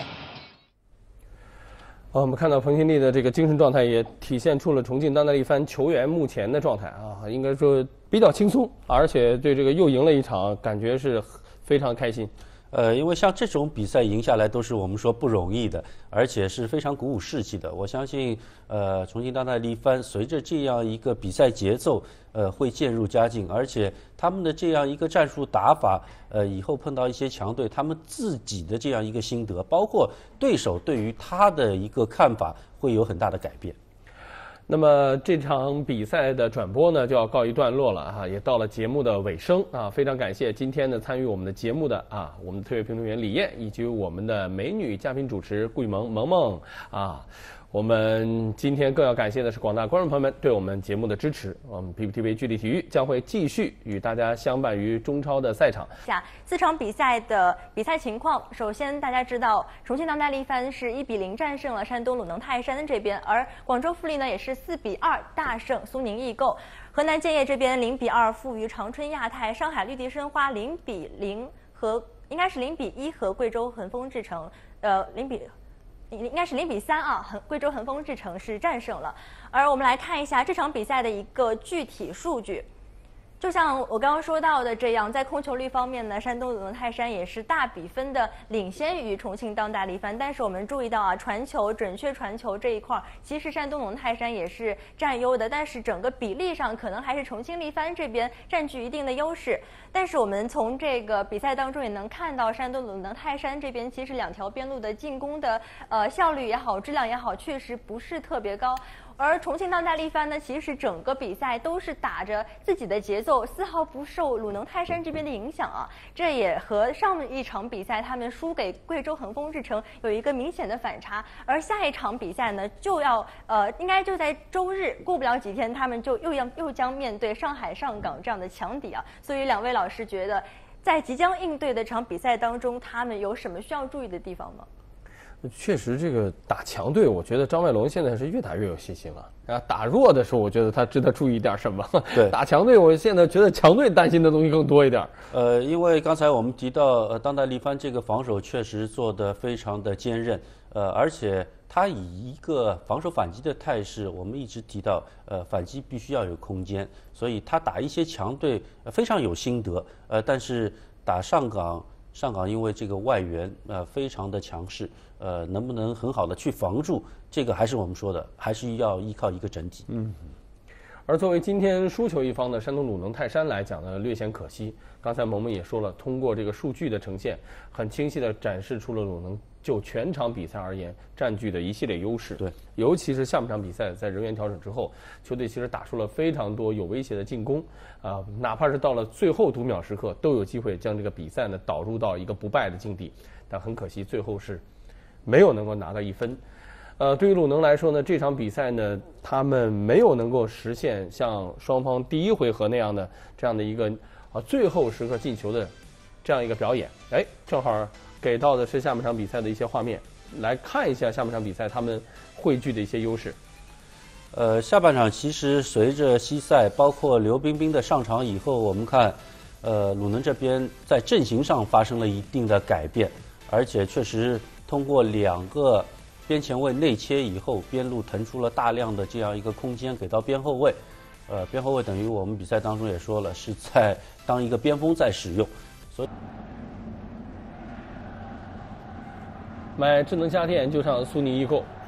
好，我们看到彭新丽的这个精神状态也体现出了重庆当代力帆球员目前的状态啊，应该说比较轻松，而且对这个又赢了一场，感觉是非常开心。 呃，因为像这种比赛赢下来都是我们说不容易的，而且是非常鼓舞士气的。我相信，呃，重庆当代力帆随着这样一个比赛节奏，呃，会渐入佳境，而且他们的这样一个战术打法，呃，以后碰到一些强队，他们自己的这样一个心得，包括对手对于他的一个看法，会有很大的改变。 那么这场比赛的转播呢就要告一段落了啊，也到了节目的尾声啊，非常感谢今天呢参与我们的节目的啊，我们的特约评论员李艳以及我们的美女嘉宾主持顾雨萌萌萌啊。我们今天更要感谢的是广大观众朋友们对我们节目的支持。我们 P P T V 聚力体育将会继续与大家相伴于中超的赛场。 下四场比赛的比赛情况，首先大家知道，重庆当代力帆是一比零战胜了山东鲁能泰山这边，而广州富力呢也是四比二大胜苏宁易购。河南建业这边零比二负于长春亚泰，上海绿地申花零比零和应该是零比一和贵州恒丰智诚，呃零比。应该是零比三啊，恒贵州恒丰智诚是战胜了。而我们来看一下这场比赛的一个具体数据。就像我刚刚说到的这样，在控球率方面呢，山东鲁能泰山也是大比分的领先于重庆当代力帆。但是我们注意到啊，传球准确传球这一块，其实山东鲁能泰山也是占优的，但是整个比例上可能还是重庆力帆这边占据一定的优势。但是我们从这个比赛当中也能看到，山东鲁能泰山这边其实两条边路的进攻的呃效率也好，质量也好，确实不是特别高。而重庆当代力帆呢，其实整个比赛都是打着自己的节奏，丝毫不受鲁能泰山这边的影响啊。这也和上一场比赛他们输给贵州恒丰智诚有一个明显的反差。而下一场比赛呢，就要呃，应该就在周日，过不了几天，他们就又要又将面对上海上港这样的强敌啊。所以两位老师觉得，在即将应对的这场比赛当中，他们有什么需要注意的地方吗？ 确实，这个打强队，我觉得张外龙现在是越打越有信心了。然后打弱的时候，我觉得他值得注意点什么。 对， 打强队，我现在觉得强队担心的东西更多一点。 呃，因为刚才我们提到，呃，当代力帆这个防守确实做得非常的坚韧，呃，而且他以一个防守反击的态势，我们一直提到，呃，反击必须要有空间，所以他打一些强队、呃、非常有心得。呃，但是打上港。上港因为这个外援呃非常的强势，呃能不能很好的去防住，这个还是我们说的，还是要依靠一个整体。 嗯。而作为今天输球一方的山东鲁能泰山来讲呢，略显可惜。刚才萌萌也说了，通过这个数据的呈现，很清晰地展示出了鲁能就全场比赛而言占据的一系列优势。 对， 尤其是下半场比赛在人员调整之后，球队其实打出了非常多有威胁的进攻啊、呃，哪怕是到了最后读秒时刻，都有机会将这个比赛呢导入到一个不败的境地。但很可惜，最后是没有能够拿到一分。呃，对于鲁能来说呢，这场比赛呢，他们没有能够实现像双方第一回合那样的这样的一个啊最后时刻进球的这样一个表演。哎，正好给到的是下半场比赛的一些画面，来看一下下半场比赛他们汇聚的一些优势。 呃，下半场其实随着西塞包括刘彬彬的上场以后，我们看，呃，鲁能这边在阵型上发生了一定的改变，而且确实通过两个边前卫内切以后，边路腾出了大量的这样一个空间给到边后卫，呃，边后卫等于我们比赛当中也说了，是在当一个边锋在使用，所以买智能家电就上苏宁易购，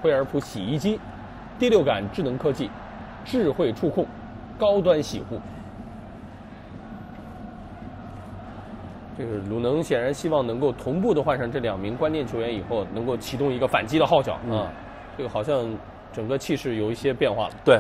惠而浦洗衣机，第六感智能科技，智慧触控，高端洗护。这个鲁能显然希望能够同步的换上这两名关键球员以后，能够启动一个反击的号角、嗯、啊。这个好像整个气势有一些变化了。 对，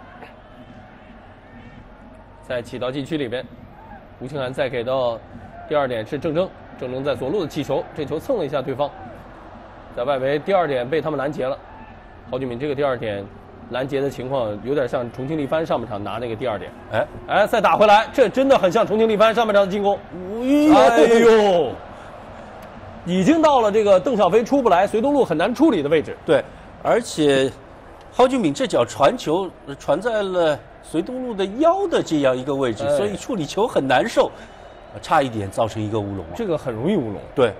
在起到禁区里边，吴清涵再给到第二点是郑铮，郑铮在左路的起球，这球蹭了一下对方，在外围第二点被他们拦截了。郝俊敏这个第二点拦截的情况有点像重庆力帆上半场拿那个第二点，哎哎，再打回来，这真的很像重庆力帆上半场的进攻。哎呦，已经到了这个邓小飞出不来，隋东路很难处理的位置。 对，而且郝俊敏这脚传球传在了隋东路的腰的这样一个位置，哎、所以处理球很难受，差一点造成一个乌龙。 这个很容易乌龙。 对，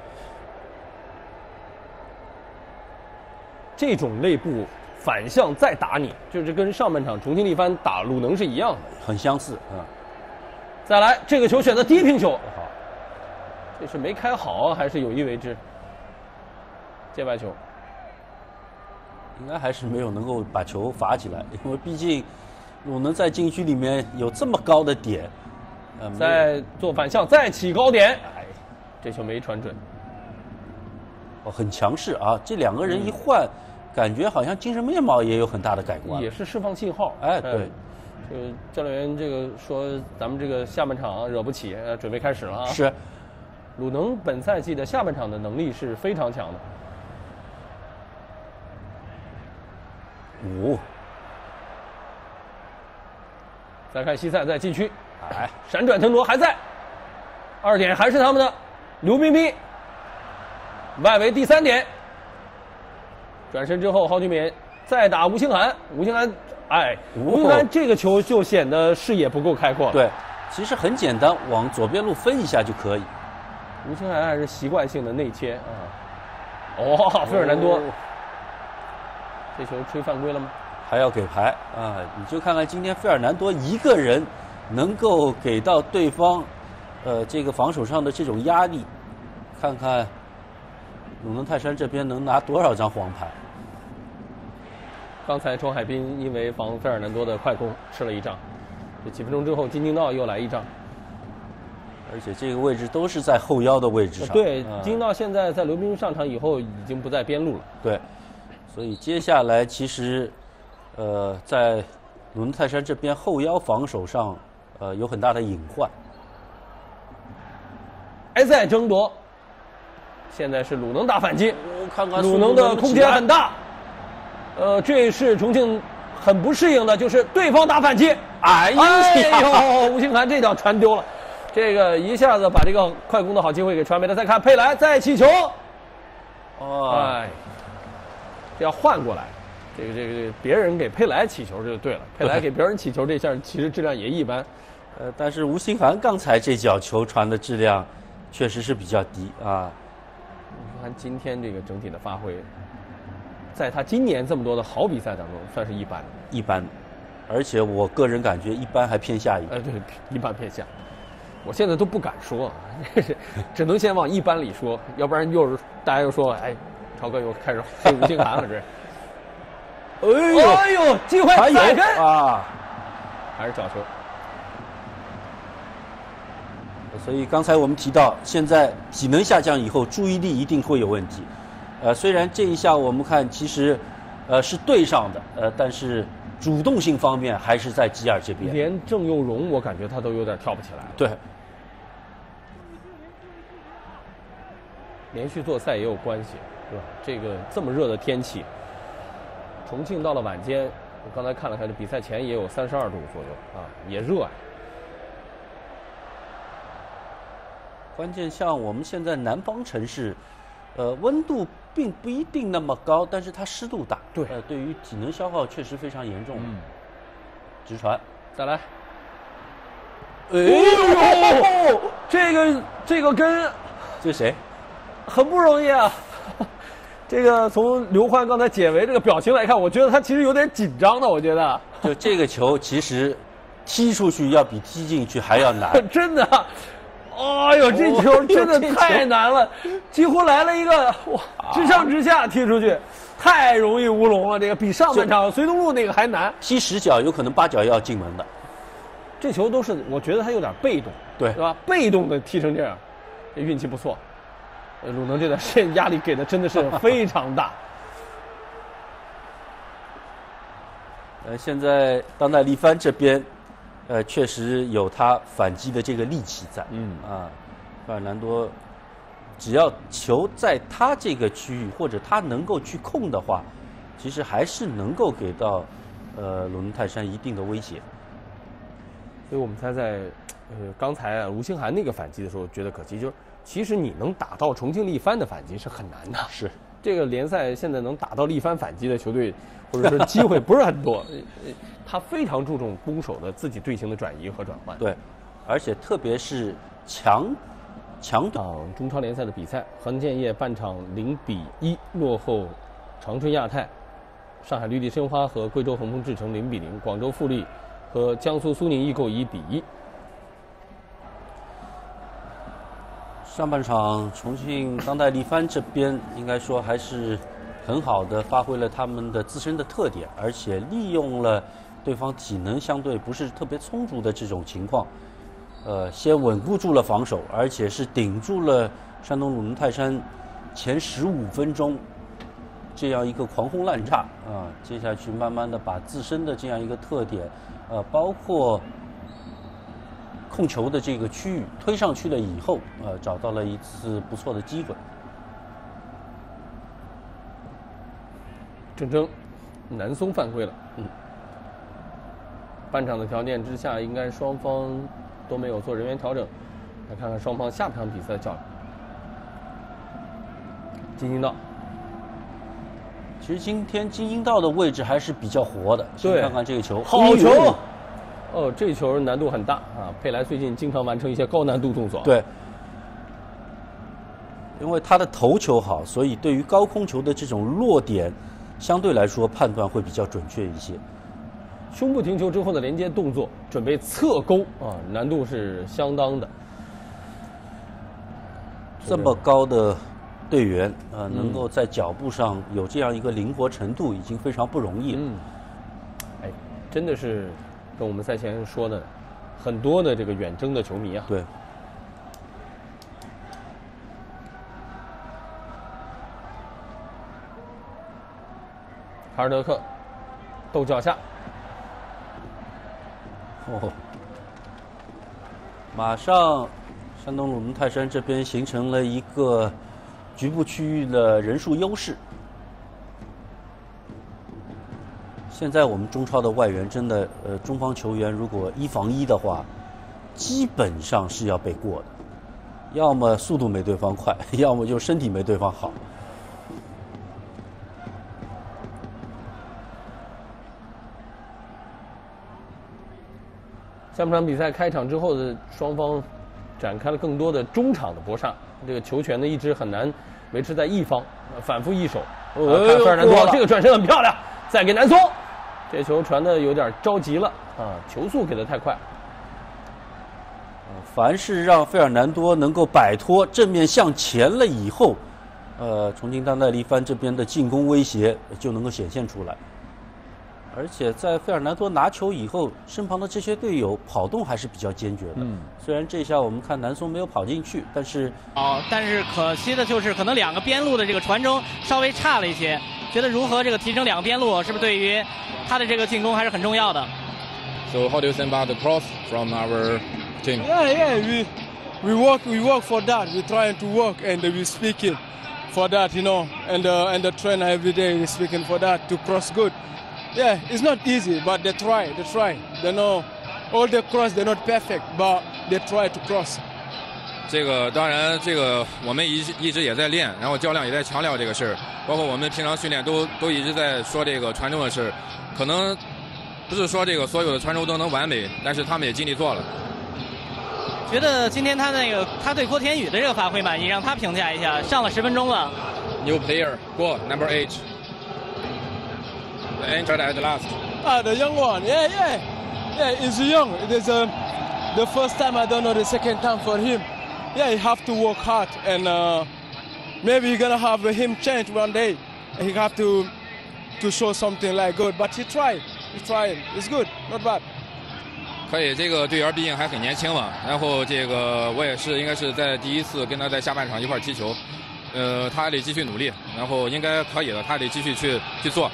这种内部反向再打你，就是跟上半场重庆力帆打鲁能是一样的， 很相似啊、嗯。 再来，这个球选择低平球，好，这是没开好啊，还是有意为之？界外球， 应该还是没有能够把球罚起来，因为毕竟鲁能在禁区里面有这么高的点， 呃，再做反向，再起高点，哎，这球没传准。 哦，很强势啊！这两个人一换，嗯、感觉好像精神面貌也有很大的改观， 也是释放信号。 哎，对。 这个教练员这个说，咱们这个下半场、啊、惹不起，呃，准备开始了啊！ 是， 鲁能本赛季的下半场的能力是非常强的。 五、哦， 再看西塞在禁区，哎，闪转腾挪还在，二点还是他们的，刘彬彬，外围第三点，转身之后，郝俊敏再打吴兴涵，吴兴涵。哎，吴兴涵这个球就显得视野不够开阔了。 对，其实很简单，往左边路分一下就可以。 吴兴涵还是习惯性的内切啊。哦，费尔南多，哦、这球吹犯规了吗？ 还要给牌啊！你就看看今天费尔南多一个人能够给到对方，呃，这个防守上的这种压力，看看鲁能泰山这边能拿多少张黄牌。 刚才周海滨因为防费尔南多的快攻吃了一仗，这几分钟之后金京道又来一仗， 而且这个位置都是在后腰的位置上。 对，金京道现在在刘彬彬上场以后已经不在边路了。 对，所以接下来其实，呃，在鲁能泰山这边后腰防守上，呃，有很大的隐患。 还在争夺，现在是鲁能打反击， 我看看鲁能的空间很大。呃，这是重庆很不适应的，就是对方打反击， 哎呦，吴兴涵这脚传丢了，这个一下子把这个快攻的好机会给传没了。再看佩莱再起球， 哦， 哎，这要换过来，这个这个别人给佩莱起球就对了，佩莱给别人起球这下其实质量也一般， 呃，但是吴兴涵刚才这脚球传的质量确实是比较低啊。 吴兴涵今天这个整体的发挥，在他今年这么多的好比赛当中，算是一般， 一般，而且我个人感觉一般还偏下一点。 呃，对，一般偏下。我现在都不敢说，只能先往一般里说，要不然又是大家又说，哎，超哥又开始黑吴兴涵了，这。哎呦，哎呦，机会还有啊， 还是角球。 所以刚才我们提到，现在体能下降以后，注意力一定会有问题。呃，虽然这一下我们看其实，呃是对上的，呃，但是主动性方面还是在吉尔这边。 连郑佑荣，我感觉他都有点跳不起来了。 对， 连续做赛也有关系，对吧？这个这么热的天气，重庆到了晚间，我刚才看了看，这比赛前也有三十二度左右啊，也热啊。 关键像我们现在南方城市，呃，温度并不一定那么高，但是它湿度大， 对， 呃，对于体能消耗确实非常严重。嗯，直传， 再来。哎呦，这个这个跟这谁？ 很不容易啊。这个从刘欢刚才解围这个表情来看，我觉得他其实有点紧张的。我觉得， 就这个球其实踢出去要比踢进去还要难， 真的。哎呦，这球真的太难了，几乎来了一个哇，直上直下踢出去， 太容易乌龙了，这个比上半场隋东路那个还难。 踢十脚有可能八脚要进门的， 这球都是我觉得他有点被动， 对， 是吧？被动的踢成这样，这运气不错。呃，鲁能这段时间压力给的真的是非常大。 呃，现在当代力帆这边，呃，确实有他反击的这个力气在。 嗯啊，费尔南多只要球在他这个区域或者他能够去控的话，其实还是能够给到呃鲁能泰山一定的威胁。 所以我们才在呃刚才啊卢星涵那个反击的时候觉得可惜，就是其实你能打到重庆力帆的反击是很难的。 是这个联赛现在能打到力帆反击的球队，或者说机会不是很多。他非常注重攻守的自己队形的转移和转换。 对，而且特别是强强场中超联赛的比赛，恒建业半场零比一落后长春亚泰，上海绿地申花和贵州恒丰智诚零比零，广州富力和江苏苏宁易购一比一。 上半场重庆当代力帆这边应该说还是很好的发挥了他们的自身的特点，而且利用了对方体能相对不是特别充足的这种情况，呃，先稳固住了防守，而且是顶住了山东鲁能泰山前十五分钟这样一个狂轰滥炸啊、呃，接下去慢慢的把自身的这样一个特点，呃，包括控球的这个区域推上去了以后，呃，找到了一次不错的机会。 郑铮，南松犯规了。嗯，半场的条件之下，应该双方都没有做人员调整。来看看双方下半场比赛的较量。金星道， 其实今天金星道的位置还是比较活的。 对， 看看这个球， 好球！哦，这球难度很大啊！佩莱最近经常完成一些高难度动作。 对，因为他的头球好，所以对于高空球的这种落点，相对来说判断会比较准确一些。 胸部停球之后的连接动作，准备侧勾啊，难度是相当的。 这么高的队员，呃，能够在脚步上有这样一个灵活程度，已经非常不容易了。 嗯，哎，真的是。跟我们赛前说的很多的这个远征的球迷啊， 对， 哈尔德克斗脚下， 哦，马上山东鲁能泰山这边形成了一个局部区域的人数优势。现在我们中超的外援真的，呃，中方球员如果一防一的话，基本上是要被过的，要么速度没对方快，要么就身体没对方好。 下半场比赛开场之后的双方展开了更多的中场的搏杀，这个球权呢一直很难维持在一方，反复易手。哦，看费尔南多，这个转身很漂亮，再给南松。这球传的有点着急了啊，球速给的太快。 凡是让费尔南多能够摆脱正面向前了以后，呃，重庆当代力帆这边的进攻威胁就能够显现出来。而且在费尔南多拿球以后，身旁的这些队友跑动还是比较坚决的。嗯，虽然这下我们看南松没有跑进去，但是哦，但是可惜的就是可能两个边路的这个传中稍微差了一些。觉得如何这个提升两个边路，是不是对于他的这个进攻还是很重要的 ？So how do you think about the cross from our team? Yeah, yeah, we we work we work for that. We're trying to work and we're speaking for that, you know. And uh, and the trainer every day is speaking for that to cross good. Yeah, it's not easy, but they try. They try. They know all the cross they're not perfect, but they try to cross. 这个当然，这个我们一一直也在练，然后教练也在强调这个事儿，包括我们平常训练都都一直在说这个传中的事儿。可能不是说这个所有的传中都能完美，但是他们也尽力做了。 觉得今天他那个他对郭田雨的这个发挥满意，让他评价一下。上了十分钟了。 New player, Guo, number eight. The entered at the last. Ah, the young one. Yeah, yeah, yeah. He's young. It is um, the first time. I don't know the second time for him. Yeah, you have to work hard, and uh, maybe you're gonna have him change one day. he have to to show something like good. But he tried, he tried. It's good, not bad. 可以，这个队员毕竟还很年轻嘛。然后这个我也是应该是在第一次跟他在下半场一块踢球，呃，他还得继续努力，然后应该可以的，他得继续去去做。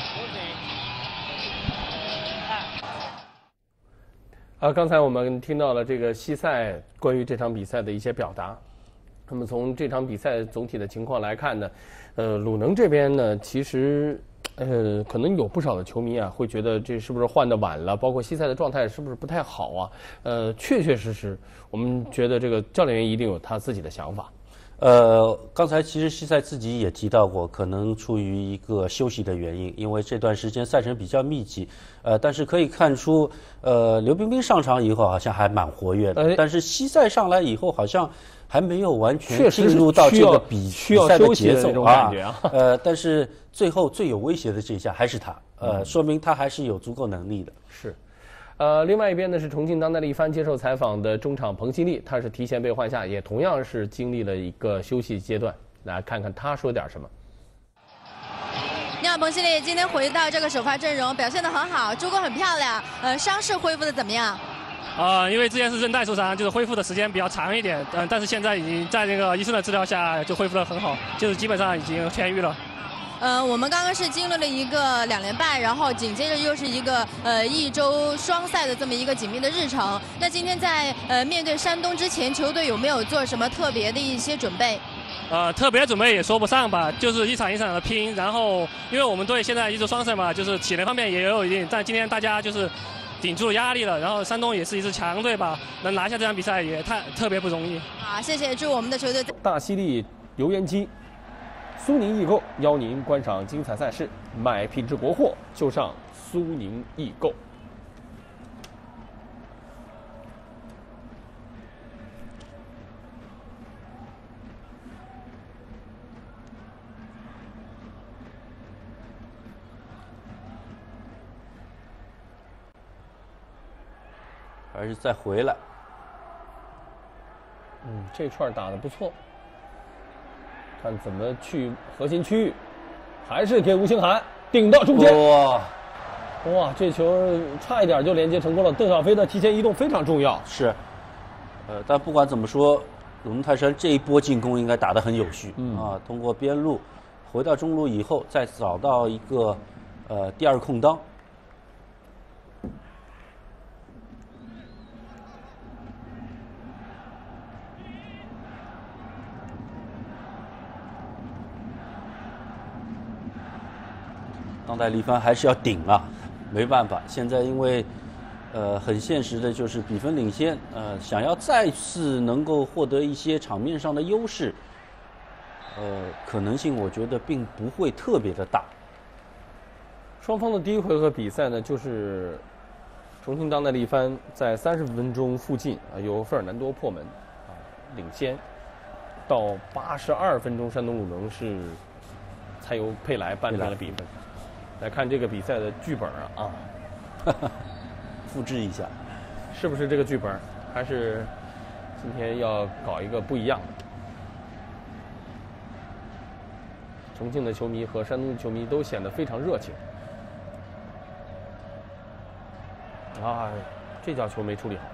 啊，刚才我们听到了这个西塞关于这场比赛的一些表达。那么从这场比赛总体的情况来看呢，呃，鲁能这边呢，其实呃，可能有不少的球迷啊，会觉得这是不是换得晚了？包括西塞的状态是不是不太好啊？呃，确确实实，我们觉得这个教练员一定有他自己的想法。 呃，刚才其实西塞自己也提到过，可能出于一个休息的原因，因为这段时间赛程比较密集。呃，但是可以看出，呃，刘彬彬上场以后好像还蛮活跃的， 哎、 但是西塞上来以后好像还没有完全进入到这个比需要赛休息的节奏这种感觉啊。呃，但是最后最有威胁的这一下还是他，呃，说明他还是有足够能力的。 是。呃，另外一边呢是重庆当代力帆接受采访的中场彭希立，他是提前被换下，也同样是经历了一个休息阶段。来看看他说点什么。 你好，彭希立，今天回到这个首发阵容，表现得很好，助攻很漂亮。呃，伤势恢复的怎么样？ 啊、呃，因为之前是韧带受伤，就是恢复的时间比较长一点，嗯、呃，但是现在已经在那个医生的治疗下就恢复得很好，就是基本上已经痊愈了。 呃，我们刚刚是经历了一个两连败，然后紧接着又是一个呃一周双赛的这么一个紧密的日程。那今天在呃面对山东之前，球队有没有做什么特别的一些准备？ 呃，特别准备也说不上吧，就是一场一场的拼。然后，因为我们队现在一周双赛嘛，就是体能方面也有一定，但今天大家就是顶住压力了。然后山东也是一支强队吧，能拿下这场比赛也太特别不容易。 好，谢谢，祝我们的球队。 大犀利油烟机。苏宁易购邀您观赏精彩赛事，买品质国货就上苏宁易购。 还是再回来。 嗯，这串打得不错。看怎么去核心区域，还是给吴兴涵顶到中间。 哇， 哇，这球差一点就连接成功了。邓小飞的提前移动非常重要。 是，呃，但不管怎么说，鲁能泰山这一波进攻应该打得很有序、嗯、啊。通过边路回到中路以后，再找到一个呃第二空当。当代力帆还是要顶啊，没办法。现在因为，呃，很现实的就是比分领先，呃，想要再次能够获得一些场面上的优势，呃，可能性我觉得并不会特别的大。 双方的第一回合比赛呢，就是重庆当代力帆在三十分钟附近啊，由费尔南多破门啊领先，到八十二分钟，山东鲁能是才由佩莱扳平了比分。来看这个比赛的剧本啊， 啊，复制一下， 是不是这个剧本？还是今天要搞一个不一样的？重庆的球迷和山东的球迷都显得非常热情。啊，这脚球没处理好。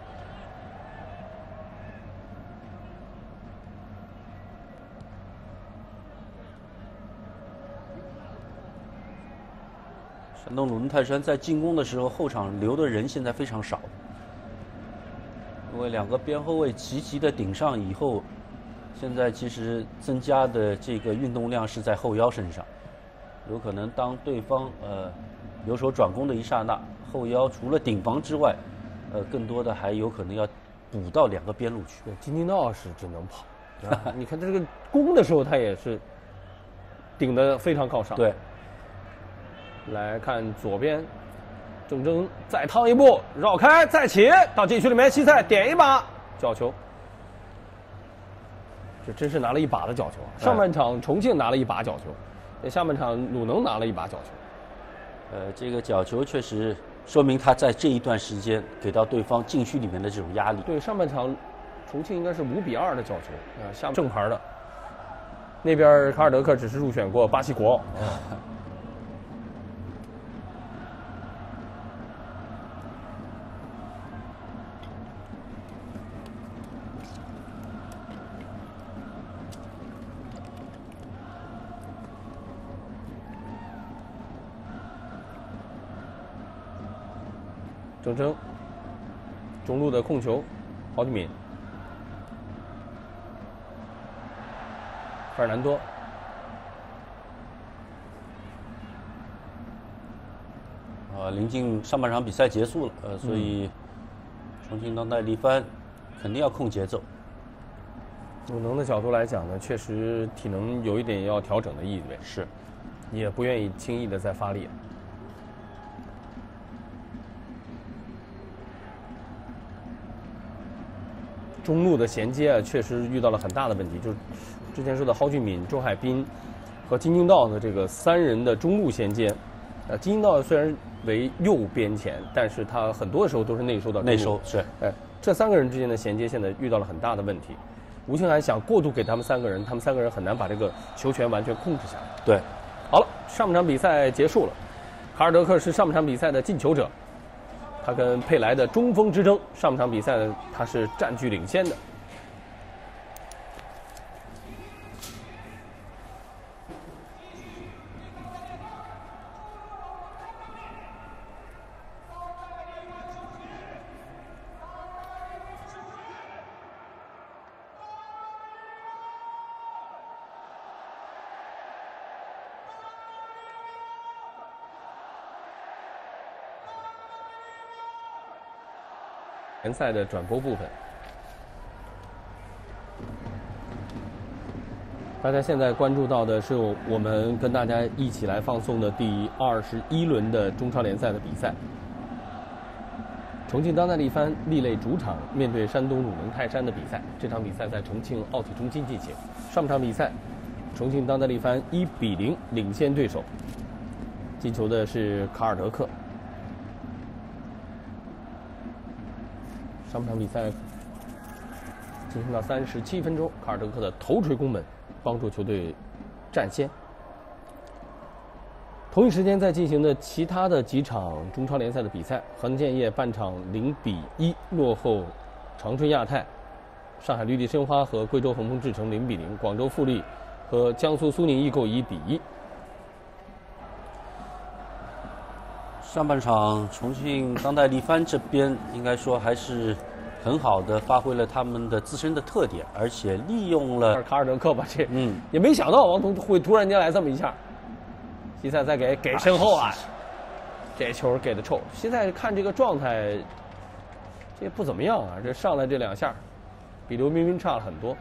山东鲁能泰山在进攻的时候，后场留的人现在非常少，因为两个边后卫齐齐的顶上以后，现在其实增加的这个运动量是在后腰身上，有可能当对方呃由守转攻的一刹那，后腰除了顶防之外，呃更多的还有可能要补到两个边路去。 对，金金道是只能跑，啊、你看这个攻的时候他也是顶得非常靠上。 对。 来看左边，郑铮再趟一步，绕开再起到禁区里面，西塞点一把角球，这真是拿了一把的角球啊！上半场重庆拿了一把角球，下半场鲁能拿了一把角球。 呃，这个角球确实说明他在这一段时间给到对方禁区里面的这种压力。 对，上半场重庆应该是五比二的角球，啊、呃，下正牌的。 那边卡尔德克只是入选过巴西国奥。嗯郑铮，中路的控球，郝俊敏，费尔南多， 啊，临近上半场比赛结束了，呃，所以重庆当代力帆肯定要控节奏。 鲁能的角度来讲呢，确实体能有一点要调整的意味， 是， 也不愿意轻易的再发力。中路的衔接啊，确实遇到了很大的问题，就是之前说的郝俊敏、周海滨和金京道的这个三人的中路衔接。呃，金京道虽然为右边前，但是他很多的时候都是内收到内收是。 哎，这三个人之间的衔接现在遇到了很大的问题。吴兴涵想过度给他们三个人，他们三个人很难把这个球权完全控制下来。 对， 好了，上半场比赛结束了，卡尔德克是上半场比赛的进球者。他跟佩莱的中锋之争，上半场比赛呢，他是占据领先的。联赛的转播部分，大家现在关注到的是我们跟大家一起来放送的第二十一轮的中超联赛的比赛。重庆当代力帆力擂主场面对山东鲁能泰山的比赛，这场比赛在重庆奥体中心进行。上半场比赛，重庆当代力帆一比零领先对手，进球的是卡尔德克。上半场比赛进行到三十七分钟，卡尔德克的头锤攻门帮助球队占先。同一时间在进行的其他的几场中超联赛的比赛，恒建业半场零比一落后长春亚泰，上海绿地申花和贵州恒丰智诚零比零，广州富力和江苏苏宁易购一比一。 上半场，重庆当代力帆这边应该说还是很好的发挥了他们的自身的特点，而且利用了卡尔德克吧，这嗯也没想到王彤会突然间来这么一下。西塞再给给身后啊，这球给的臭。西塞看这个状态，这不怎么样啊，这上来这两下，比刘彬彬差了很多。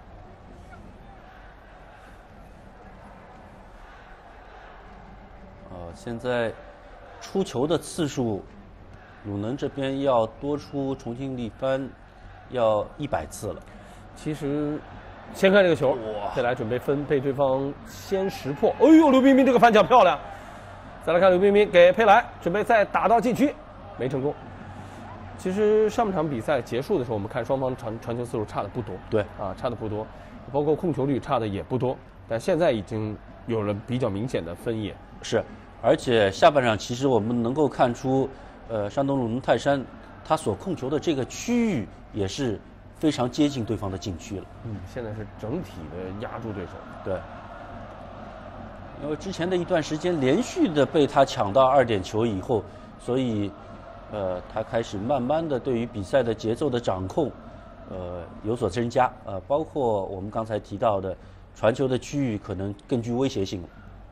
呃，现在出球的次数，鲁能这边要多出重庆力帆要一百次了。 其实，先看这个球，再来准备分，被对方先识破。哎呦，刘彬彬这个反抢漂亮！再来看刘彬彬给佩莱，准备再打到禁区，没成功。其实上半场比赛结束的时候，我们看双方传传球次数差的不多， 对啊，差的不多，包括控球率差的也不多，但现在已经有了比较明显的分野。 是。而且下半场其实我们能够看出，呃，山东鲁能泰山他所控球的这个区域也是非常接近对方的禁区了。 嗯，现在是整体的压住对手。 对，因为之前的一段时间连续的被他抢到二点球以后，所以，呃，他开始慢慢的对于比赛的节奏的掌控，呃，有所增加。呃，包括我们刚才提到的传球的区域可能更具威胁性了。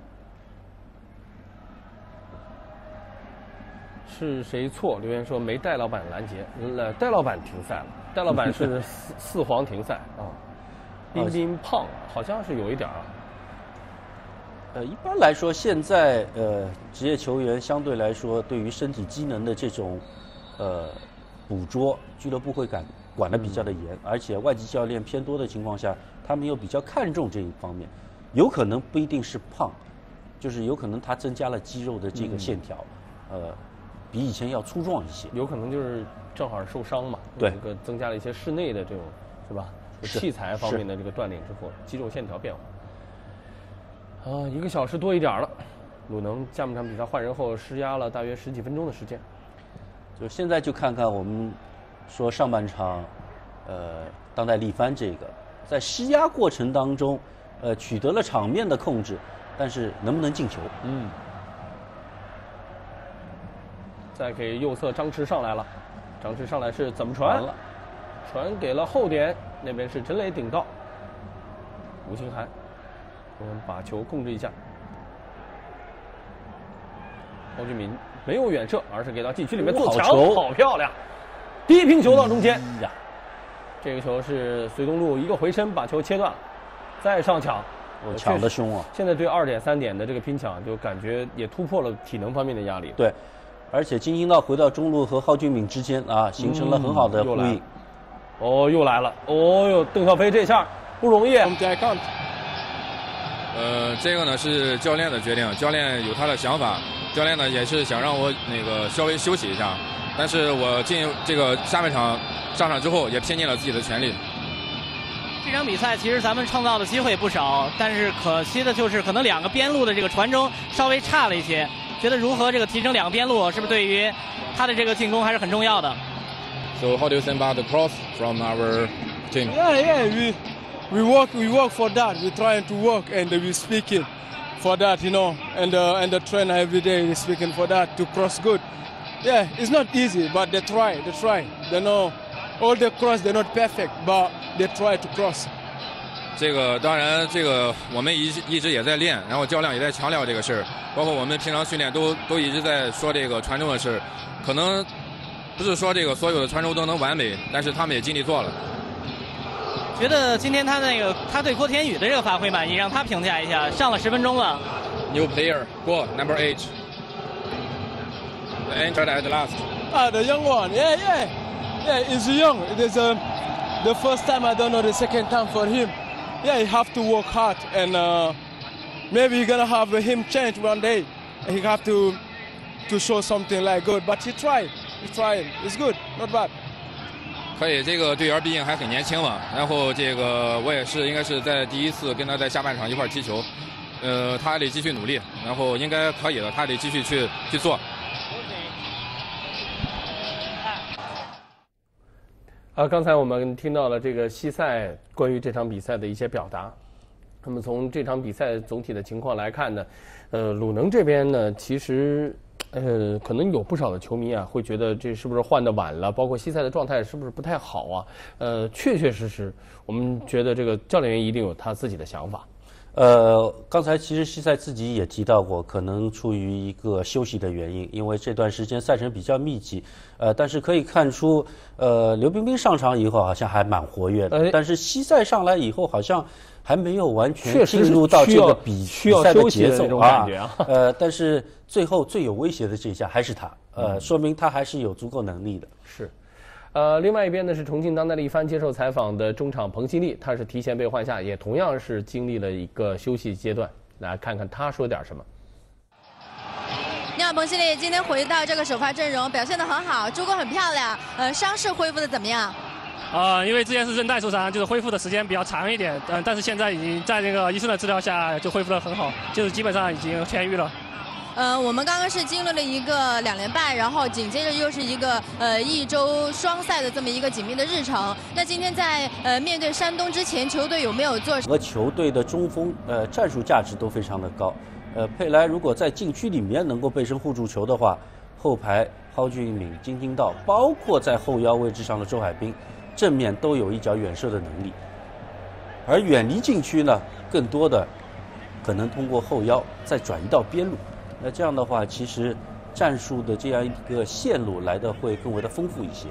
是谁错？留言说没戴老板拦截，呃，戴老板停赛了。戴老板是四四黄停赛啊。彬彬胖，好像是有一点啊。 呃，一般来说，现在呃，职业球员相对来说，对于身体机能的这种呃捕捉，俱乐部会管管得比较的严，而且外籍教练偏多的情况下，他们又比较看重这一方面，有可能不一定是胖，就是有可能他增加了肌肉的这个线条，呃。比以前要粗壮一些， 有可能就是正好受伤嘛， 对， 这个增加了一些室内的这种，是吧？器材方面的这个锻炼之后，肌肉线条变化。 啊，一个小时多一点了。鲁能下半场比赛换人后施压了大约十几分钟的时间。 就现在就看看我们说上半场，呃，当代力帆这个在施压过程当中，呃，取得了场面的控制，但是能不能进球？ 嗯。再给右侧张弛上来了，张弛上来是怎么传？传给了后点，那边是陈磊顶到。吴兴涵，我们把球控制一下。高俊敏没有远射，而是给到禁区里面做墙，好漂亮！低平球到中间呀，这个球是隋东路一个回身把球切断了，再上抢， 抢得凶啊！ 现在对二点三点的这个拼抢，就感觉也突破了体能方面的压力。 对，而且金星道回到中路和蒿俊闵之间啊，形成了很好的呼应。 嗯、哦，又来了！哦哟，邓小飞这下不容易。 呃，这个呢是教练的决定，教练有他的想法。教练呢也是想让我那个稍微休息一下，但是我进这个下半场上场之后也拼尽了自己的全力。 这场比赛其实咱们创造的机会不少，但是可惜的就是可能两个边路的这个传中稍微差了一些。觉得如何这个提升两个边路，是不是对于他的这个进攻还是很重要的 ？So how do you think about the cross from our team? Yeah, yeah, we we work we work for that. We're trying to work and we're speaking for that, you know, and uh, and the trainer every day is speaking for that to cross good. Yeah, it's not easy, but they try, they try. They know all the cross they're not perfect, but they try to cross. 这个当然，这个我们一一直也在练，然后教练也在强调这个事儿，包括我们平常训练都都一直在说这个传中的事儿。可能不是说这个所有的传中都能完美，但是他们也尽力做了。 觉得今天他那个他对郭天宇的这个发挥满意，让他评价一下。上了十分钟了。 New player, Guo, number eight. Entered at last. Ah, the young one. Yeah, yeah, yeah. He's young. It is uh, the first time. I don't know the second time for him. Yeah, he have to work hard, and uh, maybe he's gonna have him change one day. He have to to show something like good. But he tried. He tried. It's good, not bad. 可以，这个队员毕竟还很年轻嘛。然后这个我也是应该是在第一次跟他在下半场一块踢球，呃，他得继续努力，然后应该可以的，他得继续去去做。 啊，刚才我们听到了这个西塞关于这场比赛的一些表达。那么从这场比赛总体的情况来看呢，呃，鲁能这边呢，其实。呃，可能有不少的球迷啊，会觉得这是不是换得晚了？包括西塞的状态是不是不太好啊？呃，确确实实，我们觉得这个教练员一定有他自己的想法。 呃，刚才其实西塞自己也提到过，可能出于一个休息的原因，因为这段时间赛程比较密集。呃，但是可以看出，呃，刘彬彬上场以后好像还蛮活跃的，呃、但是西塞上来以后好像还没有完全进入到这个比比赛的节奏啊。呃，但是最后最有威胁的这一下还是他，呃，说明他还是有足够能力的。 是。呃，另外一边呢是重庆当代力帆接受采访的中场彭希利，他是提前被换下，也同样是经历了一个休息阶段。来看看他说点什么。 你好，彭希利，今天回到这个首发阵容，表现得很好，助攻很漂亮。呃，伤势恢复的怎么样？ 呃，因为之前是韧带受伤，就是恢复的时间比较长一点，嗯、呃，但是现在已经在那个医生的治疗下就恢复得很好，就是基本上已经痊愈了。 呃，我们刚刚是经历了一个两连败，然后紧接着又是一个呃一周双赛的这么一个紧密的日程。那今天在呃面对山东之前，球队有没有做？ 和球队的中锋呃战术价值都非常的高。呃，佩莱如果在禁区里面能够背身护住球的话，后排蒿俊闵、金星道，包括在后腰位置上的周海滨，正面都有一脚远射的能力。而远离禁区呢，更多的可能通过后腰再转移到边路。那这样的话，其实战术的这样一个线路来的会更为的丰富一些。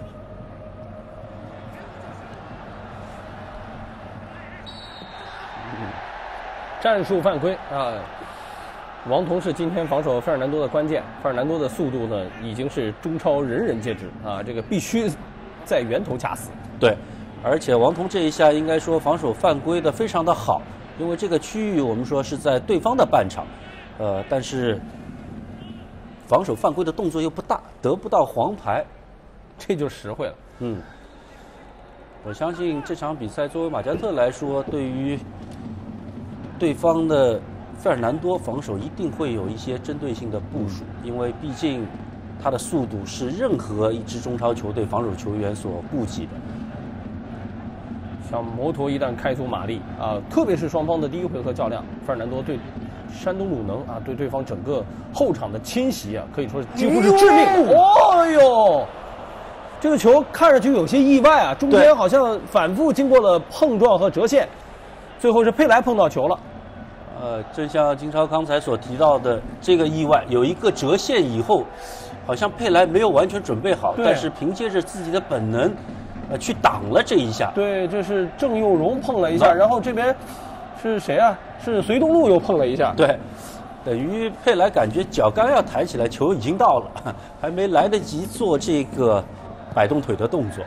嗯、战术犯规啊！王彤是今天防守费尔南多的关键，费尔南多的速度呢已经是中超人人皆知啊，这个必须在源头掐死。 对，而且王彤这一下应该说防守犯规的非常的好，因为这个区域我们说是在对方的半场，呃，但是。防守犯规的动作又不大，得不到黄牌， 这就实惠了。 嗯，我相信这场比赛作为马加特来说，对于对方的费尔南多防守一定会有一些针对性的部署，因为毕竟他的速度是任何一支中超球队防守球员所顾忌的。 像摩托一旦开足马力啊，特别是双方的第一个回合较量，费尔南多对山东鲁能啊，对对方整个后场的侵袭啊，可以说是几乎是致命。哦呦，这个球看上去有些意外啊，中间好像反复经过了碰撞和折线，最后是佩莱碰到球了。 呃，正像金超刚才所提到的这个意外，有一个折线以后，好像佩莱没有完全准备好，但是凭借着自己的本能，呃，去挡了这一下。 对，这是郑佑荣碰了一下，然后这边是谁啊？是隋东路又碰了一下。 对，等于佩莱感觉脚刚要抬起来，球已经到了，还没来得及做这个摆动腿的动作。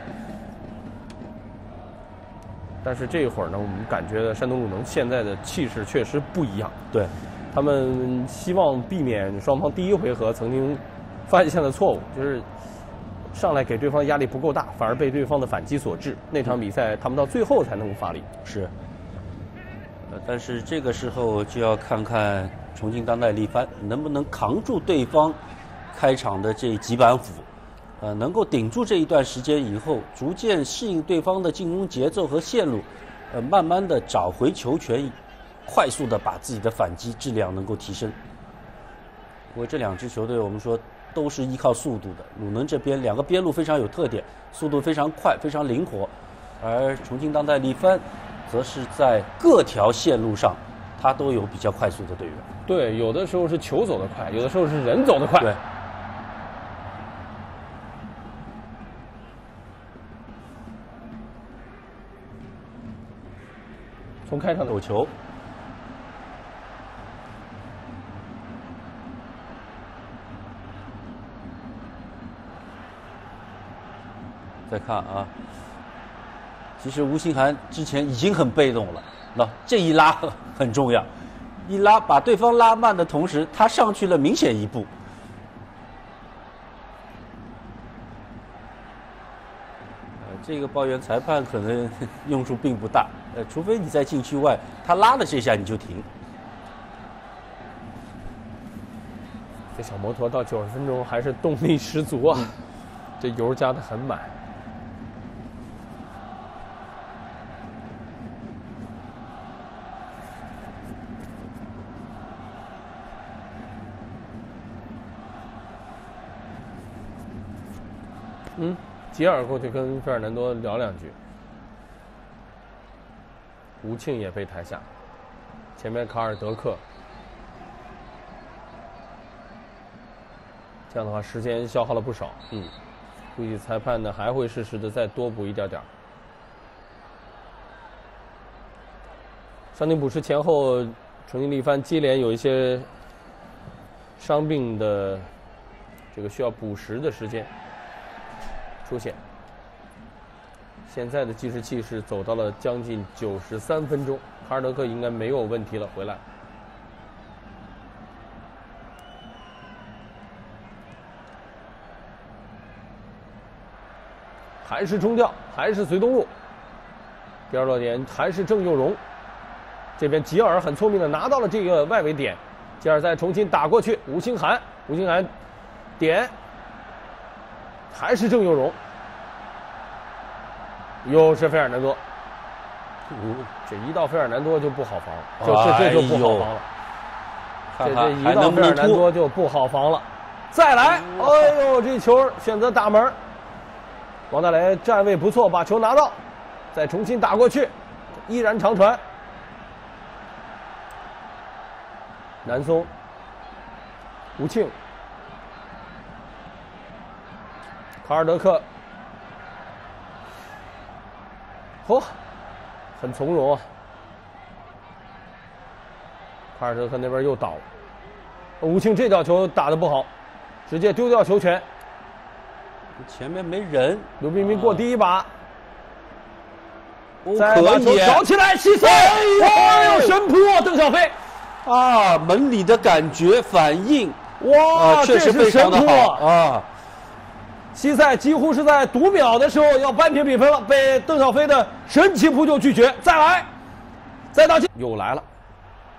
但是这一会儿呢，我们感觉山东鲁能现在的气势确实不一样。 对， 他们希望避免双方第一回合曾经犯下的错误，就是上来给对方压力不够大，反而被对方的反击所致。那场比赛他们到最后才能够发力。 是。呃，但是这个时候就要看看重庆当代力帆能不能扛住对方开场的这几板斧。呃，能够顶住这一段时间以后，逐渐适应对方的进攻节奏和线路，呃，慢慢的找回球权，快速的把自己的反击质量能够提升。因为这两支球队我们说都是依靠速度的，鲁能这边两个边路非常有特点，速度非常快，非常灵活，而重庆当代力帆则是在各条线路上，他都有比较快速的队员。 对，有的时候是球走得快，有的时候是人走得快。 对。 从开场有球，再看啊，其实吴兴涵之前已经很被动了，那这一拉很重要，一拉把对方拉慢的同时，他上去了明显一步。这个抱怨裁判可能用处并不大，呃，除非你在禁区外，他拉了这下你就停。 这小摩托到九十分钟还是动力十足啊，这油加得很满。嗯。吉尔过去跟费尔南多聊两句，吴庆也被抬下，前面卡尔德克，这样的话时间消耗了不少，嗯，估计裁判呢还会适时的再多补一点点。伤停补时前后，重庆力帆接连有一些伤病的这个需要补时的时间出现，现在的计时器是走到了将近九十三分钟，卡尔德克应该没有问题了，回来。还是中调，还是隋东路，第二落点还是郑佑荣，这边吉尔很聪明的拿到了这个外围点，吉尔再重新打过去，吴兴涵，吴兴涵点。还是郑佑荣，又是费尔南多。嗯，这一到费尔南多就不好防了，就这这就不好防了。 哎、 这这一到费尔南多就不好防了。再来，哎呦，这球选择打门，王大雷站位不错，把球拿到，再重新打过去，依然长传。南松，吴庆。卡尔德克，嚯、哦，很从容啊。卡尔德克那边又倒了，吴庆这脚球打得不好，直接丢掉球权。 前面没人， 刘彬彬过第一把， 哦、 再把球挑起来，西塞，哎呦，神扑啊，邓小飞， 啊，门里的感觉反应， 哇， 啊、确实非常的好啊。 西塞几乎是在读秒的时候要扳平比分了，被邓小飞的神奇扑救拒绝。再来，再到又来了，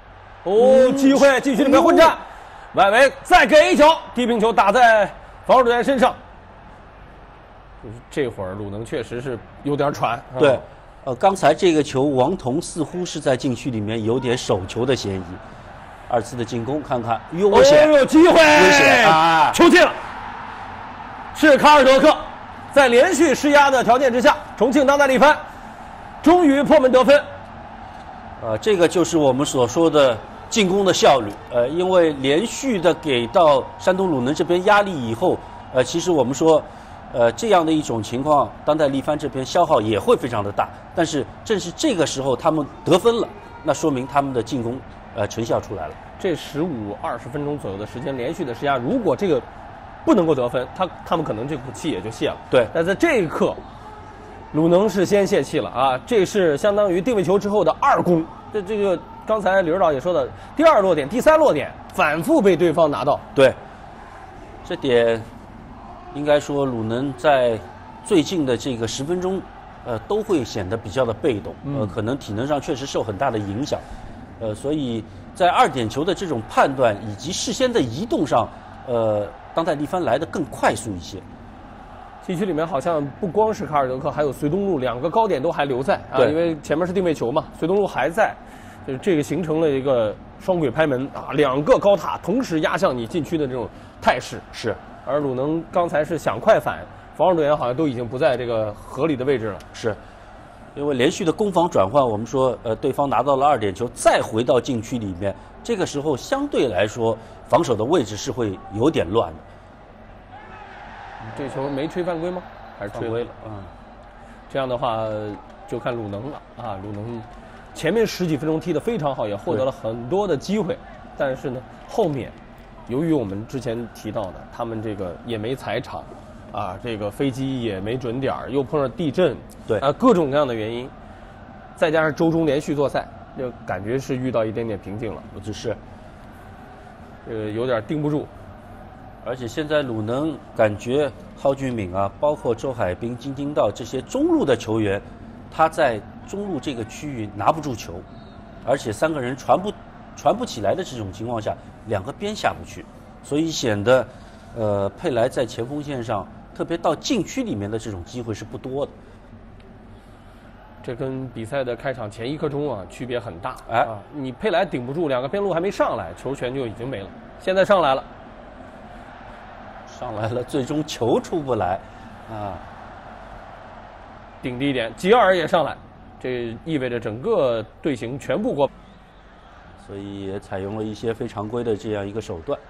哦，机会禁区里面混战，外围再给一球，低平球打在防守队员身上。就是这会儿鲁能确实是有点喘。 对，呃，刚才这个球王彤似乎是在禁区里面有点手球的嫌疑。二次的进攻，看看有危险， 有机会， 危险啊！ 球进了，是卡尔德克，在连续施压的条件之下，重庆当代力帆终于破门得分。 呃，这个就是我们所说的进攻的效率。呃，因为连续的给到山东鲁能这边压力以后，呃，其实我们说，呃，这样的一种情况，当代力帆这边消耗也会非常的大。但是正是这个时候他们得分了，那说明他们的进攻呃成效出来了。 这十五二十分钟左右的时间连续的施压，如果这个不能够得分，他他们可能这口气也就泄了。 对， 但在这一刻，鲁能是先泄气了啊！这是相当于定位球之后的二攻。这这个刚才李指导也说的，第二落点、第三落点反复被对方拿到。 对，这点应该说鲁能在最近的这个十分钟，呃，都会显得比较的被动，呃，可能体能上确实受很大的影响，呃，所以在二点球的这种判断以及事先的移动上，呃，当代力帆来的更快速一些。 禁区里面好像不光是卡尔德克，还有隋东路两个高点都还留在啊， 对， 因为前面是定位球嘛，隋东路还在，就是这个形成了一个双轨拍门啊，两个高塔同时压向你禁区的这种态势。 是， 而鲁能刚才是想快反，防守队员好像都已经不在这个合理的位置了。 是，因为连续的攻防转换，我们说呃对方拿到了二点球，再回到禁区里面，这个时候相对来说防守的位置是会有点乱的。 这球没吹犯规吗？还是吹了？嗯， 这样的话就看鲁能了啊！鲁能前面十几分钟踢得非常好，也获得了很多的机会，但是呢，后面由于我们之前提到的，他们这个也没踩场，啊，这个飞机也没准点儿，又碰上地震， 对啊，各种各样的原因，再加上周中连续作赛，就感觉是遇到一点点瓶颈了， 只是， 呃，有点盯不住。 而且现在鲁能感觉蒿俊闵啊，包括周海滨、金京道这些中路的球员，他在中路这个区域拿不住球，而且三个人传不传不起来的这种情况下，两个边下不去，所以显得呃佩莱在前锋线上，特别到禁区里面的这种机会是不多的。 这跟比赛的开场前一刻钟啊区别很大。 哎， 啊，你佩莱顶不住，两个边路还没上来，球权就已经没了。现在上来了。 上来了，最终球出不来，啊， 顶低一点，吉尔也上来，这意味着整个队形全部过， 所以也采用了一些非常规的这样一个手段。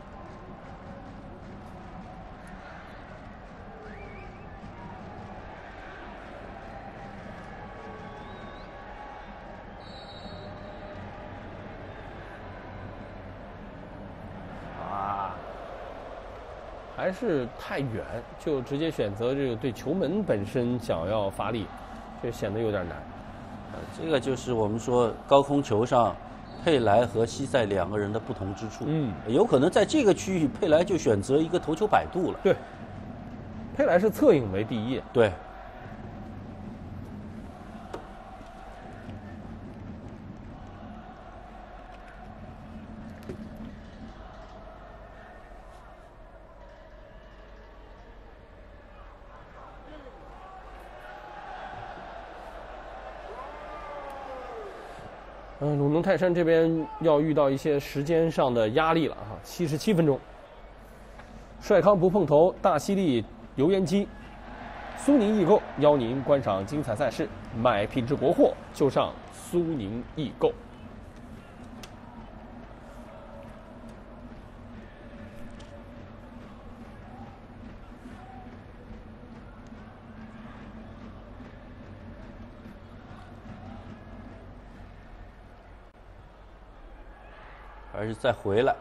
还是太远，就直接选择这个对球门本身想要发力，这显得有点难。 呃，这个就是我们说高空球上佩莱和西塞两个人的不同之处。 嗯， 有可能在这个区域，佩莱就选择一个头球摆渡了。 对，佩莱是侧影为第一。 对。 嗯，鲁能泰山这边要遇到一些时间上的压力了啊！七十七分钟，帅康不碰头，大犀利油烟机，苏宁易购邀您观赏精彩赛事，买品质国货就上苏宁易购。 还是再回来，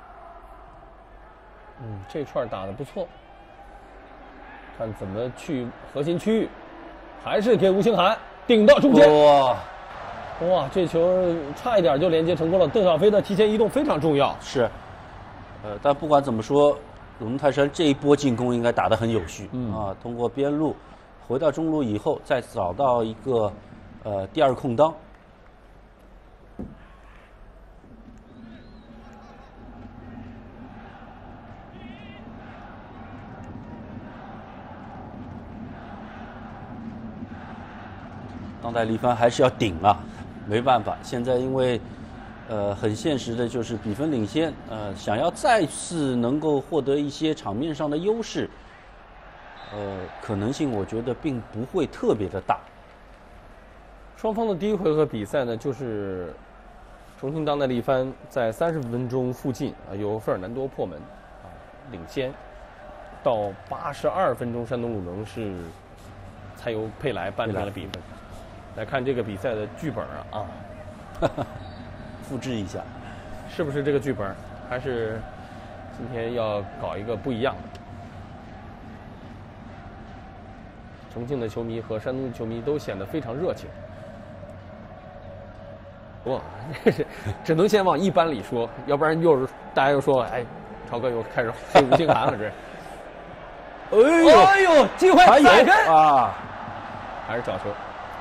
嗯，这串打得不错，看怎么去核心区域，还是给吴兴涵顶到中间。 哇， 哇，这球差一点就连接成功了。邓小飞的提前移动非常重要。 是，呃，但不管怎么说，鲁能泰山这一波进攻应该打得很有序、嗯、啊，通过边路回到中路以后，再找到一个呃第二空当。 代力帆还是要顶啊，没办法，现在因为呃很现实的就是比分领先，呃想要再次能够获得一些场面上的优势，呃可能性我觉得并不会特别的大。 双方的第一回合比赛呢，就是重庆当代力帆在三十分钟附近啊由费尔南多破门啊领先，到八十二分钟山东鲁能是才由佩莱扳平了比分。来看这个比赛的剧本啊，啊复制一下， 是不是这个剧本？还是今天要搞一个不一样的？重庆的球迷和山东的球迷都显得非常热情。哇，这是只能先往一般里说，要不然又是大家又说，哎，超哥又开始黑吴兴涵了这。哎呦，哎呦，机会还有再跟啊， 还是角球。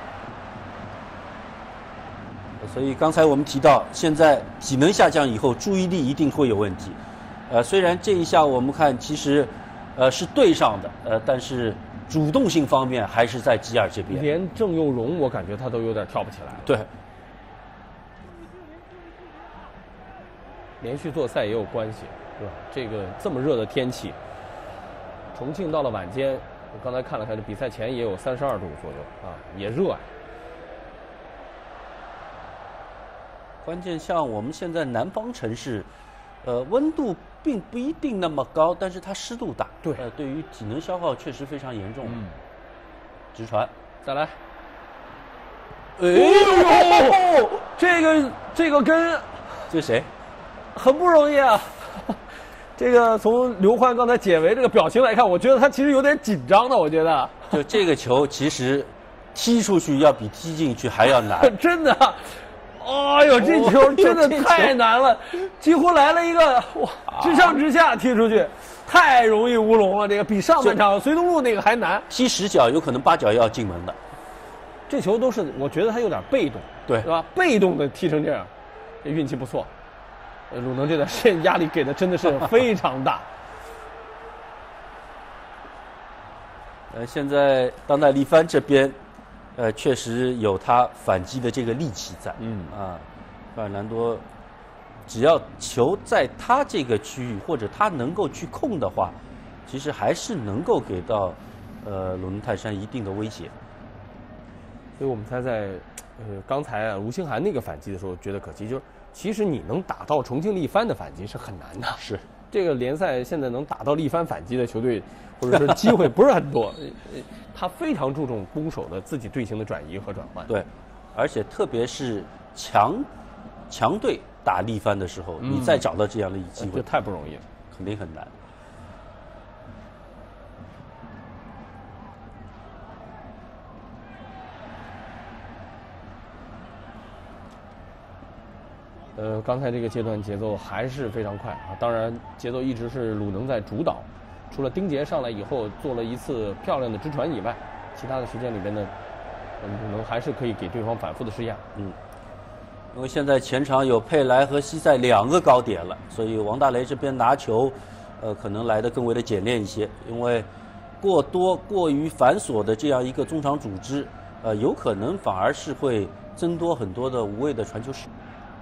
所以刚才我们提到，现在体能下降以后，注意力一定会有问题。呃，虽然这一下我们看其实，呃是对上的，呃，但是主动性方面还是在吉尔这边。 连郑佑荣，我感觉他都有点跳不起来了。 对。 连续做赛也有关系，对吧？这个这么热的天气，重庆到了晚间，我刚才看了看，这比赛前也有三十二度左右啊，也热啊。 关键像我们现在南方城市，呃，温度并不一定那么高，但是它湿度大， 对， 呃，对于体能消耗确实非常严重。嗯，直传， 再来。哎呦，这个这个跟这谁？ 很不容易啊！这个从刘欢刚才解围这个表情来看，我觉得他其实有点紧张的。我觉得， 就这个球其实踢出去要比踢进去还要难。 真的，哎呦，这球真的太难了，几乎来了一个哇，直上直下踢出去，太容易乌龙了。这个比上半场隋东路那个还难， 踢十脚有可能八脚要进门的。 这球都是我觉得他有点被动， 对， 是吧？被动的踢成这样，这运气不错。鲁能这段时间压力给的真的是非常大。 呃，现在当代力帆这边，呃，确实有他反击的这个力气在。嗯啊，费尔南多，只要球在他这个区域或者他能够去控的话，其实还是能够给到呃鲁能泰山一定的威胁。 所以我们才在呃刚才啊吴兴涵那个反击的时候觉得可惜，就是。其实你能打到重庆力帆的反击是很难的。 是， 这个联赛现在能打到力帆反击的球队，或者说机会不是很多。他非常注重攻守的自己队形的转移和转换。 对，而且特别是强强队打力帆的时候，嗯、你再找到这样的一机会， 这太不容易了， 肯定很难。 呃，刚才这个阶段节奏还是非常快啊，当然节奏一直是鲁能在主导，除了丁杰上来以后做了一次漂亮的直传以外，其他的时间里边呢，鲁能还是可以给对方反复的施压。 嗯，因为现在前场有佩莱和西塞两个高点了，所以王大雷这边拿球，呃，可能来得更为的简练一些，因为过多过于繁琐的这样一个中场组织，呃，有可能反而是会增多很多的无谓的传球失误。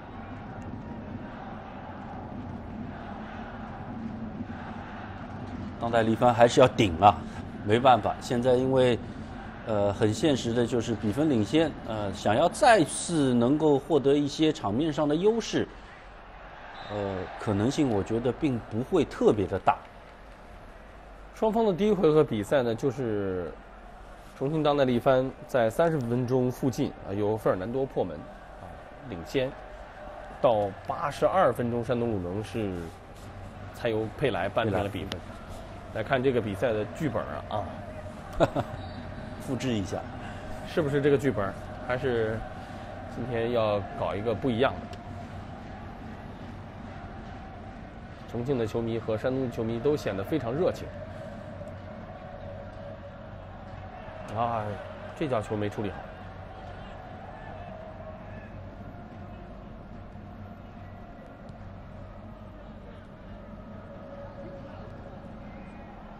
当代力帆还是要顶啊，没办法，现在因为呃很现实的就是比分领先，呃想要再次能够获得一些场面上的优势，呃可能性我觉得并不会特别的大。 双方的第一回合比赛呢，就是重庆当代力帆在三十分钟附近啊由费尔南多破门啊领先，到八十二分钟山东鲁能是才由佩莱扳平了比分。来看这个比赛的剧本啊，啊复制一下， 是不是这个剧本？还是今天要搞一个不一样的？重庆的球迷和山东的球迷都显得非常热情。啊，这脚球没处理好。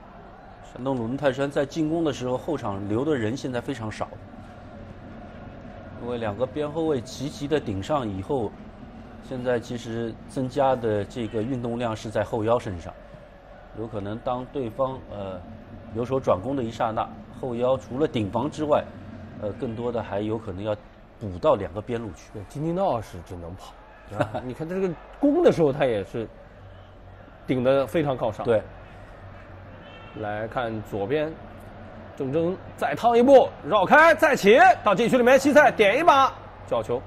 山东鲁能泰山在进攻的时候，后场留的人现在非常少。 为两个边后卫齐齐的顶上以后，现在其实增加的这个运动量是在后腰身上，有可能当对方呃有手转攻的一刹那，后腰除了顶防之外，呃，更多的还有可能要补到两个边路去。 对，金金道是只能跑，你看他这个攻的时候，他也是顶得非常靠上。 对， 来看左边。郑铮再趟一步，绕开再起到禁区里面，西塞点一把角球，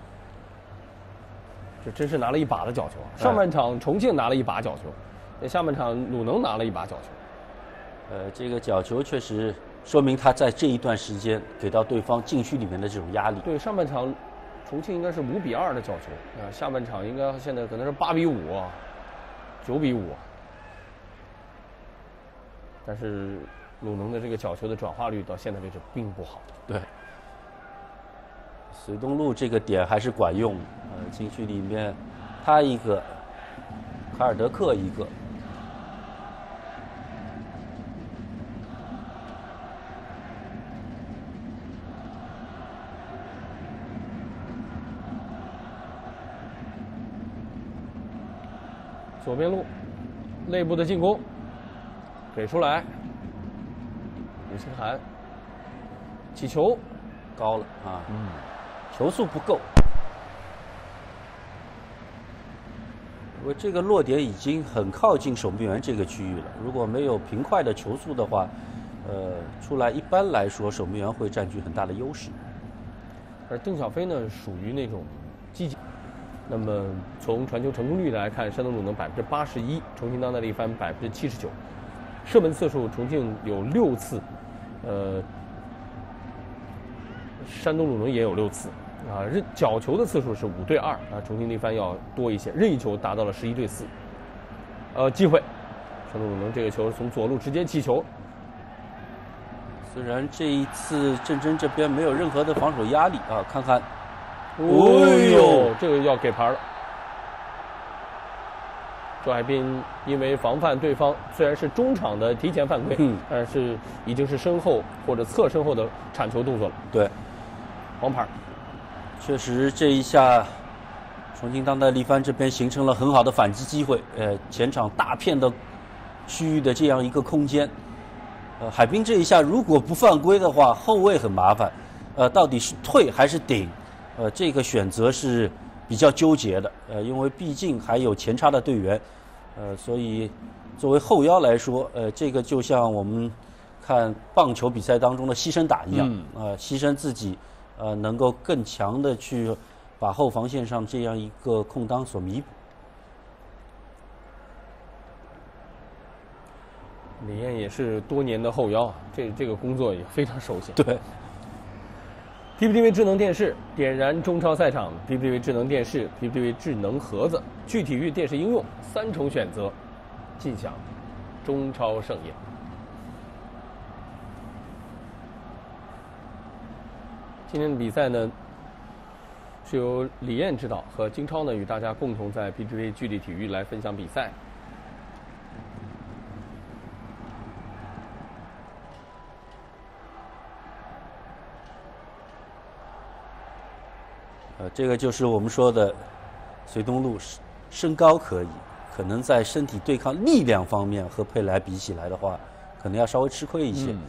这真是拿了一把的角球啊！上半场重庆拿了一把角球，那下半场鲁能拿了一把角球。 呃，这个角球确实说明他在这一段时间给到对方禁区里面的这种压力。 对，上半场重庆应该是五比二的角球啊，下半场应该现在可能是八比五、九比五，但是。鲁能的这个角球的转化率到现在为止并不好。 对，隋东路这个点还是管用。呃，禁区里面他一个，卡尔德克一个。 左边路，内部的进攻，给出来。吴清涵起球高了啊，嗯，球速不够。我这个落点已经很靠近守门员这个区域了，如果没有平快的球速的话，呃，出来一般来说守门员会占据很大的优势。 而邓小飞呢，属于那种积极。那么从传球成功率来看，山东鲁能百分之八十一，重庆当代力帆百分之七十九。射门次数，重庆有六次，呃，山东鲁能也有六次，啊，任角球的次数是五对二，啊，重庆力帆要多一些，任意球达到了十一对四，呃，机会，山东鲁能这个球从左路直接起球， 虽然这一次郑铮这边没有任何的防守压力啊，看看， 哦呦，这个要给牌了。周海滨因为防范对方虽然是中场的提前犯规，嗯，但是已经是身后或者侧身后的铲球动作了。 对， 黄牌。 确实这一下，重庆当代力帆这边形成了很好的反击机会。呃，前场大片的区域的这样一个空间，呃，海滨这一下如果不犯规的话，后卫很麻烦。呃，到底是退还是顶？呃，这个选择是比较纠结的，呃，因为毕竟还有前插的队员，呃，所以作为后腰来说，呃，这个就像我们看棒球比赛当中的牺牲打一样，啊、嗯呃，牺牲自己，呃，能够更强的去把后防线上这样一个空当所弥补。 李艳也是多年的后腰啊，这这个工作也非常熟悉。 对。 P P T V 智能电视点燃中超赛场 ，P P T V 智能电视 ，P P T V 智能盒子，趣体育电视应用三重选择，尽享中超盛宴。今天的比赛呢，是由李艳指导和金超呢与大家共同在 P P T V 聚力体育来分享比赛。 呃，这个就是我们说的，隋东路身高可以，可能在身体对抗力量方面和佩莱比起来的话，可能要稍微吃亏一些。嗯、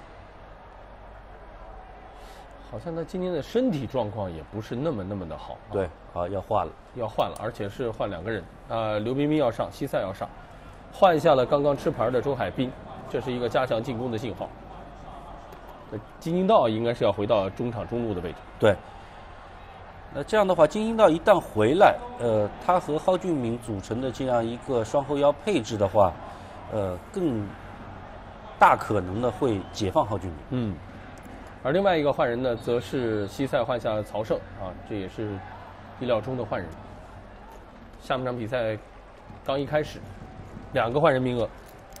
好像他今天的身体状况也不是那么那么的好。啊、 对，啊，要换了， 要换了，而且是换两个人。啊、呃，刘彬彬要上，西塞要上，换下了刚刚吃牌的周海滨，这是一个加强进攻的信号。金英道应该是要回到中场中路的位置。 对。那这样的话，金英道一旦回来，呃，他和蒿俊闵组成的这样一个双后腰配置的话，呃，更大可能的会解放蒿俊闵。 嗯。而另外一个换人呢，则是西塞换下了曹胜啊，这也是意料中的换人。下半场比赛刚一开始，两个换人名额。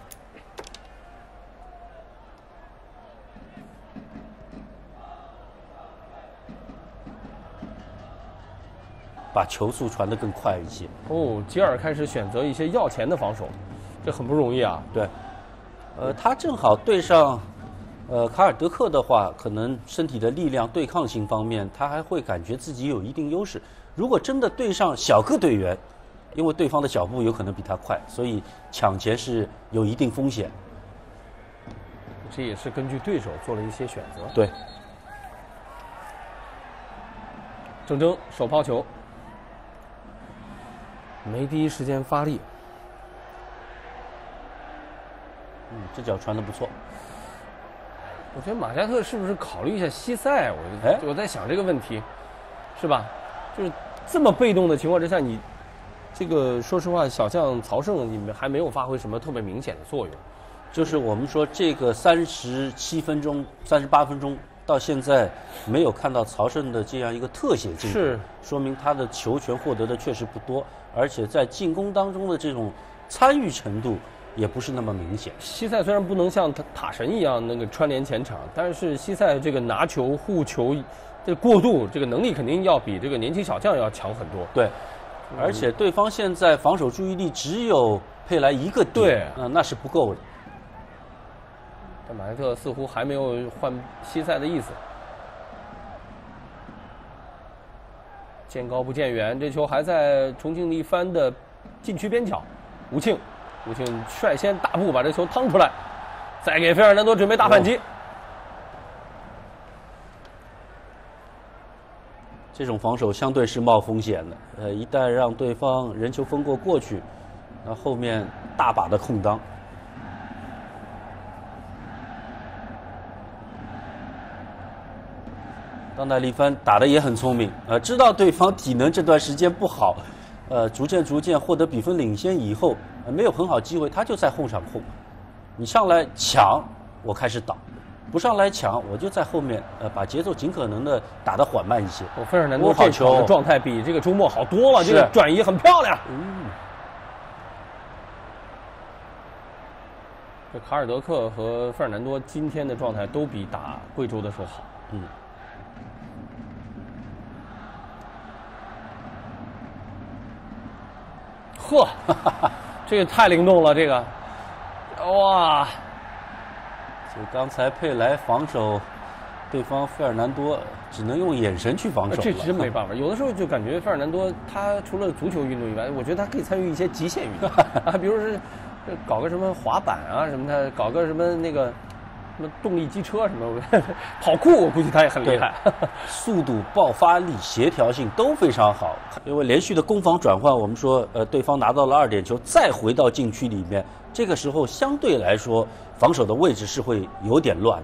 把球速传得更快一些。 哦，吉尔开始选择一些要钱的防守，这很不容易啊。 对，呃，他正好对上呃，卡尔德克的话，可能身体的力量、对抗性方面，他还会感觉自己有一定优势。如果真的对上小个队员，因为对方的脚步有可能比他快，所以抢前是有一定风险。 这也是根据对手做了一些选择。 对。 郑铮手抛球，没第一时间发力。 嗯，这脚传得不错。 我觉得马加特是不是考虑一下西塞？我哎， 我在想这个问题，是吧？就是这么被动的情况之下，你这个说实话，小将曹胜你们还没有发挥什么特别明显的作用。 就是我们说这个三十七分钟、三十八分钟到现在没有看到曹胜的这样一个特写镜头， 是说明他的球权获得的确实不多，而且在进攻当中的这种参与程度也不是那么明显。 西塞虽然不能像塔塔神一样那个串联前场，但是西塞这个拿球、护球、这个过渡这个能力肯定要比这个年轻小将要强很多。 对，而且对方现在防守注意力只有佩莱一个点， 对， 嗯、呃，那是不够的。 但马加特似乎还没有换西塞的意思。见高不见远，这球还在重庆力帆的禁区边角，吴庆。吴庆率先大步把这球趟出来，再给费尔南多准备大反击。哦、 这种防守相对是冒风险的，呃，一旦让对方人球封过过去，那后面大把的空当。当代力帆打得也很聪明，呃，知道对方体能这段时间不好，呃，逐渐逐渐获得比分领先以后。没有很好机会，他就在后场控。你上来抢，我开始倒；不上来抢，我就在后面，呃，把节奏尽可能的打得缓慢一些。 我费尔南多这场的状态比这个周末好多了，这个转移很漂亮。嗯。这卡尔德克和费尔南多今天的状态都比打贵州的时候好。嗯。呵。这个太灵动了，这个，哇！ 就刚才佩莱防守对方费尔南多，只能用眼神去防守了。 这真没办法，有的时候就感觉费尔南多他除了足球运动以外，我觉得他可以参与一些极限运动啊，比如说搞个什么滑板啊什么的，搞个什么那个什么动力机车什么跑酷，我估计他也很厉害。 速度、爆发力、协调性都非常好。因为连续的攻防转换，我们说，呃，对方拿到了二点球，再回到禁区里面，这个时候相对来说，防守的位置是会有点乱的。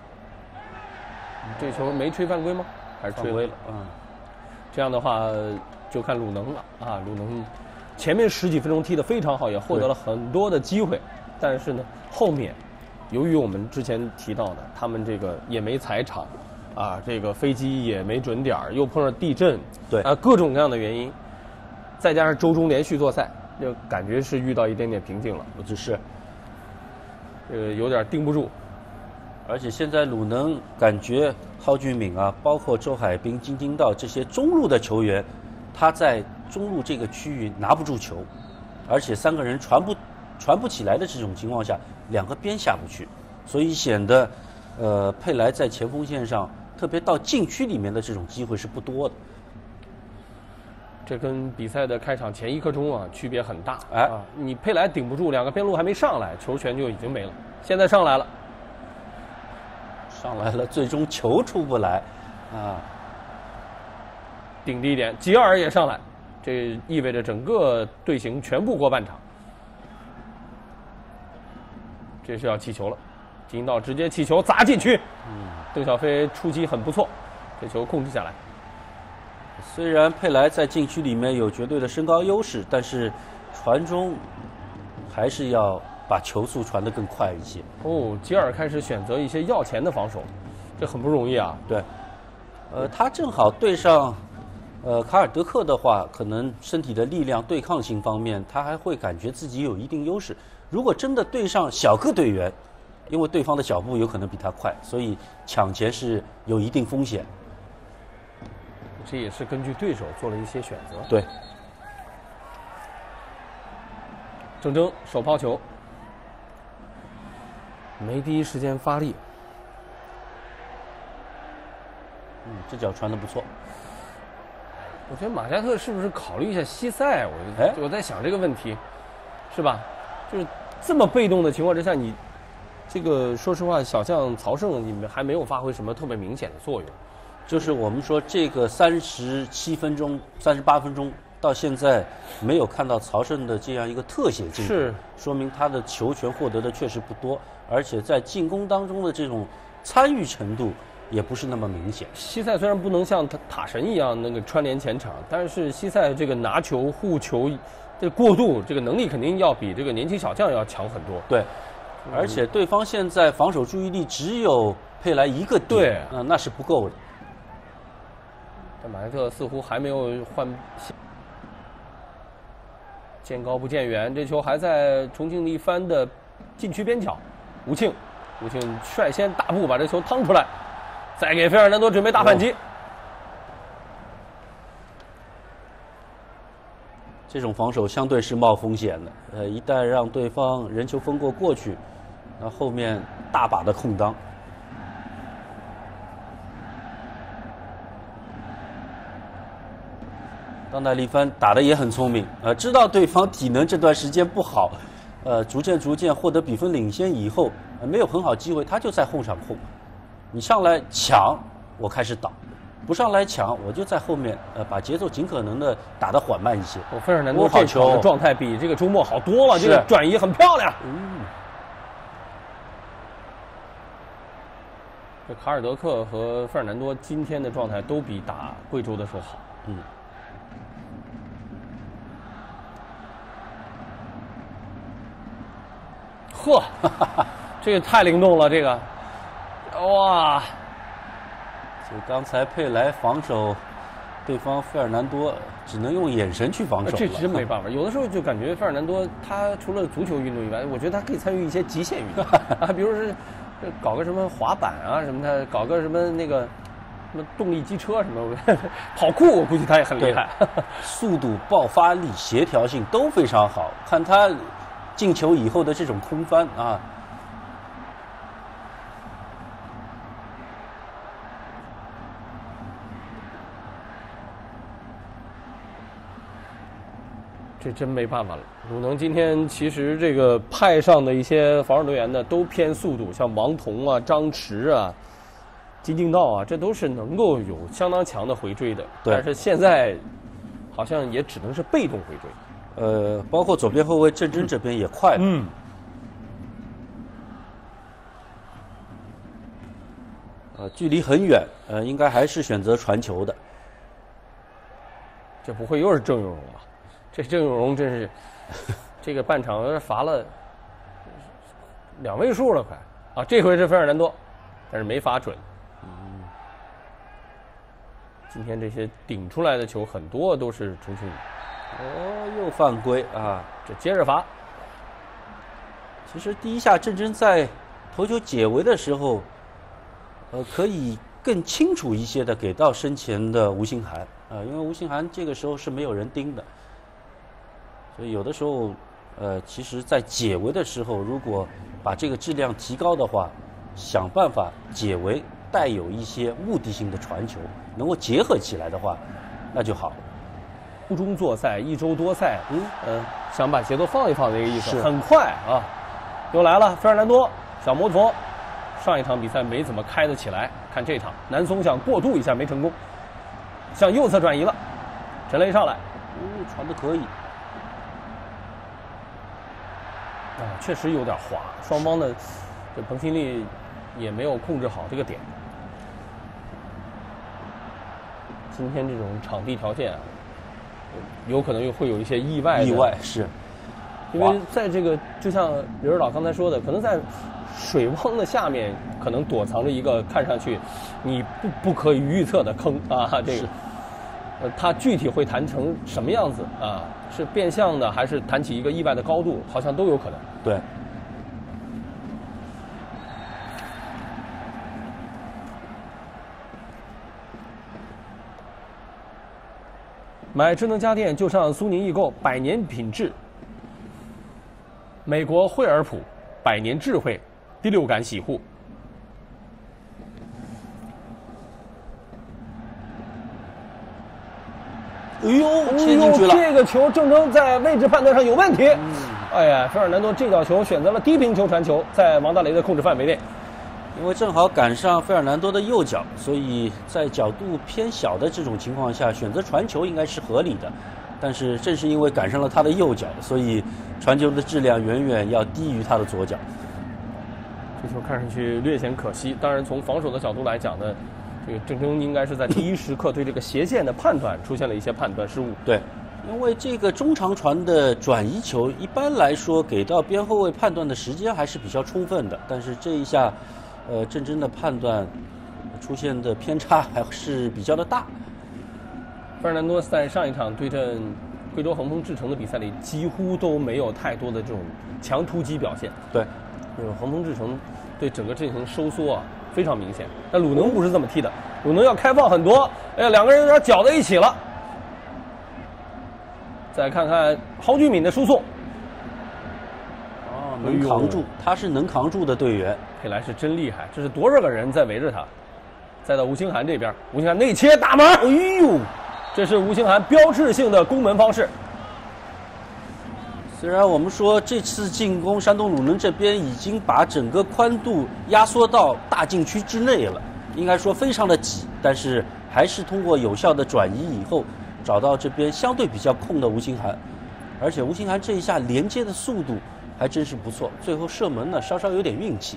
这球没吹犯规吗？还是吹犯规了？嗯， 这样的话就看鲁能了啊！鲁能前面十几分钟踢得非常好，也获得了很多的机会，但是呢，后面由于我们之前提到的，他们这个也没踩场。啊，这个飞机也没准点儿，又碰上地震， 对啊，各种各样的原因，再加上周中连续作赛，就感觉是遇到一点点瓶颈了， 就是， 呃，有点盯不住。 而且现在鲁能感觉蒿俊闵啊，包括周海滨、金京道这些中路的球员，他在中路这个区域拿不住球，而且三个人传不传不起来的这种情况下，两个边下不去，所以显得，呃，佩莱在前锋线上。特别到禁区里面的这种机会是不多的， 这跟比赛的开场前一刻钟啊区别很大。 哎， 啊，你佩莱顶不住，两个边路还没上来，球权就已经没了。现在上来了， 上来了，最终球出不来，啊， 顶低一点，吉尔也上来，这意味着整个队形全部过半场。这是要起球了。金道直接起球砸进去，嗯，邓小飞出击很不错，这球控制下来。 虽然佩莱在禁区里面有绝对的身高优势，但是传中还是要把球速传得更快一些。 哦，吉尔开始选择一些要前的防守，这很不容易啊。 对，呃，他正好对上呃卡尔德克的话，可能身体的力量、对抗性方面，他还会感觉自己有一定优势。如果真的对上小个队员，因为对方的脚步有可能比他快，所以抢前是有一定风险。 这也是根据对手做了一些选择。 对。 郑铮手抛球，没第一时间发力。 这脚传得不错。 我觉得马加特是不是考虑一下西塞？我哎我在想这个问题，是吧？就是这么被动的情况之下，你这个说实话，小将曹胜你们还没有发挥什么特别明显的作用。 就是我们说这个三十七分钟、三十八分钟到现在没有看到曹胜的这样一个特写镜头， 是说明他的球权获得的确实不多，而且在进攻当中的这种参与程度也不是那么明显。 西塞虽然不能像塔塔神一样那个穿联前场，但是西塞这个拿球、护球、这个过渡这个能力肯定要比这个年轻小将要强很多。 对，而且对方现在防守注意力只有佩莱一个点， 对啊、呃，那是不够的。 但马加特似乎还没有换，见高不见远，这球还在重庆力帆的禁区边角，吴庆，吴庆率先大步把这球趟出来，再给费尔南多准备大反击。哦、 这种防守相对是冒风险的，呃，一旦让对方人球封过过去，那后面大把的空当。当代力帆打得也很聪明，呃，知道对方体能这段时间不好，呃，逐渐逐渐获得比分领先以后，呃、没有很好机会，他就在后场控。你上来抢，我开始倒；不上来抢，我就在后面，呃，把节奏尽可能的打得缓慢一些。 哦，费尔南多这场的状态比这个周末好多了，这个转移很漂亮。嗯。这卡尔德克和费尔南多今天的状态都比打贵州的时候好。嗯。呵，这个太灵动了，这个，哇！ 就刚才佩莱防守对方费尔南多，只能用眼神去防守了。 这真没办法，有的时候就感觉费尔南多他除了足球运动以外，我觉得他可以参与一些极限运动啊，比如说搞个什么滑板啊什么的，搞个什么那个什么动力机车什么，跑酷我估计他也很厉害， 速度、爆发力、协调性都非常好，看他进球以后的这种空翻啊， 这真没办法了。鲁能今天其实这个派上的一些防守队员呢，都偏速度，像王彤啊、张弛啊、金敬道啊，这都是能够有相当强的回追的。但是现在好像也只能是被动回追。 呃，包括左边后卫郑铮这边也快了。 嗯。 呃，距离很远，呃，应该还是选择传球的。 这不会又是郑永荣吧？这郑永荣真是，这个半场罚了两位数了，快啊！这回是费尔南多，但是没罚准。嗯。今天这些顶出来的球很多都是重庆。 哦，又犯规啊！ 这接着罚。 其实第一下郑铮在头球解围的时候，呃，可以更清楚一些的给到身前的吴兴涵啊、呃，因为吴兴涵这个时候是没有人盯的，所以有的时候，呃，其实在解围的时候，如果把这个质量提高的话，想办法解围带有一些目的性的传球，能够结合起来的话，那就好。 周中作赛，一周多赛，嗯呃，想把节奏放一放那个意思。很快啊，又来了，费尔南多，小摩托。上一场比赛没怎么开得起来，看这场，南松想过渡一下没成功，向右侧转移了，陈雷上来， 哦，传的可以。 啊，确实有点滑，双方的这彭新力也没有控制好这个点。今天这种场地条件啊，有可能又会有一些意外的。 意外是， 因为在这个就像刘指导刚才说的，可能在水汪的下面，可能躲藏着一个看上去你不不可以预测的坑啊。这个，呃，它具体会弹成什么样子啊？是变相的，还是弹起一个意外的高度？好像都有可能。 对。 买智能家电就上苏宁易购，百年品质。美国惠而浦，百年智慧，第六感洗护。 哎呦，切进去了！ 这个球郑铮在位置判断上有问题。嗯、哎呀，费尔南多这脚球选择了低平球传球，在王大雷的控制范围内。 因为正好赶上费尔南多的右脚，所以在角度偏小的这种情况下，选择传球应该是合理的。但是正是因为赶上了他的右脚，所以传球的质量远远要低于他的左脚。 这球看上去略显可惜。当然，从防守的角度来讲呢，这个郑铮应该是在第一时刻对这个斜线的判断出现了一些判断失误。 对，因为这个中长传的转移球，一般来说给到边后卫判断的时间还是比较充分的，但是这一下，呃，郑铮的判断出现的偏差还是比较的大。 费尔南多在上一场对阵贵州恒丰智诚的比赛里，几乎都没有太多的这种强突击表现。 对， 就是恒丰智诚对整个阵型收缩啊非常明显。但鲁能不是这么踢的，鲁能要开放很多。哎呀，两个人有点搅在一起了。再看看蒿俊闵的输送， 哦，能扛住，他是能扛住的队员。 佩莱是真厉害，这是多少个人在围着他。再到吴兴涵这边，吴兴涵内切打门，哎呦！这是吴兴涵标志性的攻门方式。 虽然我们说这次进攻山东鲁能这边已经把整个宽度压缩到大禁区之内了，应该说非常的挤，但是还是通过有效的转移以后，找到这边相对比较空的吴兴涵，而且吴兴涵这一下连接的速度还真是不错，最后射门呢稍稍有点运气。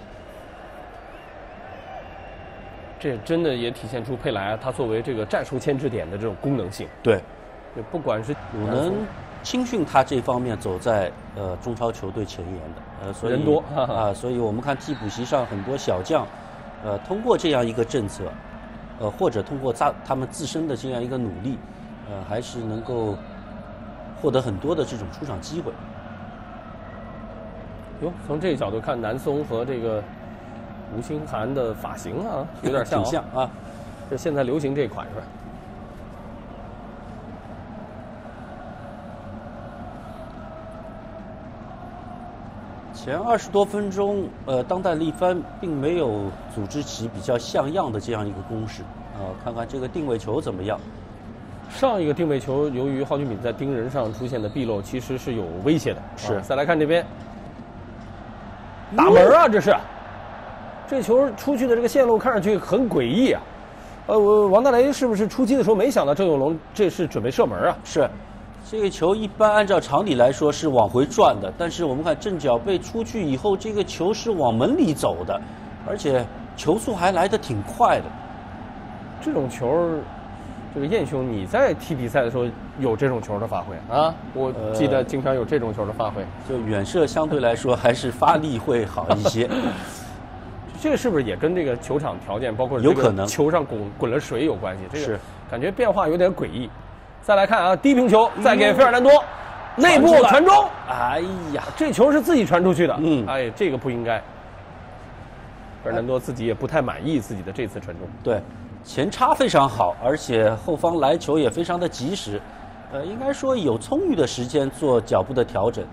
这真的也体现出佩莱他作为这个战术牵制点的这种功能性。 对， 不管是鲁能青训，他这方面走在呃中超球队前沿的，呃，所以人多啊，所以我们看替补席上很多小将，呃，通过这样一个政策，呃，或者通过他他们自身的这样一个努力，呃，还是能够获得很多的这种出场机会。 哟，从这个角度看，南松和这个吴兴涵的发型啊，有点像、哦， 挺像啊。 这现在流行这款是吧？ 前二十多分钟，呃，当代力帆并没有组织起比较像样的这样一个攻势啊、呃。看看这个定位球怎么样？ 上一个定位球，由于蒿俊闵在盯人上出现的纰漏，其实是有威胁的。 是， 啊、再来看这边，打门啊，这是。这球出去的这个线路看上去很诡异啊，呃，我王大雷是不是出击的时候没想到郑有龙这是准备射门啊？ 是，这个球一般按照常理来说是往回转的，但是我们看正脚背出去以后，这个球是往门里走的，而且球速还来得挺快的。 这种球，这个燕兄你在踢比赛的时候有这种球的发挥啊？我记得经常有这种球的发挥。 呃、就远射相对来说还是发力会好一些。 这个是不是也跟这个球场条件，包括有可能球上滚滚了水有关系？这个是感觉变化有点诡异。再来看啊，低平球，再给费尔南多，内部传中。 哎呀， 这球是自己传出去的。 嗯， 哎，这个不应该。费尔南多自己也不太满意自己的这次传中。 对，前插非常好，而且后方来球也非常的及时，呃，应该说有充裕的时间做脚步的调整。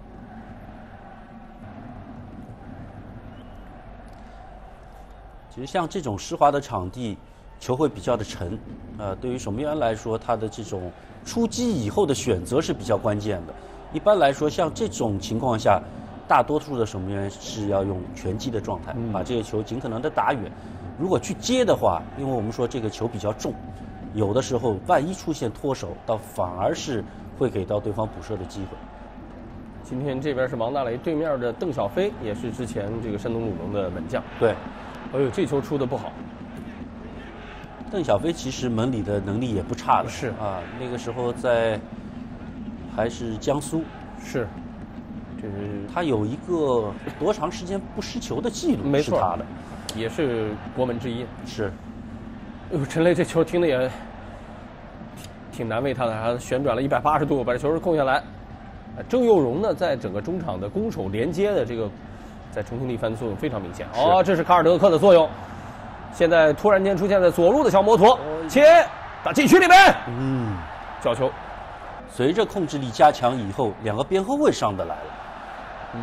其实像这种湿滑的场地，球会比较的沉，呃，对于守门员来说，他的这种出击以后的选择是比较关键的。一般来说，像这种情况下，大多数的守门员是要用拳击的状态， 嗯、 把这个球尽可能的打远。如果去接的话，因为我们说这个球比较重，有的时候万一出现脱手，倒反而是会给到对方补射的机会。 今天这边是王大雷，对面的邓小飞也是之前这个山东鲁能的门将。 对。 哎呦，这球出的不好。 邓小飞其实门里的能力也不差的， 是啊，那个时候在还是江苏， 是，这是他有一个多长时间不失球的记录， 没错， 是他的， 也是国门之一。 是， 哎呦，陈雷这球听的也挺难为他的，还旋转了一百八十度把这球控下来。郑佑荣呢，在整个中场的攻守连接的这个。在重庆力帆的作用非常明显哦，这是卡尔德克的作用。现在突然间出现在左路的小摩托，切打禁区里面， 嗯， 角球。 随着控制力加强以后，两个边后卫上得来了。 嗯，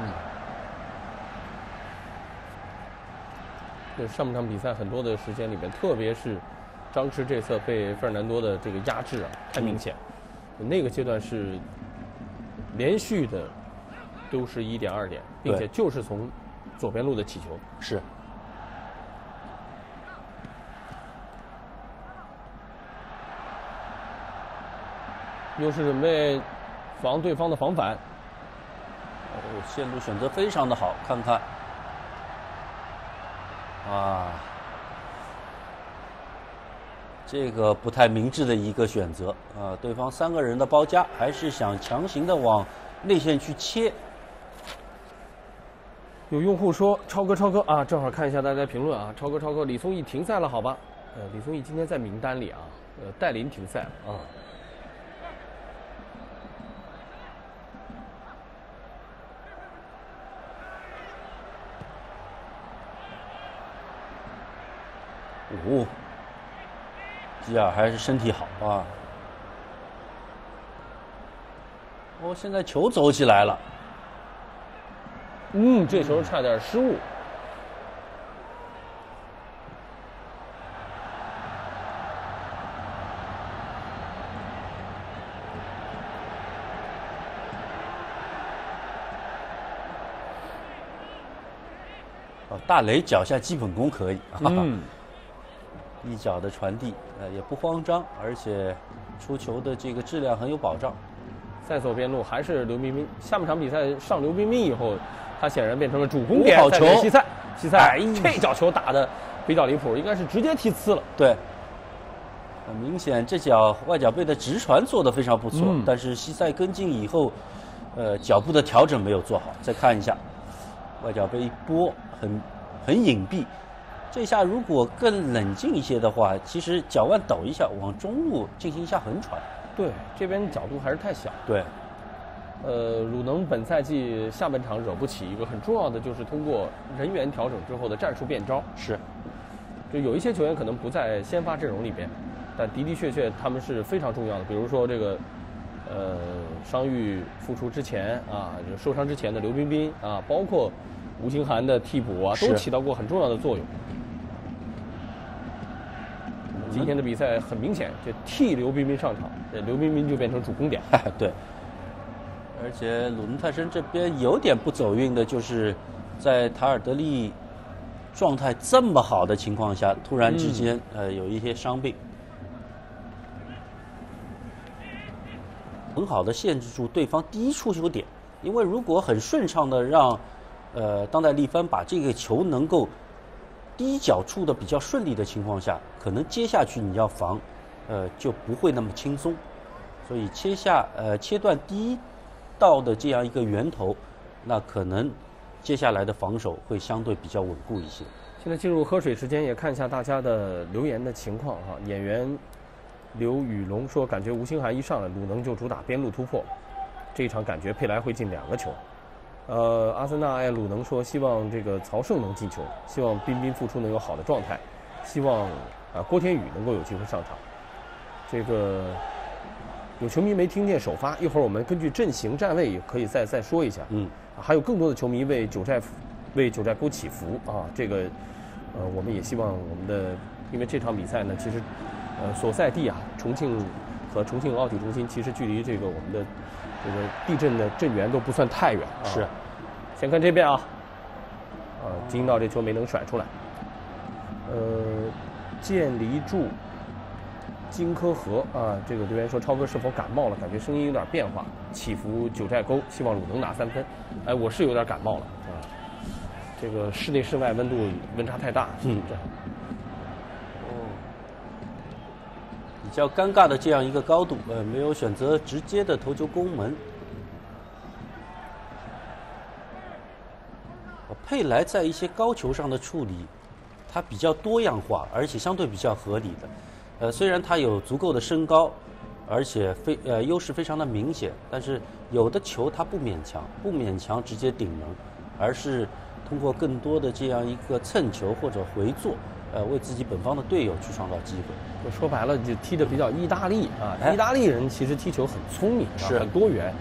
这上半场比赛很多的时间里面，特别是张弛这侧被费尔南多的这个压制啊，太明显。 嗯那个阶段是连续的丢失一点二点，并且就是从左边路的起球。 是。 又是准备防对方的防反。 哦，线路选择非常的好，看看。啊，这个不太明智的一个选择啊！对方三个人的包夹，还是想强行的往内线去切。 有用户说：“超哥，超哥啊，正好看一下大家评论啊，超哥，超哥，李松义停赛了，好吧？呃，李松义今天在名单里啊，呃，戴琳停赛了啊。” 哦，基尔还是身体好啊！哦，现在球走起来了。 嗯，这球差点失误。 哦，大雷脚下基本功可以， 嗯， 一脚的传递，呃，也不慌张，而且出球的这个质量很有保障。 再走边路还是刘彬彬，下半场比赛上刘彬彬以后，他显然变成了主攻点。 好球， 西塞，西塞，哎，这脚球打的比较离谱，应该是直接踢呲了。 对，很明显这脚外脚背的直传做得非常不错，嗯、但是西塞跟进以后，呃，脚步的调整没有做好。再看一下，外脚背一拨，很很隐蔽。这下如果更冷静一些的话，其实脚腕抖一下，往中路进行一下横传。 对，这边角度还是太小。 对， 呃，鲁能本赛季下半场惹不起一个很重要的，就是通过人员调整之后的战术变招。 是， 就有一些球员可能不在先发阵容里边，但的的确确他们是非常重要的。比如说这个，呃，伤愈复出之前啊，受伤之前的刘彬彬啊，包括吴兴涵的替补啊，都起到过很重要的作用。今天的比赛很明显，就替刘彬彬上场，这刘彬彬就变成主攻点。 对，而且鲁能泰山这边有点不走运的，就是在塔尔德利状态这么好的情况下，突然之间、嗯、呃有一些伤病，很好的限制住对方第一出球点。因为如果很顺畅的让呃当代力帆把这个球能够第一脚触的比较顺利的情况下，可能接下去你要防，呃就不会那么轻松。所以切下呃切断第一道的这样一个源头，那可能接下来的防守会相对比较稳固一些。 现在进入喝水时间，也看一下大家的留言的情况哈。演员刘宇龙说，感觉吴兴涵一上来，鲁能就主打边路突破，这一场感觉佩莱会进两个球。呃，阿森纳爱鲁能说，希望这个曹胜能进球，希望彬彬复出能有好的状态，希望啊、呃、郭天宇能够有机会上场。这个有球迷没听见首发，一会儿我们根据阵型站位也可以再再说一下。 嗯， 还有更多的球迷为九寨为九寨沟祈福啊，这个呃我们也希望我们的，因为这场比赛呢，其实呃所在地啊重庆和重庆奥体中心其实距离这个我们的这个地震的震源都不算太远啊。 是， 先看这边啊，啊金英道这球没能甩出来。呃，建离柱、金科河啊，这个留言说超哥是否感冒了？感觉声音有点变化。祈福九寨沟，希望鲁能拿三分。哎，我是有点感冒了啊。这个室内室外温度温差太大。 嗯。哦。比较尴尬的这样一个高度，呃，没有选择直接的头球攻门。佩莱在一些高球上的处理，它比较多样化，而且相对比较合理的。呃，虽然他有足够的身高，而且非呃优势非常的明显，但是有的球他不勉强，不勉强直接顶门，而是通过更多的这样一个蹭球或者回做，呃，为自己本方的队友去创造机会。 说白了，就踢得比较意大利啊，意大利人其实踢球很聪明， 是很多元。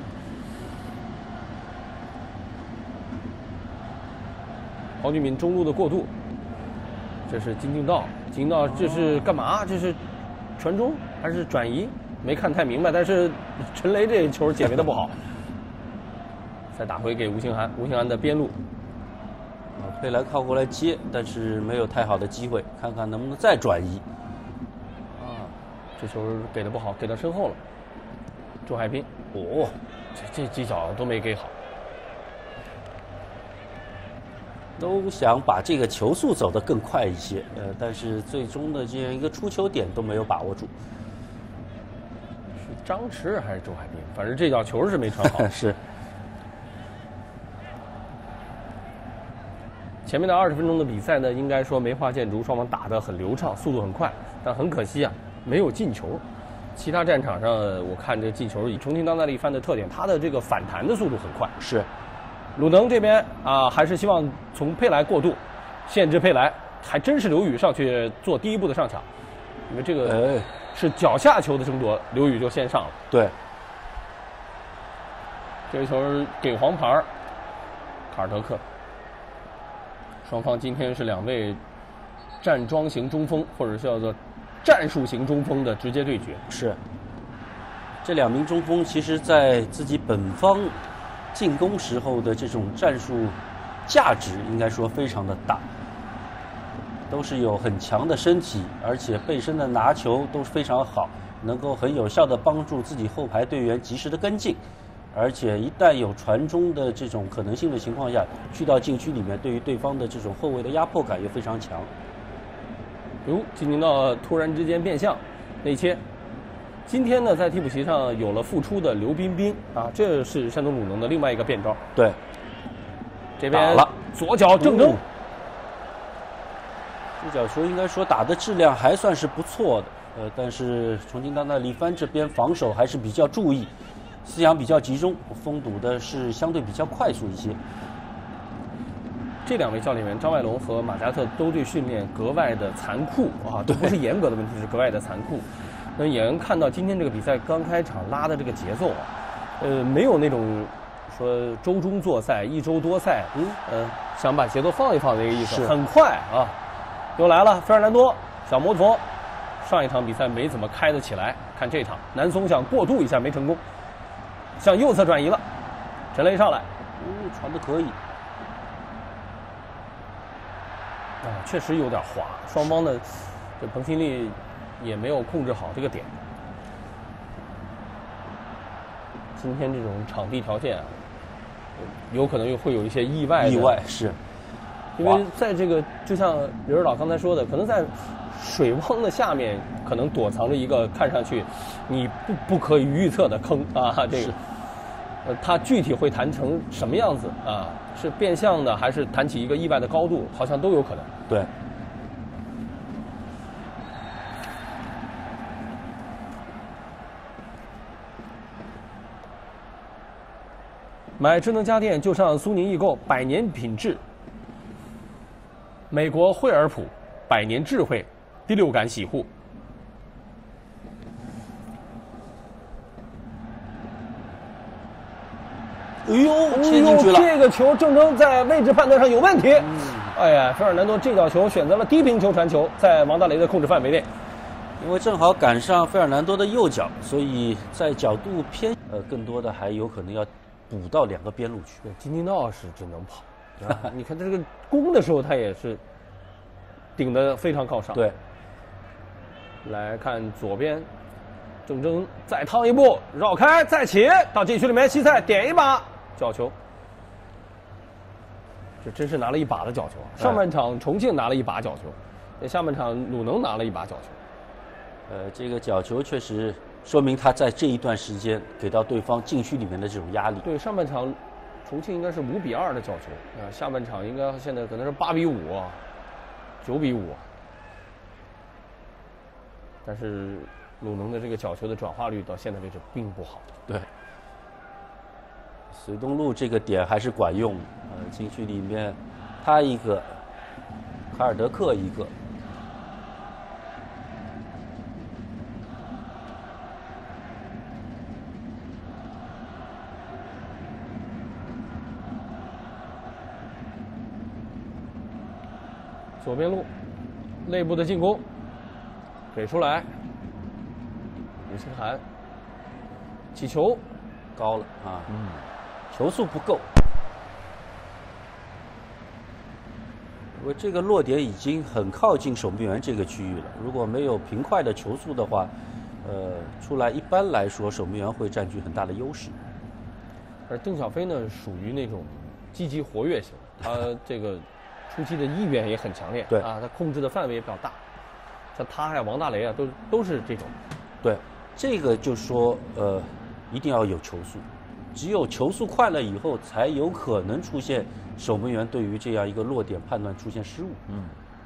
黄俊敏中路的过渡，这是金敬道。金敬道这是干嘛？这是传中还是转移？ 没看太明白，但是陈雷这球解围的不好。再打回给吴兴涵，吴兴涵的边路， 啊，佩莱靠过来接，但是没有太好的机会，看看能不能再转移。 啊，这球给的不好，给到身后了。周海滨，哦，这这几脚都没给好。 都想把这个球速走得更快一些，呃，但是最终的这样一个出球点都没有把握住。 是张弛还是周海滨？反正这脚球是没传好。 是。 前面的二十分钟的比赛呢，应该说梅花建筑双方打得很流畅，速度很快，但很可惜啊，没有进球。其他战场上，我看这进球以重庆当代力帆的特点，他的这个反弹的速度很快。 是。 鲁能这边啊，还是希望从佩莱过渡，限制佩莱，还真是刘宇上去做第一步的上抢，因为这个是脚下球的争夺，刘宇就先上了。 对， 这个球给黄牌，卡尔德克。双方今天是两位站桩型中锋，或者叫做战术型中锋的直接对决。 是，这两名中锋其实在自己本方进攻时候的这种战术价值应该说非常的大，都是有很强的身体，而且背身的拿球都非常好，能够很有效的帮助自己后排队员及时的跟进，而且一旦有传中的这种可能性的情况下，去到禁区里面，对于对方的这种后卫的压迫感也非常强。 哟，金宁道突然之间变向内切。今天呢，在替补席上有了复出的刘彬彬啊，这是山东鲁能的另外一个变招。 对， 这边左脚正中， 这脚球应该说打的质量还算是不错的，呃，但是重庆当代力帆这边防守还是比较注意，思想比较集中，封堵的是相对比较快速一些。 这两位教练员张外龙和马加特都对训练格外的残酷啊，这不是严格的问题，是格外的残酷。那也能看到今天这个比赛刚开场拉的这个节奏啊，呃，没有那种说周中作赛一周多赛，嗯，呃，想把节奏放一放的那个意思，很快啊。又来了，费尔南多小摩托，上一场比赛没怎么开得起来，看这场南松想过渡一下没成功，向右侧转移了，陈雷上来， 哦，传的可以。 啊，确实有点滑，双方的这彭新力也没有控制好这个点。今天这种场地条件啊，有可能又会有一些意外的。 意外是， 因为在这个就像刘指导刚才说的，可能在水汪的下面，可能躲藏着一个看上去你不不可以预测的坑啊。这个，呃，它具体会弹成什么样子啊？是变相的，还是弹起一个意外的高度？好像都有可能。 对。 买智能家电就上苏宁易购，百年品质。美国惠而浦，百年智慧，第六感洗护。 哎呦，切进去了！ 这个球郑铮在位置判断上有问题。嗯、哎呀，费尔南多这脚球选择了低平球传球，在王大雷的控制范围内。 因为正好赶上费尔南多的右脚，所以在角度偏呃，更多的还有可能要补到两个边路去。 对，金金道是真能跑。啊、你看这个攻的时候，他也是顶得非常靠上。 对。 来看左边，郑铮再趟一步，绕开再起到禁区里面，西塞点一把角球。这真是拿了一把的角球。上半场重庆拿了一把角球，下半场鲁能拿了一把角球。 呃，这个角球确实说明他在这一段时间给到对方禁区里面的这种压力。 对，上半场重庆应该是五比二的角球啊，下半场应该现在可能是八比五、九比五。但是鲁能的这个角球的转化率到现在为止并不好。 对，绥东路这个点还是管用，呃，禁区里面他一个，卡尔德克一个。 左边路，内部的进攻，给出来，吴兴涵起球高了啊，嗯，球速不够。因为这个落点已经很靠近守门员这个区域了，如果没有平快的球速的话，呃，出来一般来说守门员会占据很大的优势。 而邓小飞呢，属于那种积极活跃型，他这个出击的意愿也很强烈， 对啊，他控制的范围也比较大。像他还有王大雷啊，都都是这种。 对，这个就说呃，一定要有球速，只有球速快了以后，才有可能出现守门员对于这样一个落点判断出现失误。 嗯。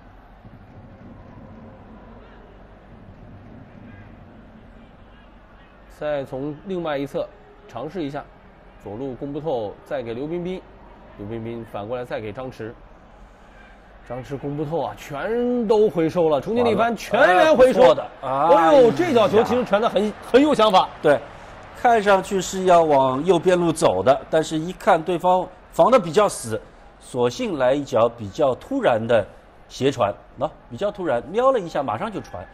再从另外一侧尝试一下，左路攻不透，再给刘彬彬，刘彬彬反过来再给张弛。张弛攻不透啊，全都回收了，重庆力帆全员回收的。 哎呦，这脚球其实传的很很有想法。 对，看上去是要往右边路走的，但是一看对方防的比较死，索性来一脚比较突然的斜传，喏、啊，比较突然，瞄了一下马上就传。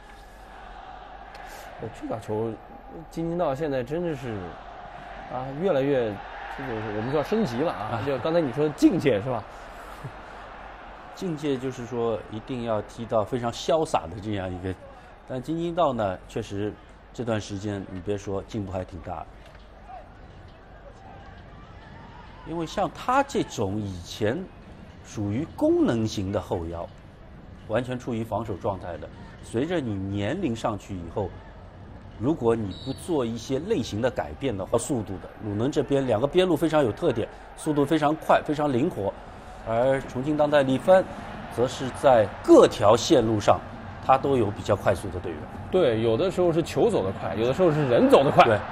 这脚球，京津道现在真的是啊，越来越这个我们说升级了啊，就刚才你说的境界是吧？ 境界就是说一定要踢到非常潇洒的这样一个，但京津道呢，确实这段时间你别说进步还挺大的，因为像他这种以前属于功能型的后腰，完全处于防守状态的，随着你年龄上去以后，如果你不做一些类型的改变的话，速度的鲁能这边两个边路非常有特点，速度非常快，非常灵活。而重庆当代力帆，则是在各条线路上，他都有比较快速的队员。 对，有的时候是球走得快，有的时候是人走得快。 对。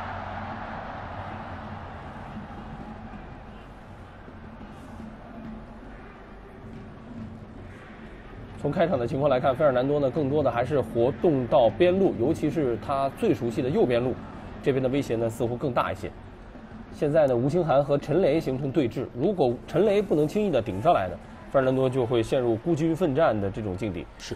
从开场的情况来看，费尔南多呢，更多的还是活动到边路，尤其是他最熟悉的右边路，这边的威胁呢似乎更大一些。现在呢，吴兴涵和陈雷形成对峙，如果陈雷不能轻易的顶上来的，费尔南多就会陷入孤军奋战的这种境地。 是。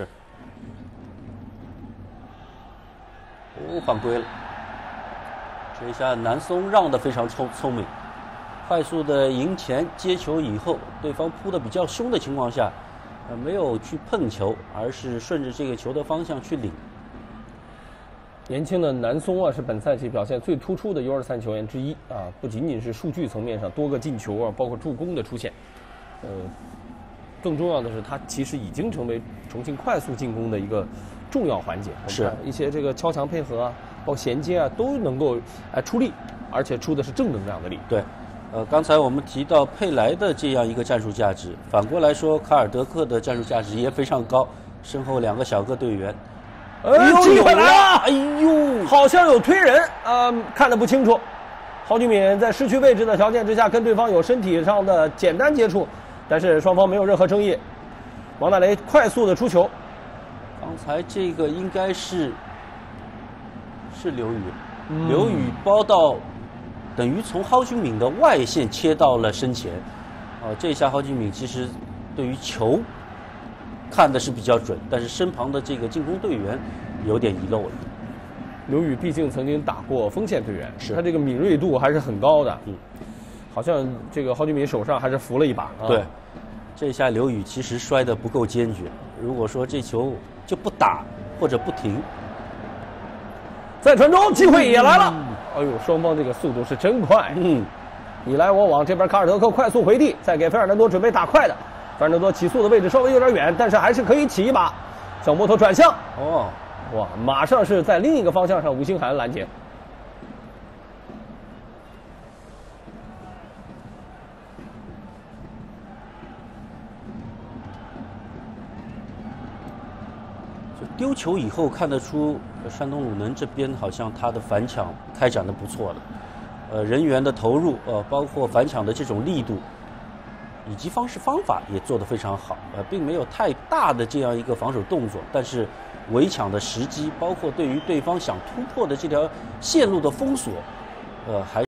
哦，犯规了！这一下南松让的非常聪聪明，快速的迎前接球以后，对方扑的比较凶的情况下，呃，没有去碰球，而是顺着这个球的方向去领。 年轻的南松啊，是本赛季表现最突出的 U 二三球员之一啊！不仅仅是数据层面上多个进球啊，包括助攻的出现，呃，更重要的是他其实已经成为重庆快速进攻的一个重要环节。 是一些这个超强配合啊，包括衔接啊，都能够哎出力，而且出的是正能量的力。 对，呃，刚才我们提到佩莱的这样一个战术价值，反过来说，卡尔德克的战术价值也非常高，身后两个小个队员。 哎呦，机会来了！ 哎呦， 好像有推人，啊、呃，看得不清楚。郝俊敏在失去位置的条件之下，跟对方有身体上的简单接触，但是双方没有任何争议。王大雷快速的出球， 刚才这个应该是是刘宇，嗯、刘宇包到，等于从郝俊敏的外线切到了身前。哦、呃，这一下郝俊敏其实对于球看的是比较准，但是身旁的这个进攻队员有点遗漏了。 刘宇毕竟曾经打过锋线队员， 是他这个敏锐度还是很高的。嗯，好像这个郝俊敏手上还是扶了一把。啊、 对，这下刘宇其实摔得不够坚决。如果说这球就不打或者不停， 在传中机会也来了。嗯、哎呦，双方这个速度是真快。嗯，你来我往，这边卡尔德克快速回递，再给费尔南多准备打快的。费尔南多起速的位置稍微有点远，但是还是可以起一把，小摩托转向。哦，哇，马上是在另一个方向上，吴兴涵拦截。 就丢球以后看得出，山东鲁能这边好像他的反抢开展的不错了，呃，人员的投入，呃，包括反抢的这种力度。以及方式方法也做得非常好，呃，并没有太大的这样一个防守动作，但是围抢的时机，包括对于对方想突破的这条线路的封锁，呃，还。